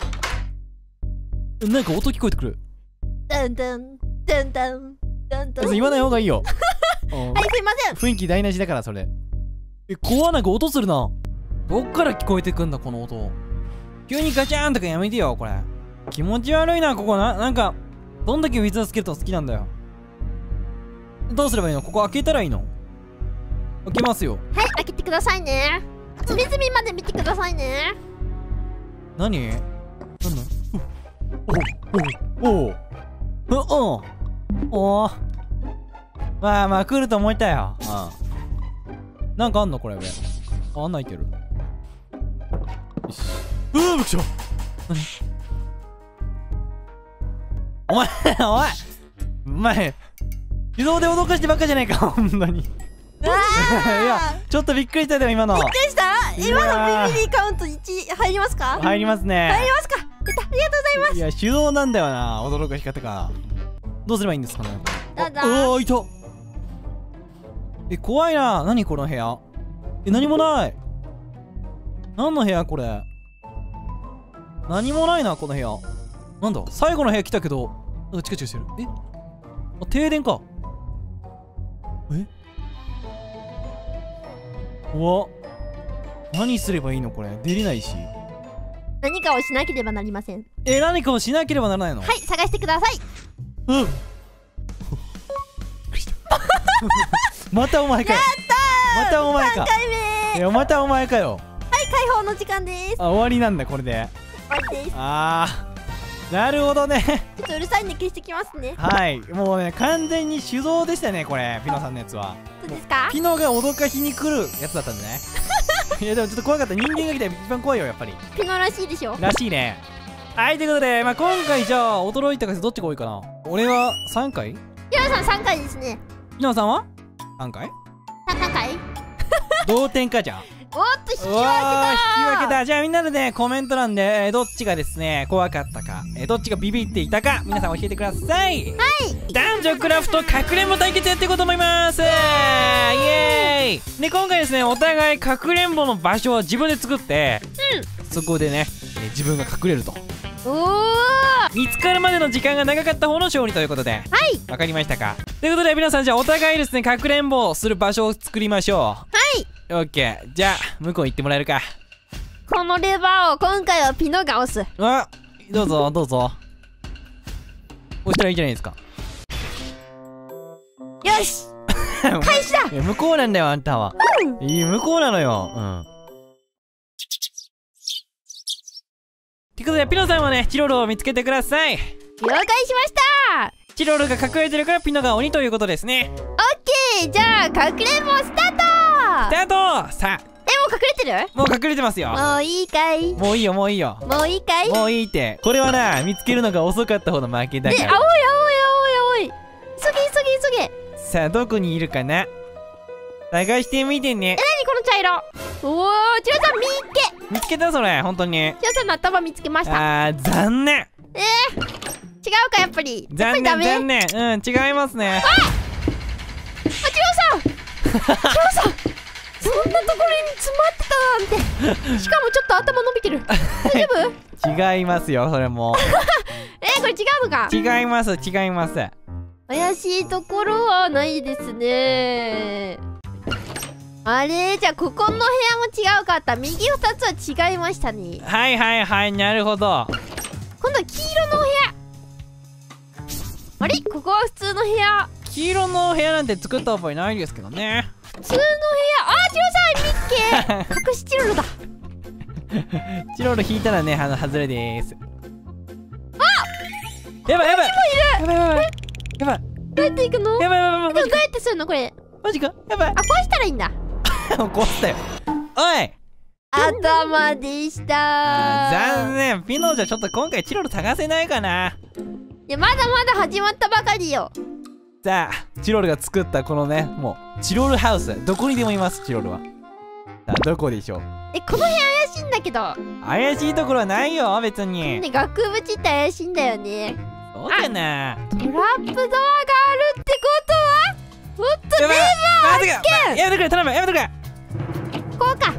なんか音聞こえてくる。 ダンダンダンダンダンダン。 言わない方がいいよ。 はい、すいません。 雰囲気台無しだからそれ。怖なんか音するな。どっから聞こえてくんだこの音。急にガチャーンとかやめてよこれ。気持ち悪いなここ。なんかどんだけウィズナースケルトン好きなんだよ。どうすればいいの？ここ開けたらいいの？開けますよ。 はい、開けてくださいね。隅々まで見てくださいね。 何？なんだ？おまあ来ると思ったよ。なんかあんのこれ上。穴開いてる。よし。びっくりした。何？お前自動で脅かしてばっかじゃないか、ほんとに。いや、ちょっとびっくりしたよ、今の。 びっくりした？今のビビリカウント1入りますか？ 入りますね。 入りますか？やった、ありがとうございます。 いや、手動なんだよな、驚かし方が。どうすればいいんですかね。 どうぞ。 おー、いた。怖いな。何この部屋。何もない。何の部屋これ。何もないな、この部屋。なんだ、最後の部屋来たけど、なんかチカチカしてる。停電か。うわ、何すればいいのこれ。出れないし。 何かをしなければなりません。 何かをしなければならないの？ はい、探してください。 またお前かよ。またお前か。 3回目。 いや、またお前かよ。 はい、解放の時間です。 終わりなんだこれで。 終わりです。 なるほどね。 ちょっとうるさいんで消してきますね。 はい、もうね、完全に手動でしたね、これ、ピノさんのやつは。 そうですか？ ピノが脅かしに来るやつだったんでね。いや、でもちょっと怖かった。人間が来たら一番怖いよ、やっぱり。 ピノらしいでしょ。 らしいね。はい、ということで、今回じゃあ、驚いた数どっちが多いかな。俺は3回？ ピノさん3回ですね。 ピノさんは3回？ 3回？ 同点かじゃあ。 おっと引き分け引きた。 分けた。じゃあみんなでねコメント欄でどっちがですね怖かったか、どっちがビビっていたか皆さん教えてください。はい。男女クラフトかくれんぼ対決やっていこうと思います。イエーイ。で今回ですねお互いかくれんぼの場所を自分で作って、そこでね自分が隠れると。 おお。 見つかるまでの時間が長かった方の勝利ということで、 はい。 わかりましたか。ということで皆さんじゃあお互いですねかくれんぼをする場所を作りましょう。 はい。 オッケー。じゃあ向こう行ってもらえるか。 このレバーを今回はピノが押す。 あ、どうぞどうぞ。押したらいいじゃないですか。 よし開始だ。 向こうなんだよあんたは。いい向こうなのよ。ということでピノさんはねチロルを見つけてください。 了解しました。 チロルが隠れてるからピノが鬼ということですね。 オッケー。じゃあかくれんぼスタート。 スタート。さあもう隠れてる？もう隠れてますよ。 もういいかい？ もういいよもういいよ。 もういいかい？ もういいって。これはな見つけるのが遅かった方の負けだから。 青い青い青い青い。急げ急げ急げ。 さあどこにいるかな。探してみてね。 何この茶色。おお、チロさん見つけたそれ本当に。 チロさんの頭見つけました。 残念。 違うかやっぱり。 残念残念。違いますね。 チロさんチロさんそんなところに詰まってたなんて。しかもちょっと頭伸びてる。大丈夫？違いますよそれも。 これ違うのか？ 違います違います。 怪しいところはないですね。あれじゃあここの部屋も違うかった。右2つは違いましたね。 はいはいはいなるほど。 今度は黄色の部屋。あれここは普通の部屋。 黄色の部屋なんて作った覚えないですけどね。 普通の部屋。チロさん見っけ隠しチロルだ。 チロル引いたらね外れです。 あやばいやばいやばいやばいやばい。 どうやって行くの？ やばいやばいやばい。 どうやってするのこれ？ マジかやばい。 壊したらいいんだ。 壊したよ。おい頭でした。 残念。ピノじゃちょっと今回チロル探せないかな。 いやまだまだ始まったばかりよ。 さあチロルが作ったこのねもうチロルハウスどこにでもいます。チロルはさあどこでしょう。 この部屋怪しいんだけど。 怪しいところはないよ別に。 ね額縁って怪しいんだよね。 そうかな。 トラップドアがあるってことはもっとレバー発見。 やめてくれ頼むやめてくれ。 こうか。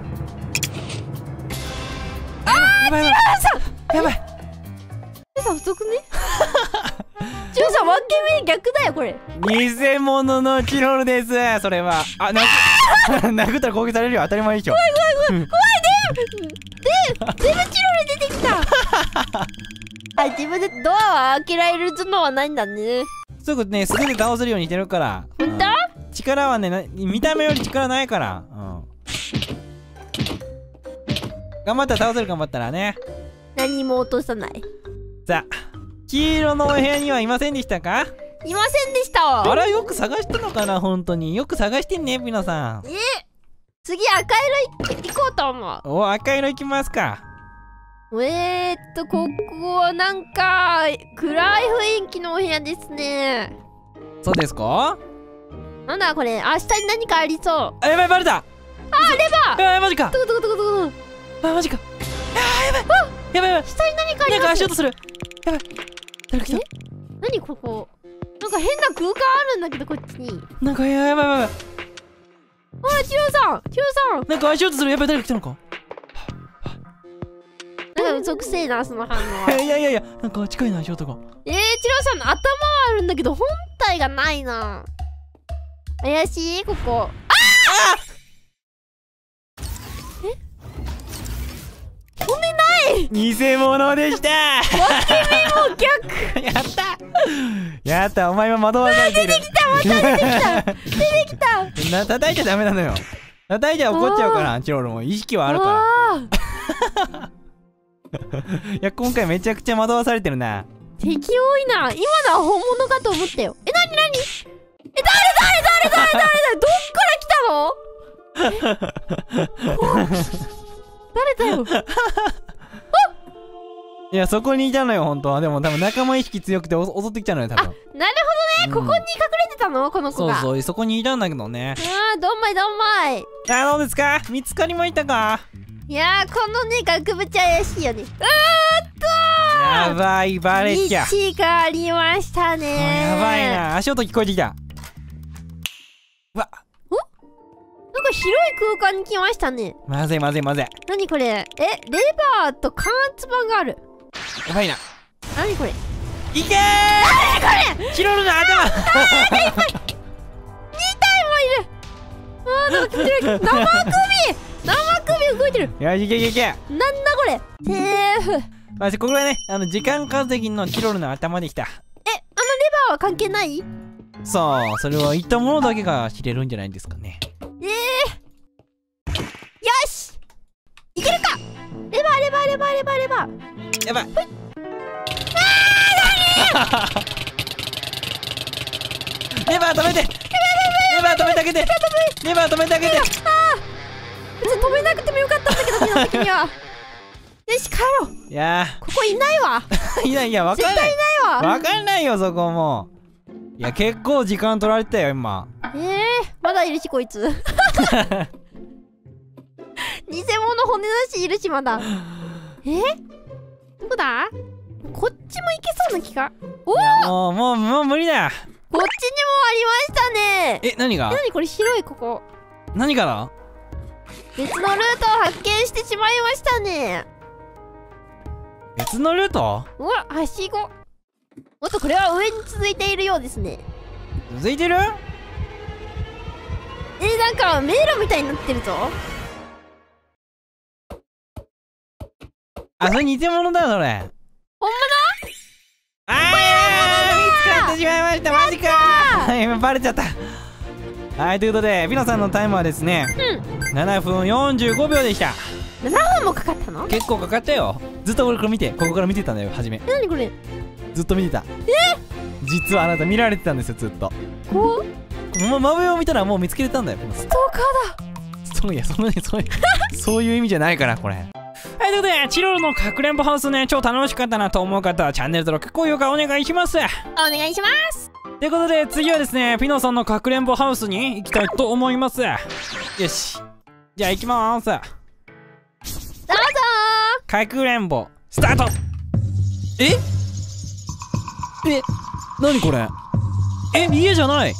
やばいやばい。 チロさん太くね？チロさん分け目逆だよこれ。 偽物のチロルですそれは。殴ったら攻撃されるよ当たり前でしょ。 怖いデブチロル出てきた。自分でドアを開けられるのはないんだね。 すぐね素手で倒せるようにしてるから。 ほんと？ 力はね見た目より力ないから。頑張ったら倒せる頑張ったらね。 何も落とさない。 さあ黄色のお部屋にはいませんでしたか？ いませんでした。 あらよく探したのかな本当に。よく探してんね皆さん。 次赤色行こうと思う。 お赤色行きますか。 ここはなんか暗い雰囲気のお部屋ですね。 そうですか？ なんだこれ。下に何かありそう。 やばいバレた。 レバー。 マジか。 どこマジか。やばい下に何かあります。 なんか足音する。やばい誰来た。 何ここ。なんか変な空間あるんだけどこっちに。 なんかやばい。 チロさんなんか足音する。やばい誰来たのか。 なんか嘘くせえなその反応は。 いやなんか近いな足音が。 チロさんの頭はあるんだけど本体がないな。怪しいここ。骨ない。 偽物でした。 分け目も逆。やったお前は惑わされてる。 出てきた。 叩いちゃダメなのよ。叩いちゃ怒っちゃうからチロルも意識はあるから。いや今回めちゃくちゃ惑わされてるな。 敵多いな。今のは本物かと思ったよ。何誰どっから来たの？誰だよ。 いや、そこにいたのよ、本当は。でも多分仲間意識強くて襲ってきたのよ、多分。 なるほどね、ここに隠れてたのこの子が。 そうそう、そこにいたんだけどね。 どんまいどんまい。 どうですか、見つかりましたか？ いやー、このね、額縁怪しいよね。 やばい、バレちゃう。 道がありましたね。 やばいな、足音聞こえてきた。うわ、 なんか広い空間に来ましたね。 まずいまずいまずい。 何これ？レバーと関圧板がある。 やばいな。 何これ？ いけー！何これ？チロルの頭。 2体もいる。なんか生首動いてる。 よし、いけいけいけ。 なんだこれ？セーフ。 ここがね、時間稼ぎのチロルの頭できた。 レバーは関係ない？ そう、それは言ったものだけが知れるんじゃないですかね。 よし、いけるか。レバー。 やばい。レバー止めて。レバー止めてあげて。レバー止めてあげて。 別に止めなくてもよかったんだけど、見た時には。よし、帰ろう。 いやここいないわ。 いや、わかんない。 絶対いないわ。 わかんないよ、そこも。いや、結構時間取られてたよ、今。 まだいるし、こいつ。偽物骨なしいるし、まだ。どこだ？こっちも行けそうな気が。 もう無理だ。 こっちにもありましたね。 何が？ 何これ、白いここ。 何かな？ 別のルートを発見してしまいましたね。 別のルート？ うわ、はしご。おっと、これは上に続いているようですね。 続いてる？ なんか迷路みたいになってるぞ。 それ偽物だよ、それ。 本見つかってしまいました。マジかー。今バレちゃった。はい、ということでピノさんのタイムはですね、7分45秒でした。 物？7分もかかったの？ 結構かかったよ。ずっと俺これ見て、ここから見てたんだよ、初め。 何これ？ ずっと見てた。実はあなた見られてたんですよ、ずっと。 真上を見たらもう見つけれたんだよ、ピノさん。 ストーカーだ。 そういう意味じゃないから、これ。はい、ということで、チロルのかくれんぼハウスね、超楽しかったなと思う方は、チャンネル登録、高評価お願いします。 お願いします。 ということで、次はですね、ピノさんのかくれんぼハウスに行きたいと思います。よし。じゃあ行きまーす。 どうぞー。かくれんぼ、スタート。何これ？家じゃない。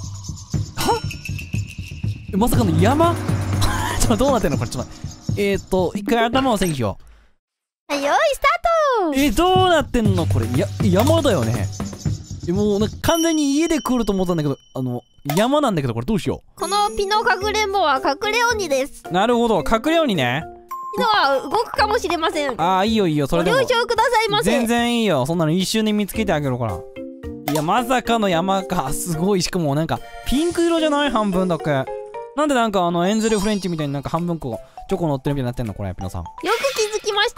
まさかの山？ちょっとどうなってんのこれ、ちょっと待って。一回頭を整理しよう。はい、よいスタート。どうなってんのこれ？山だよね。もうなんか完全に家で来ると思ったんだけど、山なんだけど、これどうしよう。 このピノかくれんぼは隠れ鬼です。 なるほど、隠れ鬼ね。 ピノは動くかもしれません。 いいよいいよ、それでも。 ご了承くださいませ。 全然いいよ、そんなの一瞬で見つけてあげるから。いや、まさかの山か。すごい。しかもなんかピンク色じゃない？半分だけ。なんでなんかエンゼルフレンチみたいになんか半分こうチョコ乗ってるみたいになってんのこれ、ピノさん。 よく気づきました。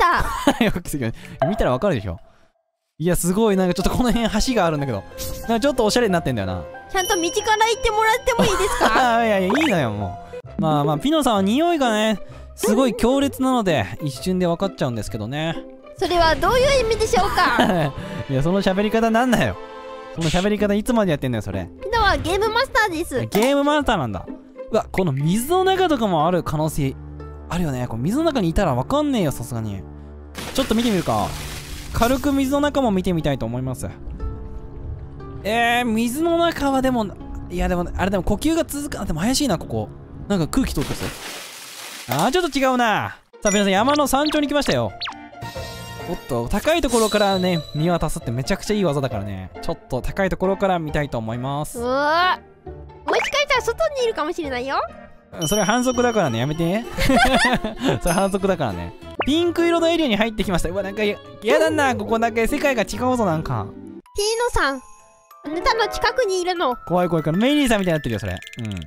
よく気づきました。見たらわかるでしょ。いや、すごい。なんかちょっとこの辺橋があるんだけど、なんかちょっとおしゃれになってんだよな。 ちゃんと道から行ってもらってもいいですか？ いやいのよ、もう。まあピノさんは匂いがね、すごい強烈なので一瞬で分かっちゃうんですけどね。 それはどういう意味でしょうか？ いや、その喋り方なんだよ。その喋り方いつまでやってんだよ、それ。 ピノはゲームマスターです。 ゲームマスターなんだ。うわ、この水の中とかもある可能性あるよね。これ水の中にいたらわかんねえよ、さすがに。ちょっと見てみるか。軽く水の中も見てみたいと思います。水の中はでも、いやでも、あれでも呼吸が続く。でも怪しいな、ここ。なんか空気通ってます。ちょっと違うな。さあ、皆さん山の山頂に来ましたよ。おっと、高いところからね、見渡すってめちゃくちゃいい技だからね。ちょっと高いところから見たいと思います。 うわ、もしかしたら外にいるかもしれないよ。 それ反則だからね、やめて。それ反則だからね。ピンク色のエリアに入ってきました。うわ、なんかやだな。ここだけ世界が違うぞ、なんか。 ピーノさん、あなたの近くにいるの。 怖い怖いから、メイリーさんみたいになってるよ、それ。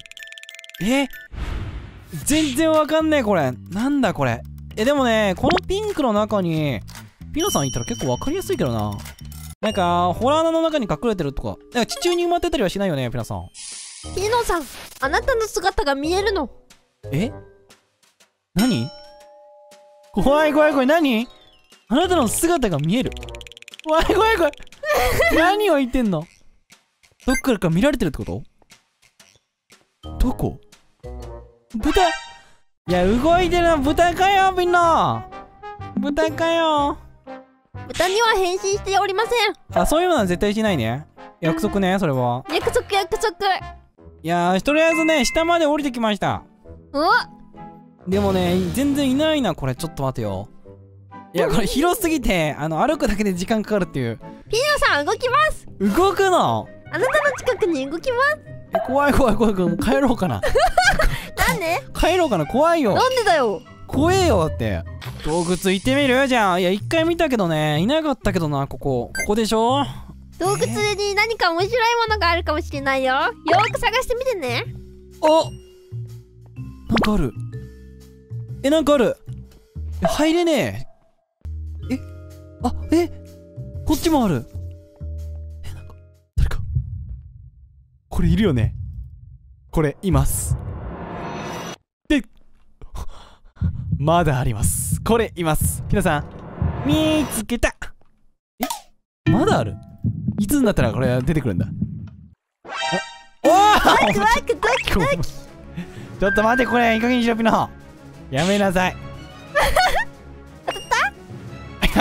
全然わかんねえ、これ。なんだ、これ。でもね、このピンクの中に、ピノさんいたら結構わかりやすいけどな。なんか、ホラー穴の中に隠れてるとか。なんか地中に埋まってたりはしないよね、ピノさん。 ピーノさん、あなたの姿が見えるの。 何？怖い怖い怖い、何？ あなたの姿が見える。怖い怖い怖い。何を言ってんの。どっからか見られてるってこと？どこ？豚。いや、動いてるの豚かよ、みんな。豚かよ。 豚には変身しておりません。 あ、そういうのは絶対しないね。約束ね、それは。 約束約束。 いやー、とりあえずね、下まで降りてきました。でもね、全然いないな、これ。ちょっと待てよ。いや、これ広すぎて、歩くだけで時間かかるっていう。 ピノさん、動きます。 動くの？ あなたの近くに動きます。 怖い怖い怖い怖い。もう帰ろうかな。 なんで？ 帰ろうかな。怖いよ。 なんでだよ。 怖えよって。洞窟行ってみる？じゃあ。いや、一回見たけどね、いなかったけどな、ここでしょ？ 洞窟に何か面白いものがあるかもしれないよ。よーく探してみてね。 お！なんかある。なんかある。入れねえ。こっちもある。なんか、誰か。これいるよね。これ、います。で、まだあります。これ、います。ピノさん、見つけた。まだある？いつになったらこれ出てくるんだ。おー！ ワクワクドキドキ。 ちょっと待って、これいい加減にしろ、ピノ。やめなさい。 当たった？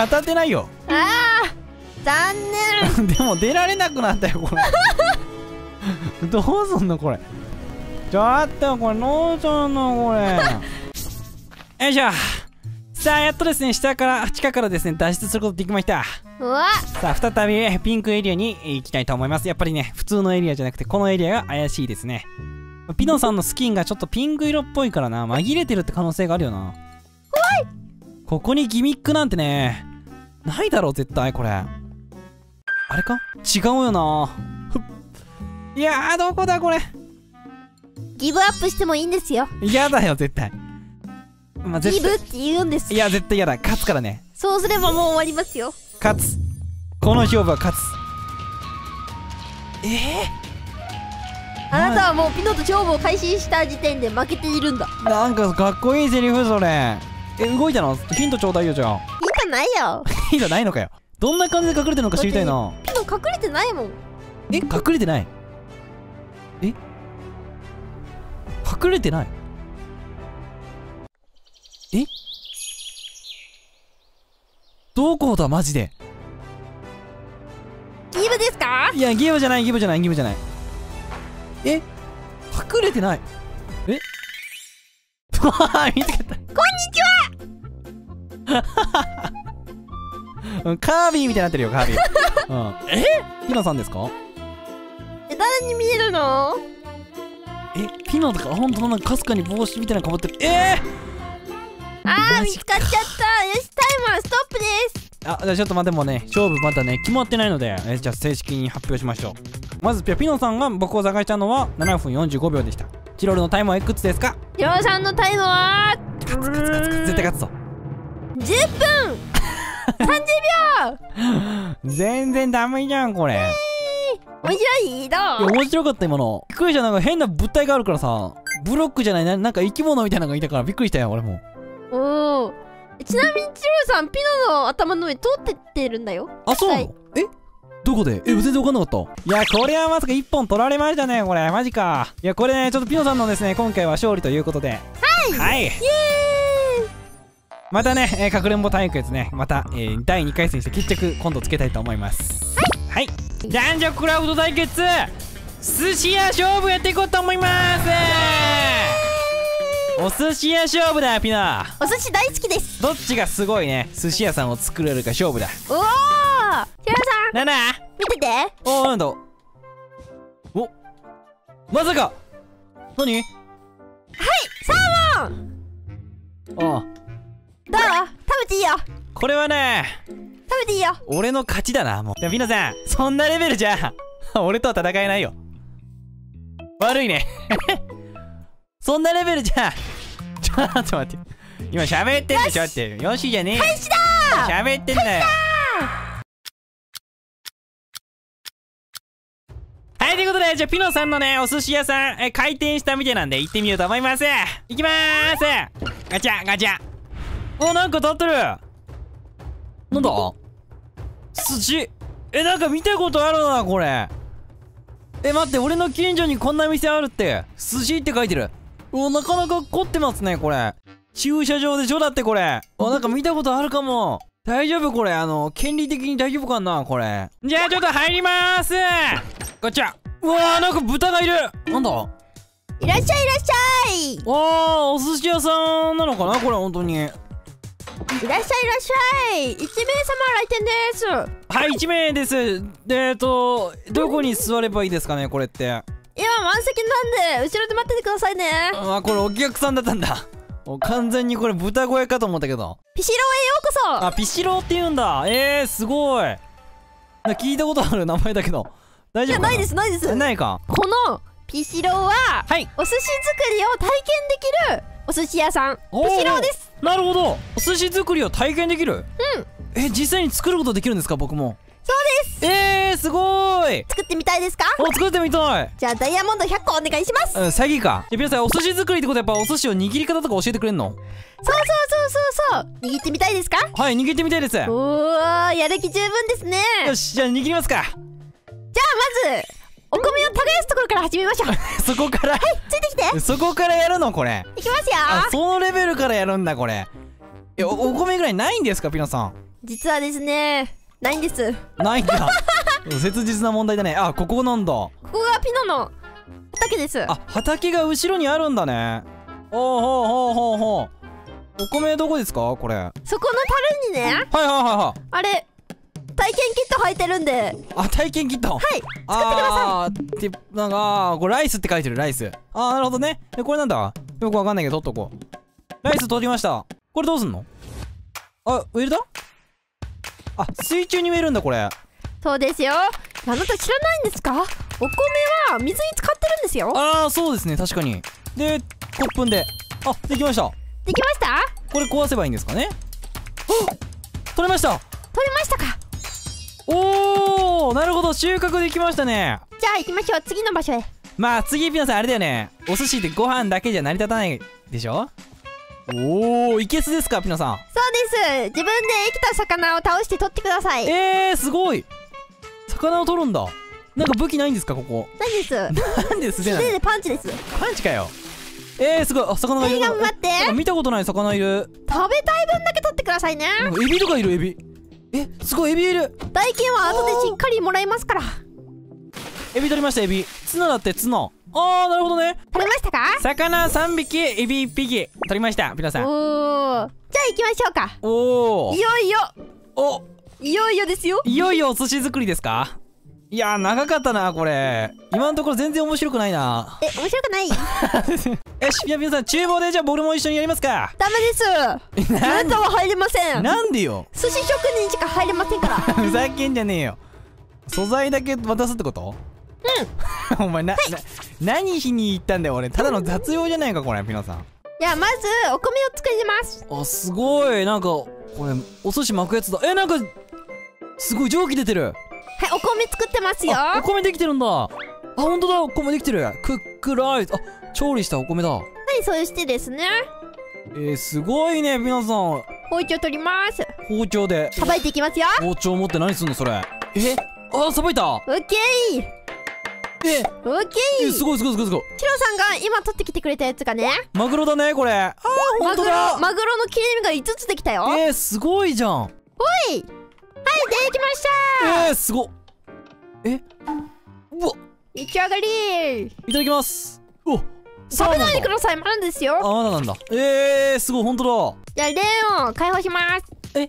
当たってないよ。 ああ、残念。 でも出られなくなったよ、これ。どうすんのこれ。ちょっとこれどうすんのこれ。よいしょ。さあ、やっとですね、地下からですね、脱出することできました。 うわ。 さあ、再びピンクエリアに行きたいと思います。やっぱりね、普通のエリアじゃなくてこのエリアが怪しいですね。ピノさんのスキンがちょっとピンク色っぽいからな、紛れてるって可能性があるよな。 怖い。 ここにギミックなんてね、ないだろう絶対これ。あれか？違うよな。いやー、どこだこれ。 ギブアップしてもいいんですよ。 嫌だよ絶対。まあ、 ギブって言うんです。 いや、絶対嫌だ。勝つからね。 そうすればもう終わりますよ。 勝つ。この勝負は勝つ。 あなたはもうピノと勝負を開始した時点で負けているんだ。 なんかかっこいいセリフそれ。動いたの？ヒントちょうだいよじゃあ。 ヒントないよ。 ヒントないのかよ。どんな感じで隠れてるのか知りたいな。 ピノ隠れてないもん。 隠れてない？隠れてない？どこだマジで。 ギブですか？ いや、ギブじゃない。隠れてない。見つけた。 こんにちは。 カービィみたいになってるよ、カービィ。ピノさんですか？ 誰に見えるの？ ピノとか、ほんとなんかかすかに帽子みたいなのかぶってる。 見つかっちゃった。よし、タイマーストップです。 じゃあちょっと待って、もうね、勝負まだね、決まってないので、じゃあ正式に発表しましょう。まず、ピノさんが僕を探したのは7分45秒でした。チロルのタイムはいくつですか？ チロルさんのタイムは勝つ絶対勝つぞ。 10分30秒。 全然ダメじゃんこれ。 面白い？どう？ 面白かった今の。びっくりした。なんか変な物体があるからさ、ブロックじゃない、なんか生き物みたいなのがいたからびっくりしたよ俺も。 ちなみにチロルさんピノの頭の上通ってってるんだよ。 あ、そうなの？どこで？全然分かんなかった。いや、これはまさか1本取られましたねこれ。マジか。いや、これね、ちょっとピノさんのですね、今回は勝利ということで。はい、イエーイ。またね、かくれんぼ対決ね、また、第2回戦して決着今度つけたいと思います。はい、男女クラフト対決寿司屋勝負やっていこうと思います。お寿司屋勝負だピノ。 お寿司大好きです。 どっちがすごいね寿司屋さんを作れるか勝負だ。 おお、チロルさんなんだ見てて。 なんだ。まさか。何？はい、 サーモン。どう？食べていいよ。 これはね、 食べていいよ。 俺の勝ちだな。もうピノさん、そんなレベルじゃ俺とは戦えないよ。悪いね。そんなレベルじゃちょっと待って、今喋ってんでしょって。よしじゃねえ。 開始だー。 喋ってんだよ。はい、ということで、じゃあピノさんのね、お寿司屋さん開店したみたいなんで行ってみようと思います。行きまーす。ガチャガチャ。なんか立ってる。 なんだ寿司。なんか見たことあるな、これ。待って、俺の近所にこんな店あるって。寿司って書いてる。なかなか凝ってますね、これ。駐車場でしょ、だってこれ。なんか見たことあるかも。大丈夫これ、権利的に大丈夫かな、これ。じゃあちょっと入りまーす。こっちは。うわー、なんか豚がいる。なんだ。 いらっしゃいいらっしゃい。 お寿司屋さんなのかな、これ、本当に。 いらっしゃいいらっしゃい。1名様来店です。 はい、1名です。どこに座ればいいですかね、これって。 今満席なんで後ろで待っててくださいね。 これお客さんだったんだ。完全にこれ豚小屋かと思ったけど。 ピシローへようこそ。 ピシローって言うんだ。すごい。聞いたことある名前だけど大丈夫かな。 ないですないです。 ないか。 このピシローは、はい、お寿司作りを体験できるお寿司屋さんピシローです。なるほど。 お寿司作りを体験できる。実際に作ることできるんですか、僕も。 そうです。 すごーい。 作ってみたいですか。 作ってみたい。 じゃあダイヤモンド100個お願いします。 詐欺か。皆さん、お寿司作りってことはやっぱお寿司を握り方とか教えてくれんの。 そう握ってみたいですか。 はい、握ってみたいです。 やる気十分ですね。 よし、じゃあ握りますか。 じゃあまずお米を耕すところから始めましょう。 そこから。 はい、ついてきて。 そこからやるの、これ。 いきますよ。 そのレベルからやるんだ、これ。お米ぐらいないんですか、ピノさん。 実はですね、ないんです。 ないんだ。切実な問題だね。ここなんだ。ここがピノの畑です。 畑が後ろにあるんだね。お米どこですか、これ。 そこの樽にね。あれ体験キット入ってるんで。 体験キット。はい、 作ってください。 なんかこれライスって書いてる。ライス。なるほどね。これなんだ、よくわかんないけど取っとこう。ライス取りました。これどうすんの。植えるだ。水中に植えるんだ、これ。 そうですよ。あなた知らないんですか。お米は水に浸かってるんですよ。 そうですね、確かに。でコップンで。できました。 できました。 これ壊せばいいんですかね。取れました。 取れましたか。 なるほど、収穫できましたね。 じゃあ行きましょう、次の場所へ。 次ピノさんあれだよね、お寿司ってご飯だけじゃ成り立たないでしょ。いけすですか、ピノさん。 そうです。自分で生きた魚を倒して取ってください。 すごい。魚を取るんだ。なんか武器ないんですか、ここ。 ないです。 なんで素手なの。 素手でパンチです。 パンチかよ。すごい。魚がいる。 頑張って。 見たことない魚いる。 食べたい分だけ取ってくださいね。 エビとかいる。エビ。すごい、エビいる。 代金は後でしっかりもらいますから。 エビ取りました。エビ。ツナだって。ツナ。なるほどね。 取れましたか。 魚3匹、エビ1匹取りました、ピノさん。 じゃあ行きましょうか。いよいよですよ。 いよいよお寿司作りですか。いや長かったな、これ。今のところ全然面白くないな。 面白くない。 よし、皆さん厨房でじゃあ僕も一緒にやりますか。 ダメです。あなたは入れません。 なんでよ。 寿司職人しか入れませんから。 ふざけんじゃねえよ。素材だけ渡すってこと。お前何しに行ったんだよ、俺。ただの雑用じゃないか、これ、ピノさん。 いや、まずお米を作ります。 すごい。なんかこれお寿司巻くやつだ。なんかすごい蒸気出てる。 はい、お米作ってますよ。 お米できてるんだ。本当だ、お米できてる。クックライス。調理したお米だ。はい、 そうしてですね。 すごいね、皆さん。 包丁取ります。 包丁でさばいていきますよ。 包丁持って何すんの、それ。さばいた。 オッケー。オッケー。 すごい。チロさんが今取ってきてくれたやつがね、 マグロだね、これ。本当だ。 マグロの切り身が5つできたよ。 すごいじゃん。 はい、できました。 すごっ。うわ、 出来上がり。 いただきます。 食べないでください。まだですよ。 まだなんだ。すごい、本当だ。 じゃあレーンを解放します。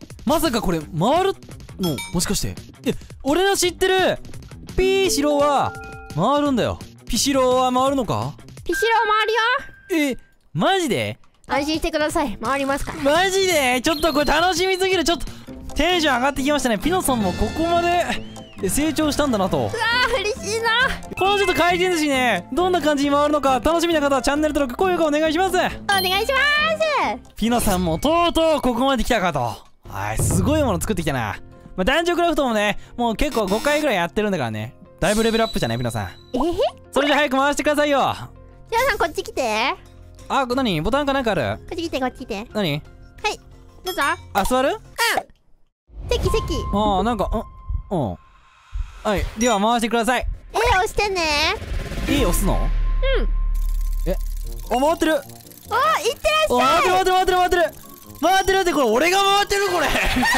まさかこれ回るの、もしかして。俺の知ってるピーシローは回るんだよ。ピシローは回るのか。 ピシロー回るよ。 マジで。 安心してください、回りますから。 マジで。ちょっとこれ楽しみすぎる。ちょっとテンション上がってきましたね。ピノさんもここまで成長したんだなと。 嬉しいな。 このちょっと回転寿司ね、どんな感じに回るのか楽しみな方はチャンネル登録、高評価お願いします。 お願いします。 ピノさんもとうとうここまで来たかと。すごいもの作ってきたな。ダンジョンクラフトもね、もう結構5回ぐらいやってるんだからね。だいぶレベルアップじゃない、ピノさん。それじゃ早く回してくださいよ。 ジロさんこっち来て。 何ボタンかなんかある。 こっち来て、こっち来て。 何。 はい、どうぞ。 座る。 席奇跡。 ああ、なんかはい、では回してください。 押してね。 押すの？回ってる。 いってらっしゃい。 回ってるって、これ俺が回ってるこれ。 チ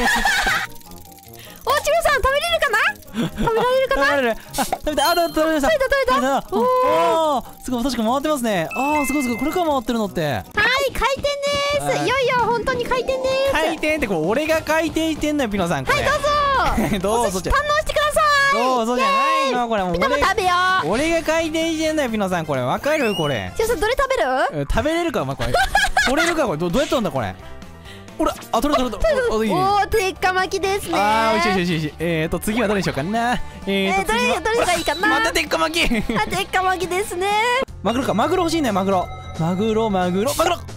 ロさん食べれるかな？食べられるかな？ 食べれる。食べた。食べました。 食べた。 すごい、確か回ってますね。すごい、これから回ってるのって。 はい、回転です。いよいよ本当に回転です。 回転って、これ俺が回転してんのよ、ピノさん。 はい、どうぞ。 どうぞ。 堪能してください。 どうぞじゃないの、これもう。 ピノも食べよう。 俺が回転してんのよ、ピノさん。これわかる？これ。 チロさんどれ食べる？ 食べれるか、お前これ。取れるか、これ。どうやったんだこれ。ほら、取れた。 鉄火巻きですね。 おいしい。次はどれにしようかな。 どれがいいかな。 また鉄火巻き。 鉄火巻きですね。 マグロか、マグロ欲しいね、マグロ。違う。 はい、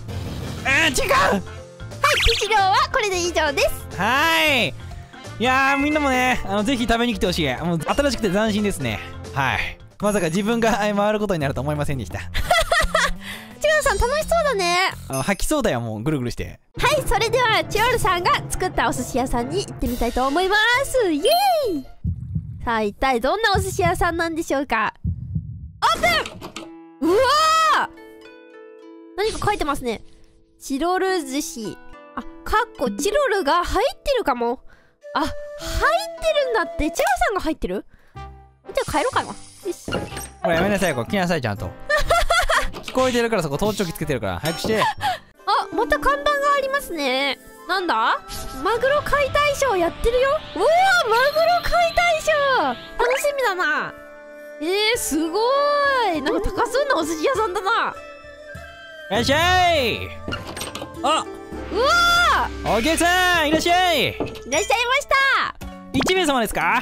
治療はこれで以上です。 はい。いやー、みんなもね、ぜひ食べに来てほしい。もう新しくて斬新ですね。はい。まさか自分が回ることになると思いませんでした。 チロルさん楽しそうだね。 吐きそうだよ、もうぐるぐるして。 はい、それではチロルさんが作ったお寿司屋さんに行ってみたいと思います。イエーイ。さあ、一体どんなお寿司屋さんなんでしょうか。オープン。うわー、何か書いてますね。チロル寿司。チロルが入ってるかも。入ってるんだって。チロルさんが入ってる。じゃあ帰ろうかな。よし。 ほら、やめなさい、これ来なさい、ちゃんと。聞こえてるから、そこ盗聴器つけてるから早くして。 また看板がありますね。なんだ？マグロ解体ショーやってるよ。うわー、マグロ解体ショー楽しみだな。すごーい。なんか高そうなお寿司屋さんだな。 いらっしゃい。 うわー、お客さんいらっしゃい。 いらっしゃいました。 1名様ですか？ はい。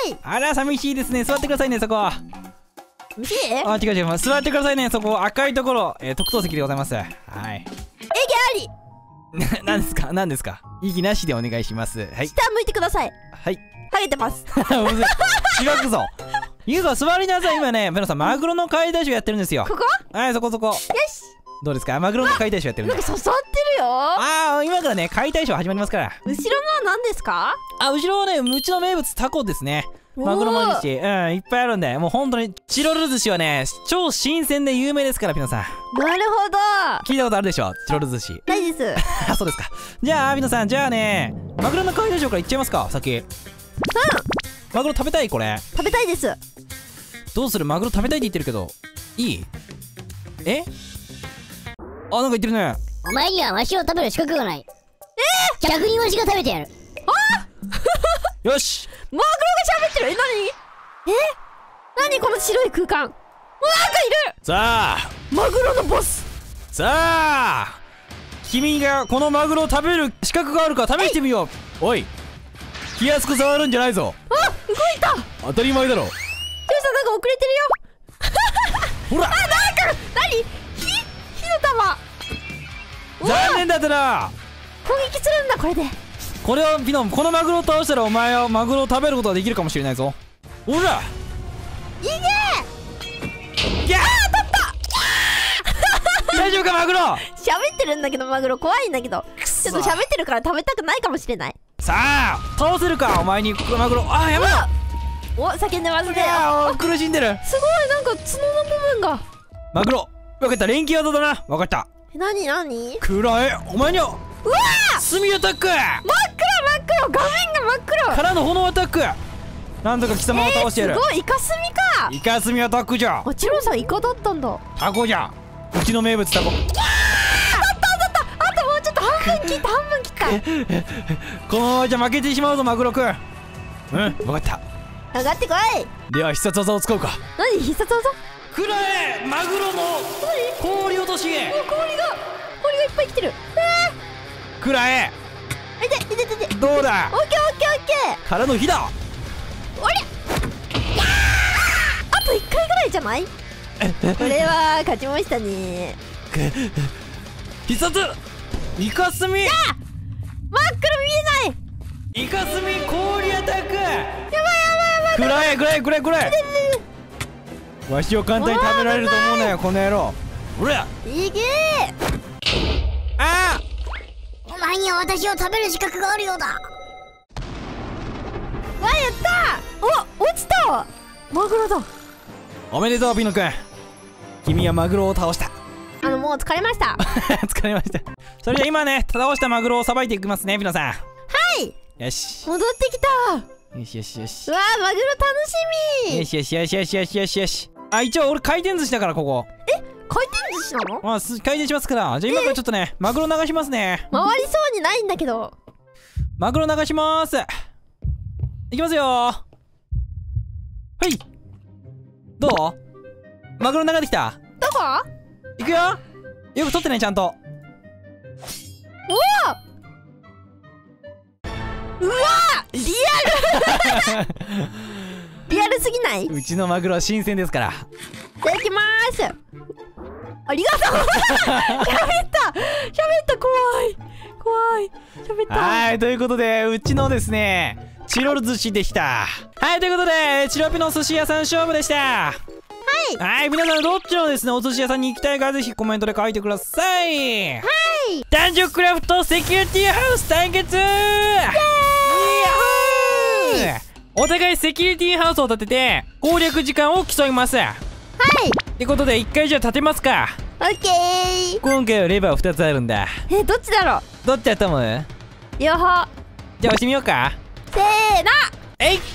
あら、寂しいですね。座ってくださいね、そこ。 寂しい？ 違う、座ってくださいね、そこ。赤いところ、特等席でございます。はい。 営業あり。 何ですか？意義なしでお願いします。はい。 下向いてください。 はい。 ハゲてます。 しばくぞ。ゆうか、座りなさい。今ね、ペロさん、マグロの解体ショーやってるんですよ。 ここ？ はい、そこ。よし。どうですか？マグロの解体ショーやってるんで。 なんか刺さってるよ。 今からね、解体ショー始まりますから。 後ろのは何ですか？ 後ろはね、うちの名物タコですね。マグロもあるし、いっぱいあるんで、もう本当にチロル寿司はね、超新鮮で有名ですから、ピノさん。 なるほど。 聞いたことあるでしょ、チロル寿司。 ないです。 そうですか。じゃあ、ピノさん、じゃあね、マグロの解体ショーからいっちゃいますか、先。マグロ食べたい？これ食べたいです。 どうする？マグロ食べたいって言ってるけど、いい？なんか言ってるね。 お前にはわしを食べる資格がない。逆にわしが食べてやる。 よし。 マグロが喋ってる。何この白い空間。なんかいる。 さあ、 マグロのボス。 さあ、君がこのマグロを食べる資格があるか試してみよう。おい、気安く触るんじゃないぞ。 動いた。 当たり前だろ。 ジョーさん、なんか遅れてるよ。 ほら。 何？火の玉。 残念だったな。 攻撃するんだ、これで。 これをピノ、このマグロを倒したらお前はマグロを食べることができるかもしれないぞ。ほら。 いけー。 取った。大丈夫か、マグロ。 喋ってるんだけど、マグロ怖いんだけど、ちょっと喋ってるから食べたくないかもしれない。 さあ、倒せるか、お前にマグロ。やばい。 叫んでますね。 苦しんでる。 すごい、なんか角の部分が。 マグロ、分かった、連携技だな。分かった。 何？ 暗い。お前にはうわ炭アタック。 真っ暗、画面が真っ黒からの炎アタック。なんとか貴様を倒してやる。 すごい、イカスミか。 イカスミアタックじゃ。 チロさん、イカだったんだ。 タコじゃん。うちの名物タコ。 当たった。あともうちょっと半分切ったこのままじゃ負けてしまうぞ、マグロくん。分かった。 上がってこい。 では必殺技を使うか。 何？必殺技？ くらえ、マグロの氷落とし。 氷がいっぱい来てる。 くらえ。どうだ。 オッケー。 からの火だ。 おりゃ。あと1回ぐらいじゃない？これは勝ちましたね。 必殺イカスミ。 真っ黒見えない。 イカスミ氷アタック。やばい。 くらえ。わしを簡単に食べられると思うなよ、この野郎。ほら。 いけー。 お前には私を食べる資格があるようだ。 わ、やったー。お、落ちた。マグロだ。 おめでとうピノくん。君はマグロを倒した。 もう疲れました。 疲れました。それじゃ今ね、倒したマグロをさばいていきますね、ピノさん。 はい。 よし。 戻ってきた。 よしよしよし。 うわー、マグロ楽しみ。 よしよしよしよしよしよしよし。あ、一応俺回転寿司だからここ。 回転寿司なの？ 回転しますから。じゃあ今からちょっとね、マグロ流しますね。 回りそうにないんだけど。 マグロ流しまーす。いきますよー。はい。どう？マグロ流れてきた？ どこ？ いくよ。よく取ってね、ちゃんと。 うわリアルリアルすぎない？ うちのマグロは新鮮ですから。 いただきまーす。ありがとう。喋った怖い喋った。 はい、ということでうちのですねチロル寿司でした。はい、ということでチロピの寿司屋さん勝負でした。はい、皆さんどっちのですねお寿司屋さんに行きたいかぜひコメントで書いてください。はい、男女クラフトセキュリティハウス対決。お互いセキュリティハウスを建てて攻略時間を競います。はいってことで1回じゃ立てますか。 オッケー。 今回はレバー2つあるんだ。 どっちだろう？ どっちだと思う？ 両方。 じゃあ押してみようか。 せーの。 えい。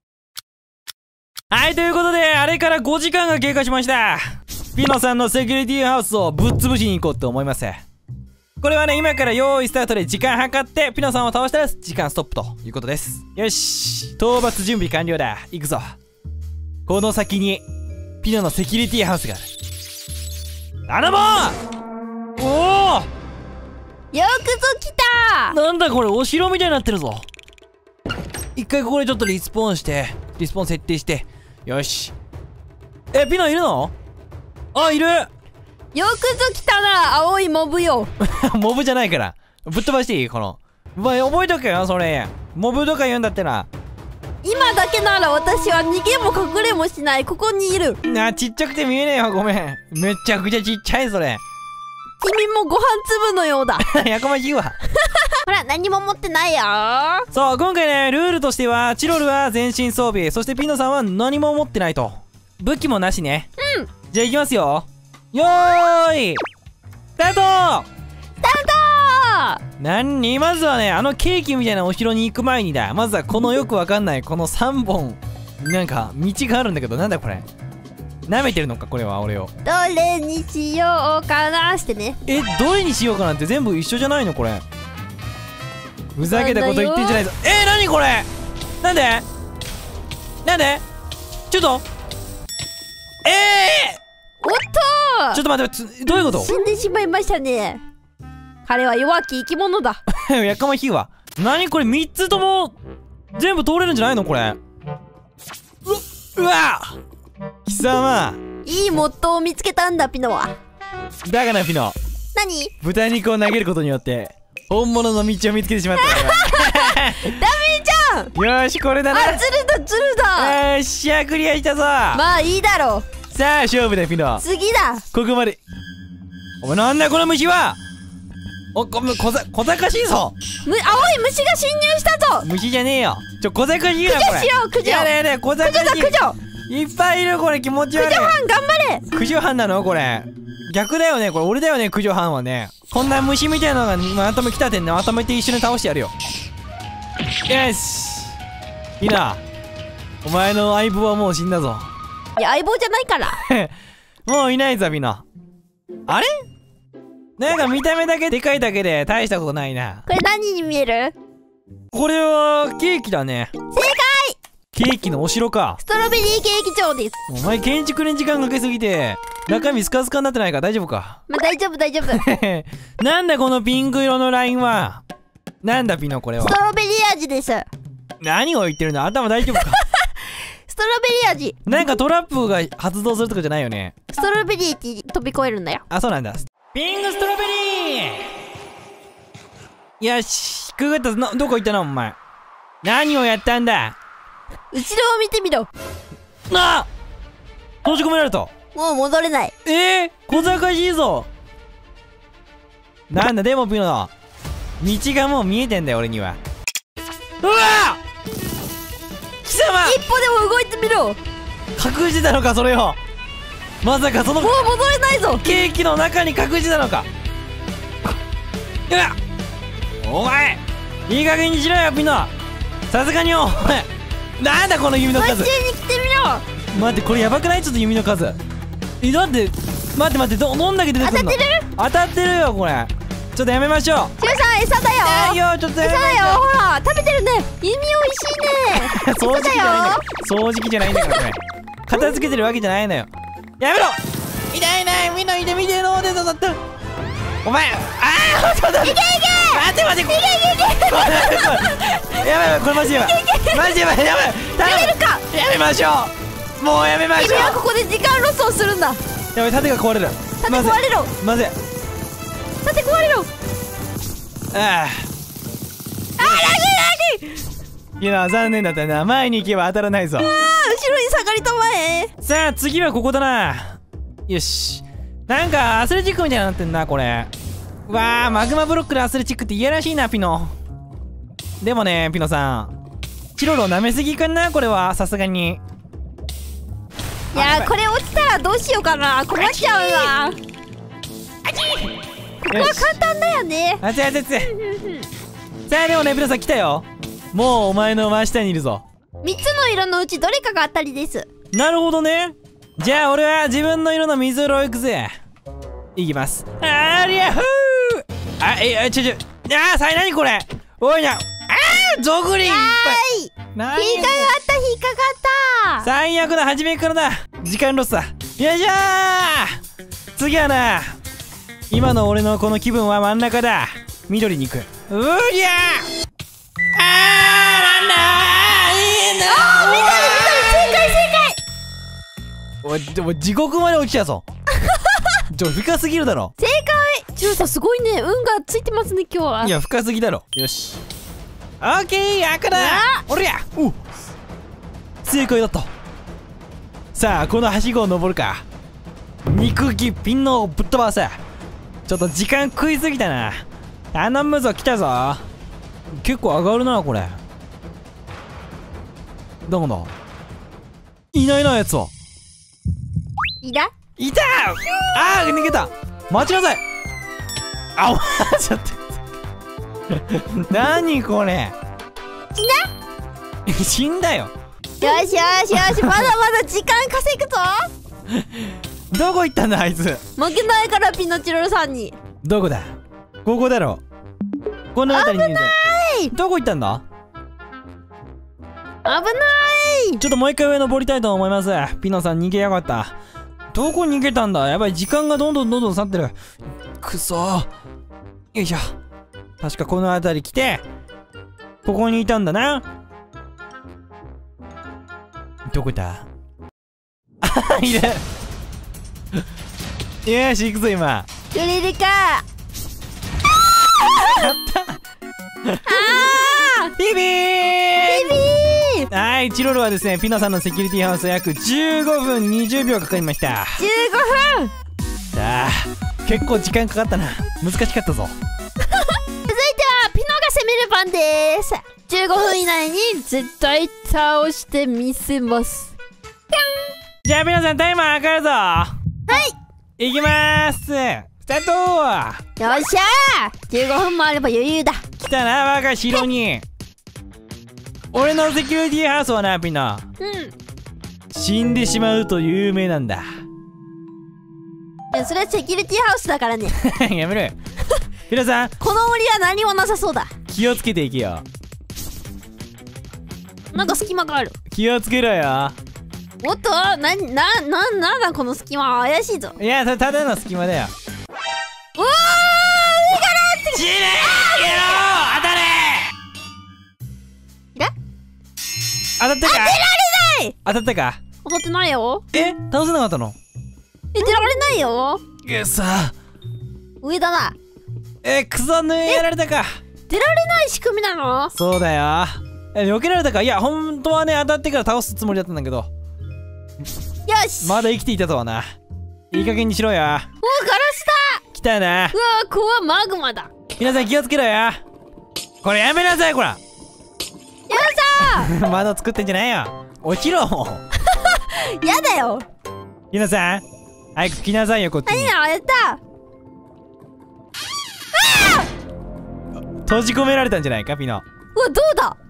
はい、ということであれから5時間が経過しました。ピノさんのセキュリティハウスをぶっ潰しに行こうと思います。これはね今から用意スタートで時間計ってピノさんを倒したら時間ストップということです。よし、討伐準備完了だ。行くぞ。この先にピノのセキュリティハウスがある。頼もう。おお、 よくぞ来た。 なんだこれ、お城みたいになってるぞ。一回ここでちょっとリスポーン設定して。よし。ピノいるの？あ、いる。 よくぞ来たな、青いモブよ。 モブじゃないからぶっ飛ばしていい？この覚えとけよそれ。モブとか言うんだってな。 今だけなら私は逃げも隠れもしない。ここにいる。 ちっちゃくて見えねえよ、ごめん。めちゃくちゃちっちゃいそれ。 君もご飯粒のようだ。 やかましいわ。 ほら、何も持ってないよ。 そう、今回ねルールとしてはチロルは全身装備、そしてピノさんは何も持ってないと。武器もなしね。じゃあいきますよ。よーいスタート。何？まずはねケーキみたいなお城に行く前にだ。まずはこのよくわかんないこの3本なんか道があるんだけど、なんだこれ。舐めてるのかこれは俺を。 どれにしようかなしてね。 どれにしようかなんて全部一緒じゃないのこれ。ふざけたこと言ってんじゃないぞ。何これ。なんでちょっとおっと。 ちょっと待って、どういうこと？ 死んでしまいましたね。彼は弱き生き物だ。 やかましいわ。何これ、3つとも全部通れるんじゃないのこれ。うわ貴様、 いいモットーを見つけたんだピノは。 だからピノ、 何？ 豚肉を投げることによって本物の道を見つけてしまった。 ダメじゃん。 よーし、これだな。 ずるだ。 よっしゃ、クリアしたぞ。 まあいいだろう。 さあ勝負だピノ。 次だ。 ここまで。お前なんだこの虫は。小賢しいぞ。 青い虫が侵入したぞ。 虫じゃねえよ。小賢しいなこれ。 駆除しよう、駆除。 やれ小賢しい。 駆除。 いっぱいいるこれ、気持ち悪い。 駆除班頑張れ。 駆除班なのこれ。逆だよねこれ、俺だよね駆除班はね。こんな虫みたいなのがまとめ来たってんね、まとめて一緒に倒してやるよ。よし。いいな。お前の相棒はもう死んだぞ。 いや相棒じゃないから。 もういないぞみんな。あれ？なんか見た目だけでかいだけで大したことないな。 これ何に見える？ これはケーキだね。 正解。 ケーキのお城か。 ストロベリーケーキ場です。 お前建築に時間かけすぎて中身スカスカになってないか大丈夫か？ まあ大丈夫。 なんだこのピンク色のラインは。なんだピノこれは。 ストロベリー味です。 何を言ってるの？頭大丈夫か？ ストロベリー味。 なんかトラップが発動するとかじゃないよね。 ストロベリーって飛び越えるんだよ。 あ、そうなんだ。ピンクストロベリー。よし、くぐった。どこ行ったのお前。何をやったんだ。 後ろを見てみろ。 閉じ込められた。 もう戻れない。 小賢しいぞ。なんだでもピノの道がもう見えてんだよ俺には。うわ様、 一歩でも動いてみろ。 隠してたのかそれを。まさかそのもう戻れないぞ。 ケーキの中に隠してたのか。いや、お前いい加減にしろよピノ。さすがによお前、なんだこの弓の数。 こっちに来てみろ。 待ってこれやばくない？ちょっと弓の数。だって待ってどんだけ出てくるの？当たってるよこれ。ちょっとやめましょう。 チュウさん餌だよ。 いやちょっとやめましょう。 餌だよ。ほら食べてるね。弓おいしいね。 掃除機じゃないんだよ。掃除機じゃないんだからこれ。片付けてるわけじゃないのよ。やめろ。痛いな、みんな見て見てのでだった。お前、ああ、ちょっと待って。待って待って。やばいこれマジやばい。マジやばいやばい。 やめるか。 やめましょう。もうやめましょう。 君はここで時間ロスをするんだ。 やばい、盾が壊れる。 盾壊れろ。 まずい。 盾壊れろ。 ああ、いや残念だったな。前に行けば当たらないぞ。 後ろに下がりたまえ。 さあ次はここだな。よし、なんかアスレチックみたいになってんなこれ。わあ、マグマブロックでアスレチックって嫌らしいなピノ。でもねピノさん、チロロ舐めすぎかなこれは。さすがに。 いやこれ落ちたらどうしようかな。困っちゃうな。ここは簡単だよね。 あつあつあつ。さあでもねピノさん来たよ。もうお前の真下にいるぞ。 3つの色のうちどれかが当たりです。 なるほどね。じゃあ俺は自分の色の水色をいくぜ。いきます。ありゃふー。あ、あー、さいなにこれ。おいな。あー、ゾグリンいっぱい。 引っかかった。 最悪だ、初めからだ。時間ロスだ。よいしょー。次はな、今の俺のこの気分は真ん中だ。緑に行く。うりゃー。なんだー。いいなー。 緑正解。 おい、でも地獄まで落ちたぞ。深すぎるだろ。 正解。チュウさんすごいね。運がついてますね今日は。 いや深すぎだろ。よし、オッケー、赤だ。おりゃ、お、正解だった。さあこのはしごを登るか。肉気ピンのぶっ飛ばせ。ちょっと時間食いすぎたな。頼むぞ。来たぞ。結構上がるなこれ。どこだ。いないなやつは。 いた。 あー、逃げた。待ちなさい。あ、お前ちょっと何これ。死んだよ。 よしまだまだ時間稼ぐぞ。 どこ行ったんだあいつ。 負けないからピノチロルさんに。 どこだ。ここだろ。この辺りにいるぞ。どこ行ったんだ。 危ない。 ちょっともう一回上登りたいと思います。ピノさん逃げやがった。どこ逃げたんだ。やばい、時間がどんどん去ってる。くそー。よいしょ。確かこの辺り来てここにいたんだな。どこだ。あ、いる。よし行くぞ今。 揺れるか。 やったあビビー。 ビビー。 はい、チロルはですねピノさんのセキュリティハウス約15分20秒かかりました。 15分。 さあ結構時間かかったな。難しかったぞ。 続いてはピノが攻める番です。15分以内に絶対倒してみせます。 じゃあ皆さんタイマー測るぞ。 はいいきまーす。スタート。 よっしゃー。15分もあれば余裕だ。 来たな我が城に。俺のセキュリティハウスはなピノ、死んでしまうと有名なんだ。 それはセキュリティハウスだからね。 やめろよ。皆さんこの森は何もなさそうだ。 気をつけていけよ。 なんか隙間がある。 気をつけろよ。 おっと、なんだこの隙間は。怪しいぞ。 いやただの隙間だよ。 うわー、上からって死ねーよー。当たれー。 当たったか。 当てられない。 当たったか。 当たってないよ。 倒せなかったの。 出られないよ。 くそー。 上だな。 クソ抜やられたか。 出られない仕組みなの。 そうだよ。避けられたか。いや本当はね当たってから倒すつもりだったんだけど。 よし。 まだ生きていたとはな。いい加減にしろよ。 お、ガラスだ。 来たな。 うわー、怖い。マグマだ。 皆さん気をつけろよ。これやめなさいこら。 やだ窓作ってんじゃないよ。落ちろもうやだよ。 ピノさん早く来なさいよこっちに。 何がやった。 閉じ込められたんじゃないかピノ。 うわどうだ。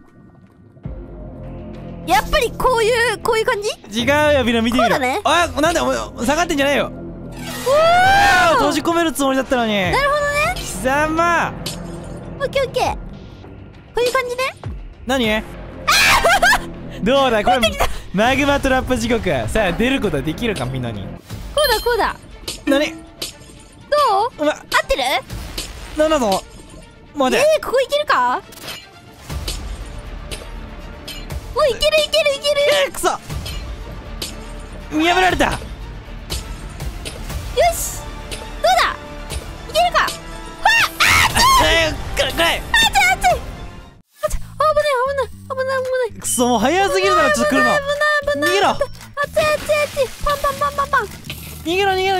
やっぱりこういう感じ。 違うよピノ見てみろ。 こうだね。 あなんでお前下がってんじゃないよ。閉じ込めるつもりだったのに。 なるほどね。 貴様。 オッケーオッケー。こういう感じね。 何どうだこれマグマトラップ地獄。さあ出ることはできるかピノに。 こうだこうだ。 何どう。 うわ合ってる。 なんだぞ待て。 ここいけるか。おいけるいけるいける。 くそ見破られた。よしどうだいけるか。 くらい危ないくそもう早すぎるだろ。ちょっと来るの危ない逃げろ。 熱いパン逃げろい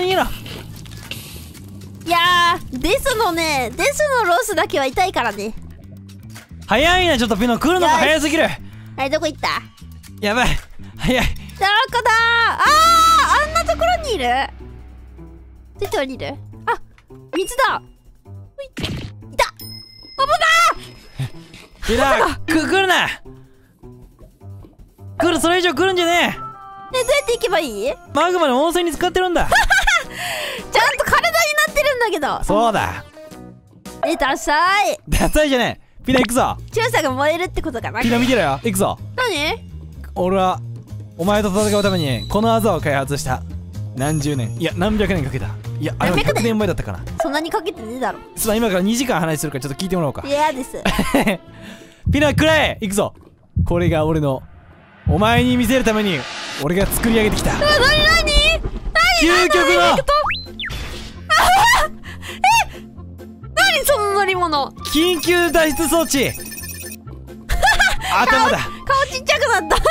やーデスのロスだけは痛いからね。 早いなちょっとピノ来るのが早すぎる。 はいどこ行った。 やばい早い。 どこだ。あんなところにいる。出て降りる。あ水だ。いた。 ピノ来るな。来るそれ以上来るんじゃねえ。 どうやって行けばいい。 マグマの温泉に使ってるんだ。 ちゃんと体になってるんだけど。 そうだ。 ダサい。 ダサいじゃねえ。ピノ行くぞ。 強さが燃えるってことかな。 ピノ見てろよ。行くぞ。 何。 俺はお前と戦うためにこのあざを開発した。何十年いや何百年かけた。いやあれは100年前だったかな。 そんなにかけてねえだろ。 すまん今から2時間話するからちょっと聞いてもらおうか。 嫌です。 ピノ食らえ行くぞ。これが俺のお前に見せるために俺が作り上げてきた何究極の何その乗り物。 緊急脱出装置頭だ。 顔ちっちゃくなった。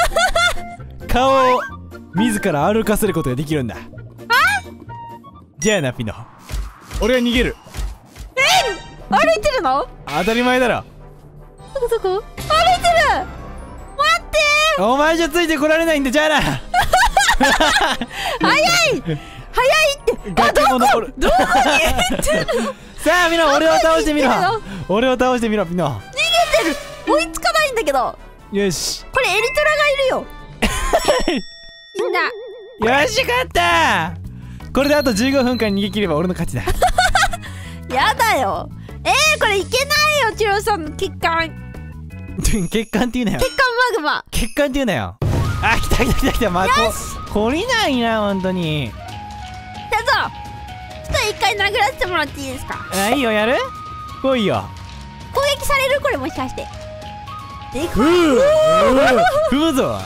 顔を自ら歩かせることができるんだ。じゃあなピノ俺は逃げる。 歩いてるの。 当たり前だろ。 どこ歩いてる。待ってお前じゃついてこられないんでじゃあな。 早いって。 崖も残る。 どこに行ってるの。 さあみんな俺を倒してみろ。俺を倒してみろピノ。 逃げてる。追いつかないんだけど。 よしこれエリトラがいるよ。みんなよし勝った。これであと15分間逃げ切れば俺の勝ちだ。 やだよ。これいけないよ。チロさんの血管血管って言うなよ。 マグマ。 血管って言うなよ。あ来たまあ懲りないな本当に。 だぞちょっと一回殴らせてもらっていいですか。 あいいよやる。来いよ。 攻撃される。これもしかしてでかい。 踏むぞ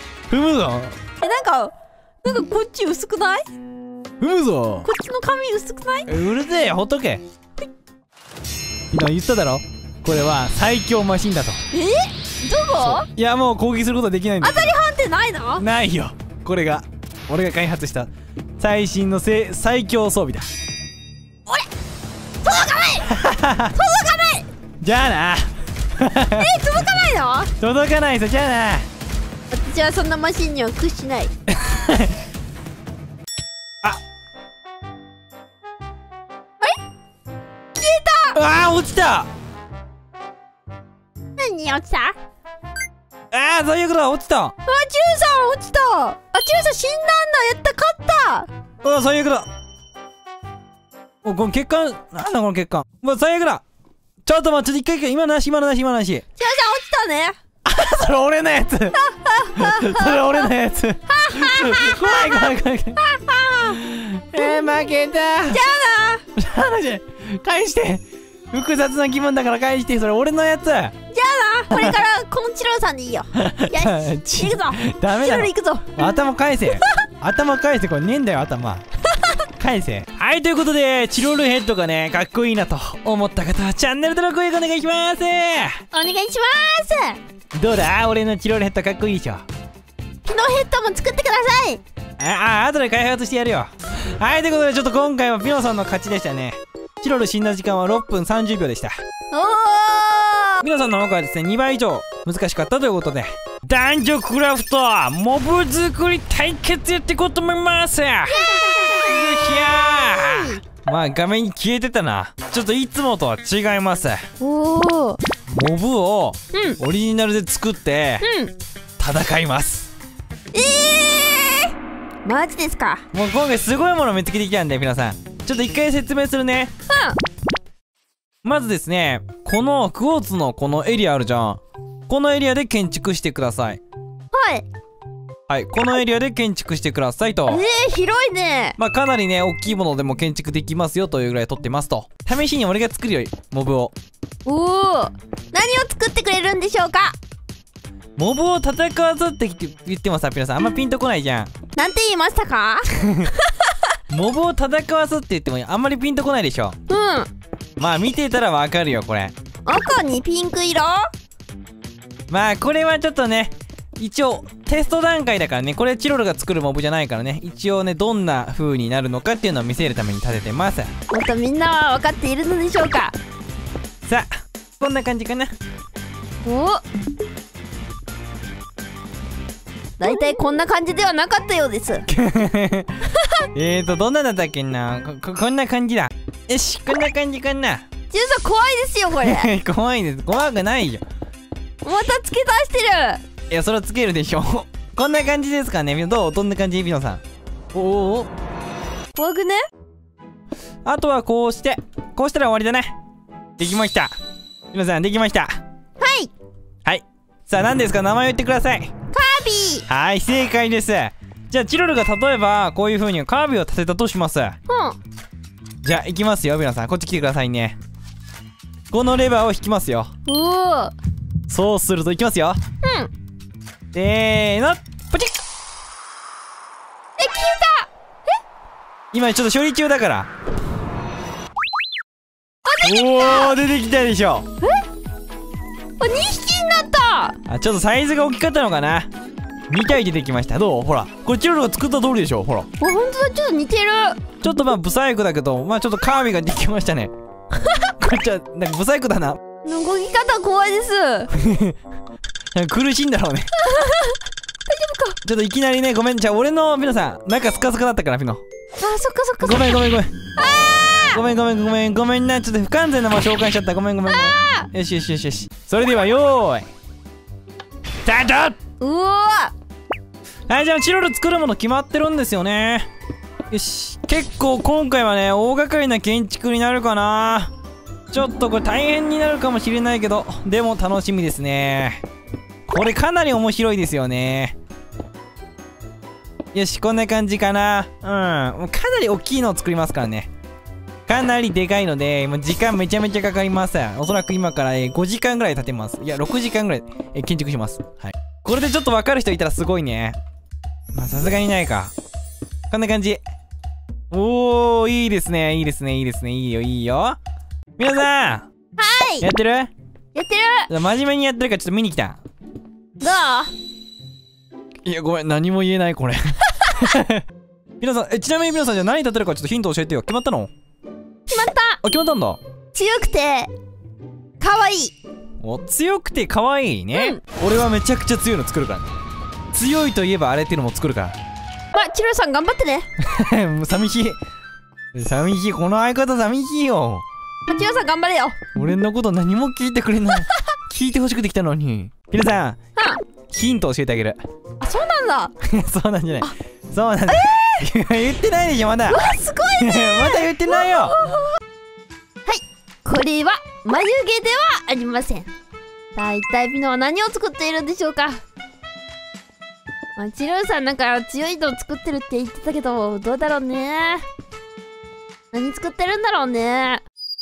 なんかこっち薄くない。 踏むぞ。 こっちの髪薄くない。 うるせえほっとけ。今言っただろこれは最強マシンだと。 どこ。 いやもう攻撃することはできないんだ。 当たり判定ないの。 ないよ。これが俺が開発した最新の最強装備だ。 届かないじゃあな。 届かないの。 届かないぞじゃあな。 私はそんなマシンには屈しない。 ああ落ちた。 何落ちた。 ああ最悪だ落ちた。 チュウさん落ちた。チュウさん死んだんだ。やった勝った。 最悪だ。この血管なんだこの血管。最悪だ。ちょっと待って一回今のなし。チュウさん落ちたね。 それ俺のやつ。それ俺のやつ。怖い。負けた。 じゃあな。返して。複雑な気分だから返して。それ俺のやつ。じゃあな。 これからこのチロさんでいいよ。よし行くぞ。 ダメだろ。 行くぞ。 頭返せ。これねえんだよ頭。返せ。はいということでチロルヘッドがねかっこいいなと思った方はチャンネル登録お願いします。 お願いします。 どうだ俺のチロルヘッドかっこいいでしょ。 ピノヘッドも作ってください。 後で開発してやるよ。はいということでちょっと今回はピノさんの勝ちでしたね。チロル死んだ時間は6分30秒でした。 おー。 ピノさんの方がですね2倍以上難しかったということで男女クラフトモブ作り対決やっていこうと思います。よっしゃー。まあ画面に消えてたな。ちょっといつもとは違います。 おお。 モブをオリジナルで作って戦います。 マジですか。 もう今回すごいもの見つけてきたんで、皆さんちょっと一回説明するね。まずですね、このクォーツのこのエリアあるじゃん。このエリアで建築してください。 はいはい、このエリアで建築してくださいと。 広いね。 まあかなりね、大きいものでも建築できますよというぐらい取ってますと。試しに俺が作るよ、モブを。 おお。何を作ってくれるんでしょうか。 モブを戦わずって言ってもさ、皆さんあんまピンとこないじゃん。 なんて言いましたか。 モブを戦わずって言ってもあんまりピンとこないでしょ。 うん。 まあ見てたらわかるよこれ。 赤にピンク色。 まあこれはちょっとね、一応テスト段階だからね。これチロルが作るモブじゃないからね。一応ね、どんな風になるのかっていうのを見せるために立ててます。 またみんなは分かっているのでしょうか。 さあこんな感じかな。 お、だいたいこんな感じではなかったようです。 どんなだったっけな。こんな感じだ。よし、こんな感じかな。 ジュンさん怖いですよこれ。 怖いです。怖くないよ。 また付け足してる。 いや、それはつけるでしょ。こんな感じですかね。どんな感じ、ビノさん。おお、 怖くね。 あとはこうして、こうしたら終わりだね。できました。ビノさんできました。 はいはい。さあ何ですか、名前を言ってください。 カービィ。 はい、正解です。じゃあチロルが例えばこういう風にカービィを立てたとします。じゃあ行きますよ。ビノさんこっち来てくださいね。このレバーを引きますよ。 おお。 そうするといきますよ。せーの、ポチッ。 消えた。 今ちょっと処理中だから。おお、出てきたでしょ。 2匹になった。 あ、ちょっとサイズが大きかったのかな。2体出てきました。どう？ほら、これチロルが作った通りでしょ。ほら、 ほんとだ、ちょっと似てる。 ちょっとまあブサイクだけど、まあちょっとカービィができましたね。これじゃなんかブサイクだな。 動き方怖いです。 苦しいんだろうね。大丈夫か。ちょっといきなりね、ごめん。じゃあ俺のピノさん中スカスカだったからピノ。 あ、そっかそっか。 ごめんごめんごめん。ごめんごめんごめんごめんな。ちょっと不完全なもの紹介しちゃった。ごめんごめんごめん。よしよしよしよし。それではよーいスタート。 うわ。 はい、じゃあチロル作るもの決まってるんですよね。よし、結構今回はね大掛かりな建築になるかな。ちょっとこれ大変になるかもしれないけど、でも楽しみですね。これかなり面白いですよね。よし、こんな感じかな。もうかなり大きいのを作りますからね。かなりでかいので、もう時間めちゃめちゃかかります。おそらく今から5時間ぐらい経てます。いや、6時間ぐらい建築します。はい。これでちょっと分かる人いたらすごいね。まあ、さすがにないか。こんな感じ。おー、いいですね、いいですね、いいですね、いいよ、いいよ。皆さん、 はい。 やってる？ やってる。 真面目にやってるからちょっと見に来た。 どう？ いや、ごめん、何も言えない、これ。皆さん、ちなみに皆さんじゃあ何立てるかちょっとヒント教えてよ。決まったの？ 決まった。 あ、決まったんだ。 強くて可愛い。 お、強くて可愛いね。俺はめちゃくちゃ強いの作るからね。強いといえばあれっていうのも作るから。 まあ、チロルさん頑張ってね。 もう寂しい。寂しい。この相方寂しいよ。 チロルさん頑張れよ。 俺のこと何も聞いてくれない。聞いてほしくて来たのに。皆さん、ヒント教えてあげる。 あ、そうなんだ。 そうなんじゃない。そうなんだ。言ってないでしょ、まだ。 うわ、すごいね。 まだ言ってないよ。はい、 これは眉毛ではありません。さあ、一体ピノは何を作っているんでしょうか。まあ、チロルさんなんか強いのを作ってるって言ってたけど、どうだろうね。何作ってるんだろうね。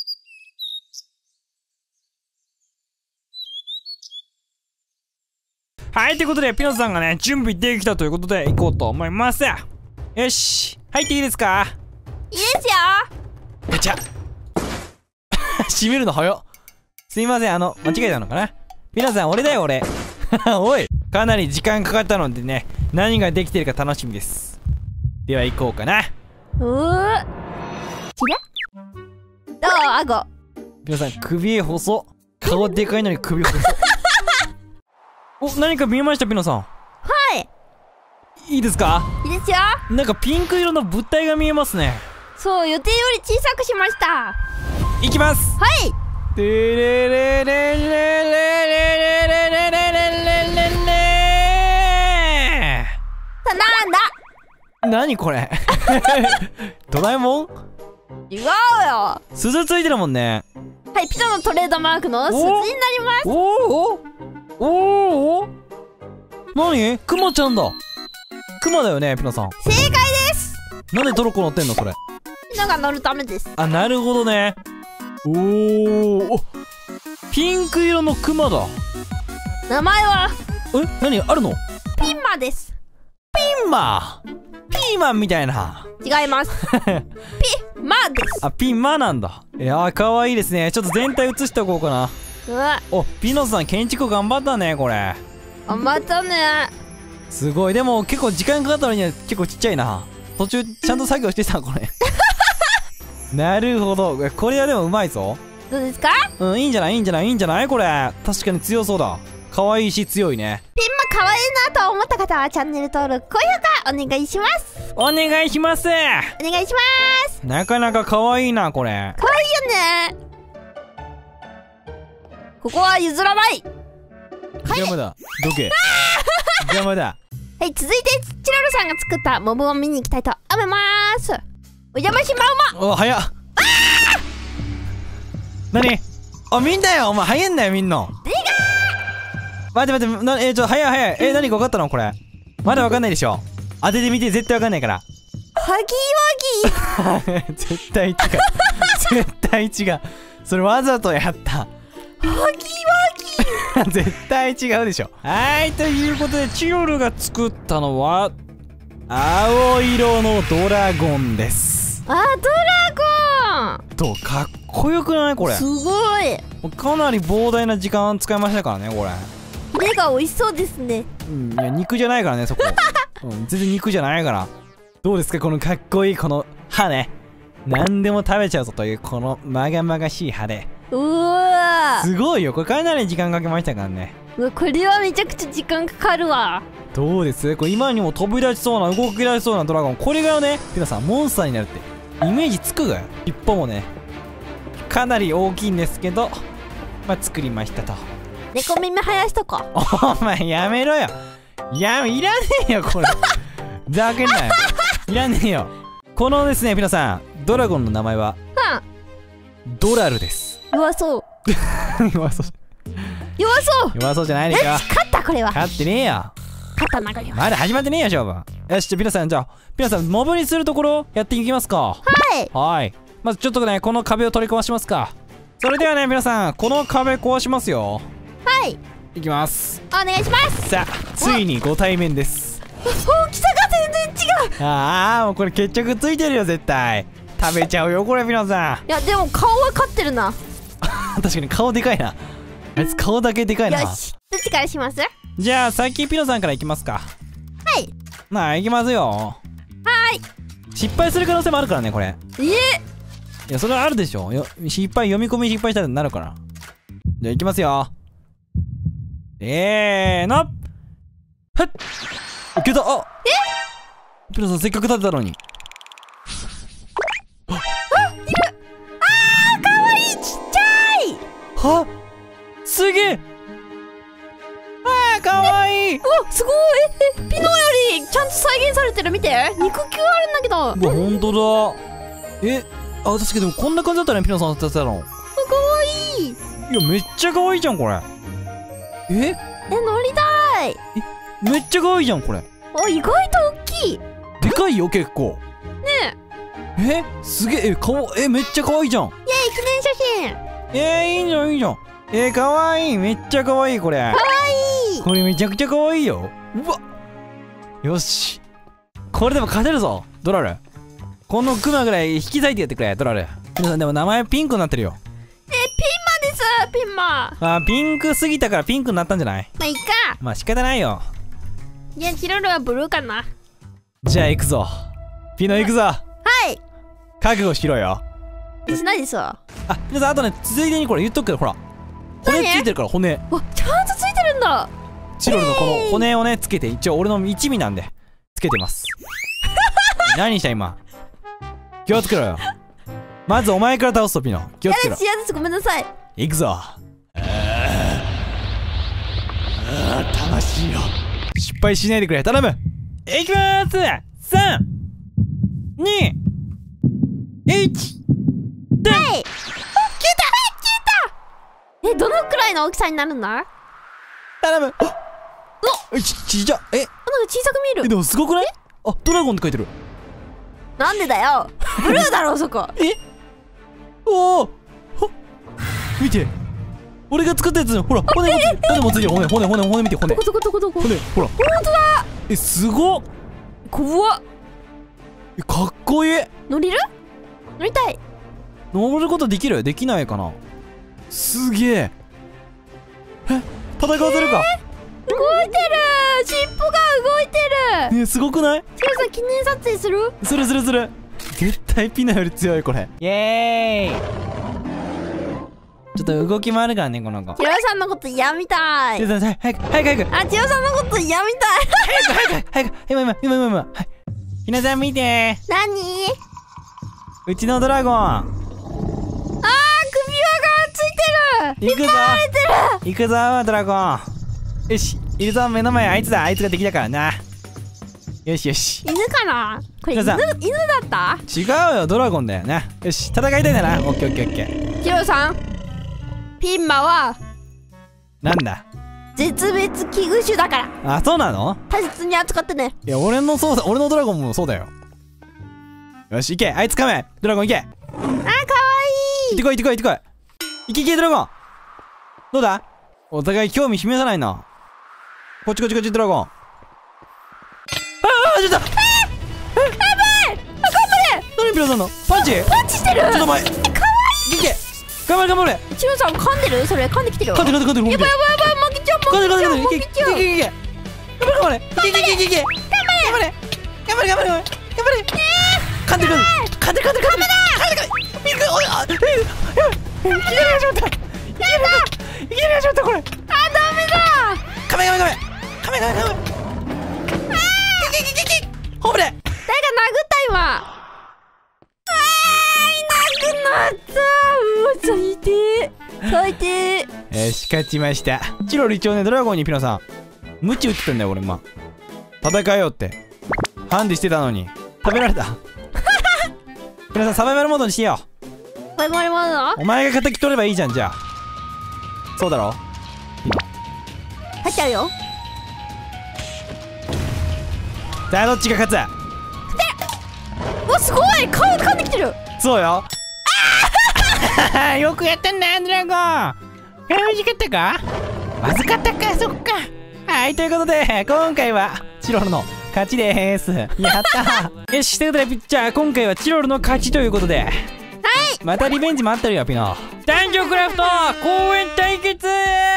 はい、ということでピノさんがね準備できたということで行こうと思います。よし、入っていいですか？ いいですよ。 ガチャ。閉めるの早っ。すいません、間違えたのかな。ピノさん、俺だよ俺。おい、かなり時間かかったのでね、何ができてるか楽しみです。では行こうかな。 ちらどう？顎。 ピノさん、首細っ。顔でかいのに首細っ。 お、何か見えました、ピノさん。 はい。 いいですか？ いいですよ。 なんかピンク色の物体が見えますね。 そう、予定より小さくしました。 いきます。 はい。 てれれれれれれれれれれれれ。 なんだ。 何これ？ドラえもん？ 違うよ。 鈴ついてるもんね。 はい、ピノのトレードマークの鈴になります。 おお。何？クマちゃんだ。クマだよね、ピノさん。 正解です。 なんでトロッコ乗ってんのそれ？ ピノが乗るためです。 あ、なるほどね。お、ピンク色のクマだ。 名前は？ 何あるの？ ピンマです。 ピーマンみたいな。 違います。ピマです。 あ、ピーマなんだ。いやー、かわいいですね。ちょっと全体映しておこうかな。お、ピノさん建築頑張ったね、これ。 頑張ったね。 すごい。でも結構時間かかったのには結構ちっちゃいな。途中ちゃんと作業してたこれ。なるほど。これはでもうまいぞ。 どうですか？ いいんじゃないこれ。確かに強そうだ。可愛いし強いね。 ピンマ可愛いなと思った方はチャンネル登録、高評価お願いします。 お願いします。なかなか可愛いな、これ。 可愛いよね。ここは譲らない。 邪魔だ。どけ。邪魔だ。 はい、続いてチロルさんが作ったモブを見に行きたいと思います。お邪魔しまうま。 お、早っ。何？見んだよ、お前早いんだよ、みんな。待って、早い。何か分かったのこれ。まだ分かんないでしょ。当ててみて、絶対分かんないから。 ハギワギ。 絶対違う。それわざとやった。 ハギワギ。 絶対違うでしょ。はい、ということでチロルが作ったのは青色のドラゴンです。 ドラゴンとかっこよくない？これすごい。 かなり膨大な時間使いましたからね、これ。 ヒレが美味しそうですね。 いや、肉じゃないからね、そこ。全然肉じゃないから。どうですか、このかっこいいこの歯ね。何でも食べちゃうぞというこのまがまがしい歯で。 うわすごいよ。これかなり時間かけましたからね。 これはめちゃくちゃ時間かかるわ。 どうです？これ今にも飛び出しそうな、動き出しそうなドラゴン。これがね、皆さんモンスターになるってイメージつくがよ。一歩もね、かなり大きいんですけど、作りましたと。 猫耳生やしとこ。 お前やめろよ。いらねえよこれ。ざけんなよ。いらねえよ。このですね、皆さん、ドラゴンの名前はドラルです。 弱そう。 弱そうじゃないでしょ。 勝った。これは勝ってねえよ。 勝ったな。これはまだ始まってねえよ、勝負。よし、じゃあ皆さんモブにするところやっていきますか。はい。まずちょっとね、この壁を取り壊しますか。それではね、皆さん、この壁壊しますよ。 はい。 いきます。 お願いします。 さあ、ついにご対面です。 大きさが全然違う。 もうこれ決着ついてるよ、絶対。食べちゃうよ、これ、皆さん。 いや、でも顔は勝ってるな。 確かに顔でかいな。あいつ顔だけでかいな。 よし、どっちからします？ じゃあ先ピノさんからいきますか。 はい。 いきますよ。失敗する可能性もあるからね、これ。いや、それはあるでしょ。読み込み失敗したらなるから。じゃあいきますよ。はっ、いけた。ピノさんせっかく立てたのに。 いる。かわいい。ちっちゃい。 すげえ。かわいい。 すごい。ピノよりちゃんと再現されてる。見て、肉球あるんだけど。 ほんとだ。確かにでもこんな感じだったね、ピノさん立てたの。 かわいい。 いや、めっちゃかわいいじゃん、これ。乗りたい。 めっちゃかわいいじゃん、これ。 意外と大きい。 でかいよ、結構。ねえ。すげえ。めっちゃかわいいじゃん。イエーイ、 記念写真。 いいじゃん。かわいい。めっちゃかわいい、これ。かわいい。これめちゃくちゃかわいいよ。うわ。よし。これでも勝てるぞ、ドラル。このクマぐらい引き裂いてやってくれ、ドラル。皆さん、でも名前ピンクになってるよ。 ピンマ。 ピンクすぎたからピンクになったんじゃない？ いいか。 仕方ないよ。 いや、チロルはブルーかな。 じゃあ行くぞ。ピノ行くぞ。覚悟しろよ。 しないですわ。 皆さん、あとね、ついでにこれ言っとくけど、ほら。骨ついてるから、骨。 ちゃんとついてるんだ。 チロルのこの骨をねつけて、一応俺の一味なんでつけてます何した今。気をつけろよ。まずお前から倒すとピノ。気をつけろ。 嫌ですごめんなさい。 行くぞ。魂よ、失敗しないでくれ、頼む。いきまーす。3、2、1。 はい。どのくらいの大きさになるんだ。 頼む。ちっちゃ。 なんか小さく見える。 でもすごくない？あ、ドラゴンって書いてる。 なんでだよ。ブルーだろそこ。 おお。見て。俺が作ったやつ。ほら、骨もついてる。骨見て、骨。 どこ。 骨、ほら。 本当だ。 すごっ。 怖っ。 かっこいい。 乗りたい。 登ることできる？できないかな。すげえ。戦わせるか。 動いてる。尻尾が動いてる。 ね、すごくない？ チロさん記念撮影する？ する。絶対ピナより強いこれ。イエーイ。ちょっと動き回るからねこの子。 チロさんのこと嫌みたい。 早く。 あ、チロさんのこと嫌みたい。 早く。今。はい。ひなさん見て。 何？ うちのドラゴン。 首輪がついてる。 行くぞ。行くぞドラゴン。よし、いるぞ。目の前あいつだ。あいつが敵だからな。よし。 犬かな。これ犬だった？ 違うよ、ドラゴンだよな。よし、戦いたいんだな。オッケー。 チロさん、ピンマはなんだ？ 絶滅危惧種だから。 あ、そうなの？ 大切に扱ってね。 いや、俺のドラゴンもそうだよ。よし、行け。あいつ噛め。ドラゴン行け。 あ、かわいい。 行ってこい。行けドラゴン。どうだ？お互い興味示さないな。こっちドラゴン。ちょっと。やばい。何ピロさんのパンチしてる。 ちょっと前。 かわいい。 いけ。頑張れ。 チロさん噛んでる？それ噛んできてるよ。 噛んでる。 やばい。負けちゃう。 いけ。頑張れ。頑張れ。 いけ。 頑張れ。噛んでる。いけるよちょっとこれ。 あ、ダメだ。 カメ。ホームで。 誰が殴った今。いなくなった。最低。 よし、勝ちました。チロル一応ね、ドラゴンにピノさんムチ打ってたんだよ俺。戦えよってハンデしてたのに食べられた。ピノさんサバイバルモードにしよう。 サバイバルモード？ お前が敵取ればいいじゃん。じゃあそうだろ。 入っちゃうよ。 さあどっちが勝つ？ わ、すごい。顔噛んできてる。 そうよ。よくやったんだドラゴン。美味しかったか？まずかったか。そっか。はい、ということで今回はチロルの勝ちでーす。やったー。よし、ということでじゃあ今回はチロルの勝ちということで、またリベンジ待ってるよピノ。男女クラフト公園対決。イ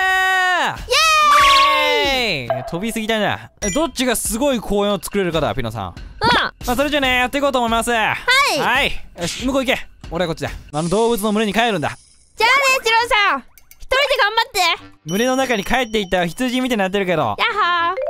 エーイ。飛びすぎだな。どっちがすごい公園を作れるかだピノさん。まあそれじゃあね、やっていこうと思います。はい。よし、向こう行け。俺はこっちだ。動物の群れに帰るんだ。 じゃあね、チロさん。一人で頑張って。 群れの中に帰っていった羊みたいになってるけど。 やっはー。はい、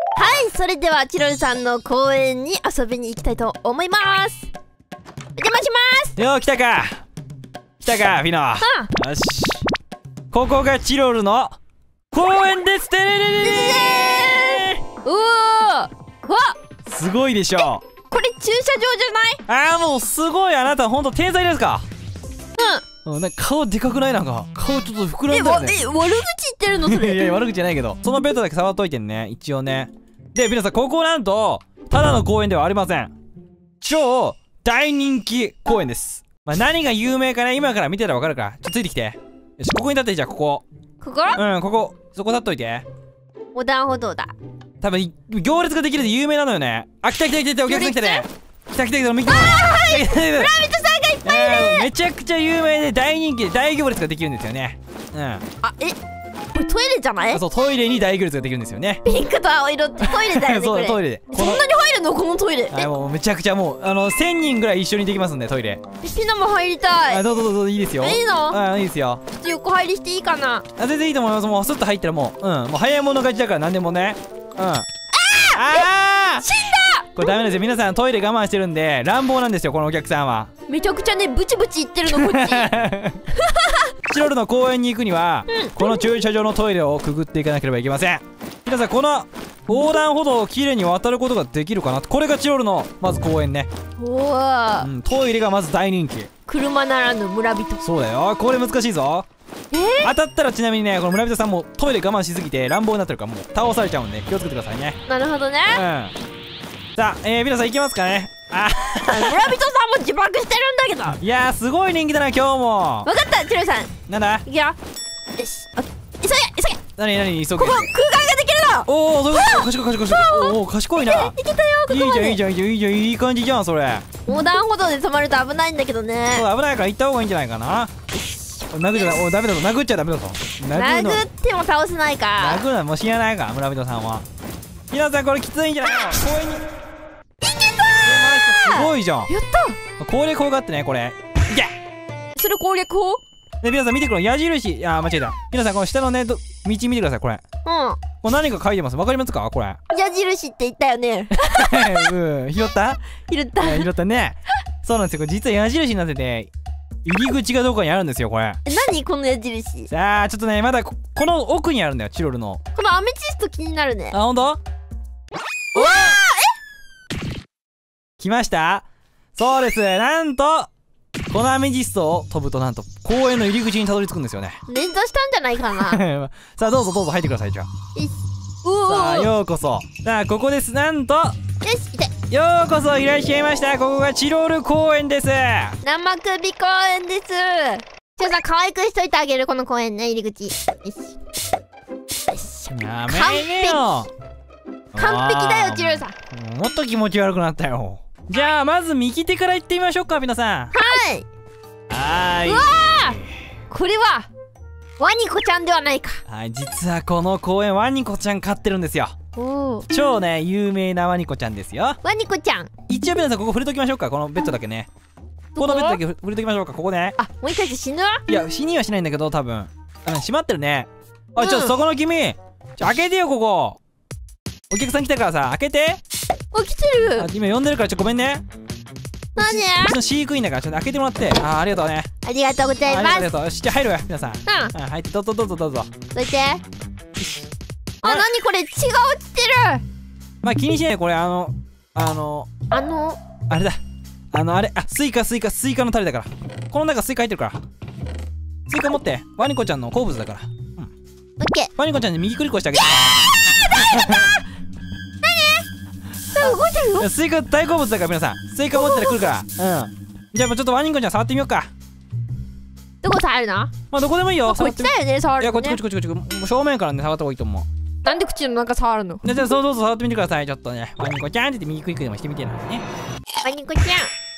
それではチロルさんの公園に遊びに行きたいと思います。お邪魔します。 よー、来たかピノ。よし、ここがチロルの公園です。てれれれれ。 うわ、 すごいでしょ。 これ駐車場じゃない？ もうすごい。あなたほんと天才ですか？なんか顔でかくない？なんか顔ちょっと膨らんでるね。 悪口言ってるのそれ。 いや悪口じゃないけど、そのペットだけ触っといてね一応ね。で皆さん、ここなんとただの公園ではありません。超大人気公園です。何が有名かね、今から見てたら分かるから。ついてきて。よし、ここに立って。じゃあここそこ立っといて。 横断歩道だ。 多分行列ができるで有名なのよね。あ、来たお客さん来たね。来たミキ。 村人さんがいっぱいいる。 めちゃくちゃ有名で大人気で大行列ができるんですよね。 これトイレじゃない？ そう、トイレに大行列ができるんですよね。 ピンクと青色ってトイレだよね。 そう、トイレで。 そんなに入るのこのトイレ？ もうめちゃくちゃもう1000人ぐらい一緒にできますんでトイレ。 ピノも入りたい。 どうぞいいですよ。 いいの？ いいですよ。 横入りしていいかな。 全然いいと思います。もうスッと入ったらもうもう早い者勝ちだから何でもね。死んだ。これダメですよ。皆さんトイレ我慢してるんで乱暴なんですよこのお客さんは。 めちゃくちゃねブチブチ言ってるのこっち。 チロルの公園に行くには、この駐車場のトイレをくぐっていかなければいけません。皆さんこの横断歩道をきれいに渡ることができるかな。これがチロルのまず公園ね。 おお、 トイレがまず大人気。 車ならぬ村人。 そうだよ、これ難しいぞ。当たったらちなみにね、この村人さんもトイレ我慢しすぎて乱暴になってるからもう倒されちゃうんで気をつけてくださいね。 なるほどね。 さあ、皆さん行きますかね。 村人さんも自爆してるんだけど。 いやーすごい人気だな今日も。 分かった、チロルさん。 なんだ。 いくよ。よし、急げ急げ。 何急げ。 ここ空間ができるの。 おお、そういうこと。賢い。おお、賢いな。 いけたよ、ここまで。 いいじゃんいい感じじゃんそれ。 横断歩道で止まると危ないんだけどね。 そう、危ないから行った方がいいんじゃないかな。殴っちゃダメだぞ。殴っちゃダメだぞ。 殴っても倒せないか。 殴るのはもう知らないか村人さんは。皆さんこれきついんじゃないの。公園に。すごいじゃん。やった。攻略法があってねこれ。いけ。 それ攻略法？ で皆さん見てください。矢印。間違えた。皆さんこの下のね道見てくださいこれ。これ何か書いてます。わかりますかこれ。 矢印って言ったよね。 拾った？ 拾ったね。そうなんですよ。これ実は矢印になってて入り口がどこかにあるんですよこれ。 何この矢印。 さあちょっとねまだこの奥にあるんだよチロルの。 このアメチスト気になるね。 ほんと？うわ来ました。そうです。なんとこのアメジストを飛ぶとなんと公園の入り口にたどり着くんですよね。 連打したんじゃないかな。 さあどうぞ入ってください。じゃあさあようこそ。さあここです。なんとよしいて。 ようこそいらっしゃいました。ここがチロル公園です。 生首公園です。ちょっと可愛くしといてあげるこの公園ね入り口。よし。 やめねよ。 完璧だよチロルさん。 もっと気持ち悪くなったよ。じゃあまず右手から行ってみましょうか皆さん。はい。 うわー、これはワニコちゃんではないか。 はい、実はこの公園ワニコちゃん飼ってるんですよ。超ね有名なワニコちゃんですよ。 ワニコちゃん。 一応皆さんここ触れときましょうか。このベッドだけね。このベッドだけ触れときましょうか。ここね。 もう一回死ぬ？ いや死にはしないんだけど多分閉まってるね。ちょっとそこの君開けてよここ。お客さん来たからさ開けて。 来てる。 今呼んでるからごめんね。 何？ うちの飼育員だからちょっと開けてもらって。ありがとうね。 ありがとうございます。 ありがとう。よしじゃあ入るわ皆さん。入ってどうぞ。 どいて。何これ血が落ちてる。 まあ気にしないでこれあれだスイカのタレだから。この中スイカ入ってるからスイカ持って。ワニコちゃんの好物だから。 オッケー。 ワニコちゃんに右クリックしてあげて。 動いてるよ。 スイカ大好物だから皆さんスイカ持ったら来るから。じゃあもうちょっとワニコちゃん触ってみようか。 どこ触るの？ まあどこでもいいよ。 こっちだよね触るのね。 いやこっちもう正面からね触った方がいいと思う。 なんで口の中触るの？ じゃあそう触ってみてください。ちょっとねワニコちゃんって言って右クリックでもしてみてなね。 ワニコちゃん。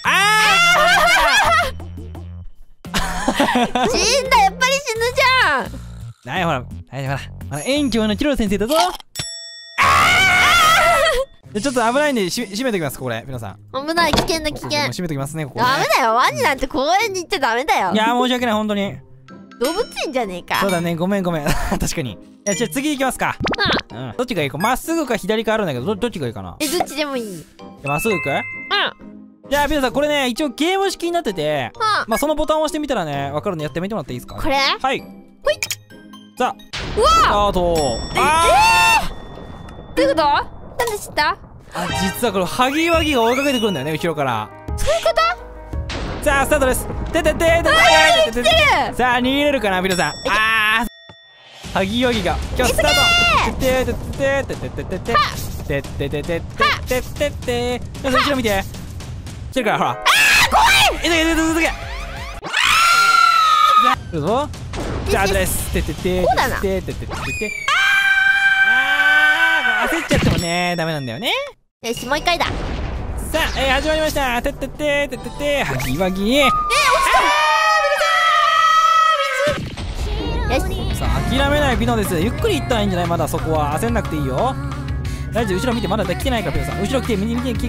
死んだ。やっぱり死ぬじゃん。 はいほら園長のチロル先生だぞ。ちょっと危ないんで閉めておきますこれ皆さん。 危ない。危険。 閉めておきますねここ。 ダメだよ。ワニなんて公園に行っちゃダメだよ。 いや申し訳ない本当に。 動物園じゃねえか。 そうだねごめん確かに。じゃあ次行きますか。どっちがいいか。まっすぐか左かあるんだけどどっちがいいかな。 どっちでもいい。 まっすぐ行く？じゃあ皆さんこれね一応ゲーム式になっててまあそのボタンを押してみたらね分かるんでやってみてもらっていいですか。 これ？ はい。 ほい。 さあうわスタート。 どういうこと？なんで知った？ 実はこれハギワギが追いかけてくるんだよね後ろから。 そういうこと？ さあスタートです。さあ逃げれるかな皆さん。ハギワギが今日スタート。後ろ見て来てるからほら。 怖い。 来るぞ。じゃあです焦っちゃってもねダメなんだよね。 よしもう一回だ。 さあ始まりました。ハギワギ。 落ちた。よし。 さあ諦めないピノです。ゆっくり行ったらいいんじゃない。まだそこは焦んなくていいよ。大丈夫後ろ見てまだ来てないからピノさん。後ろ来て見て早く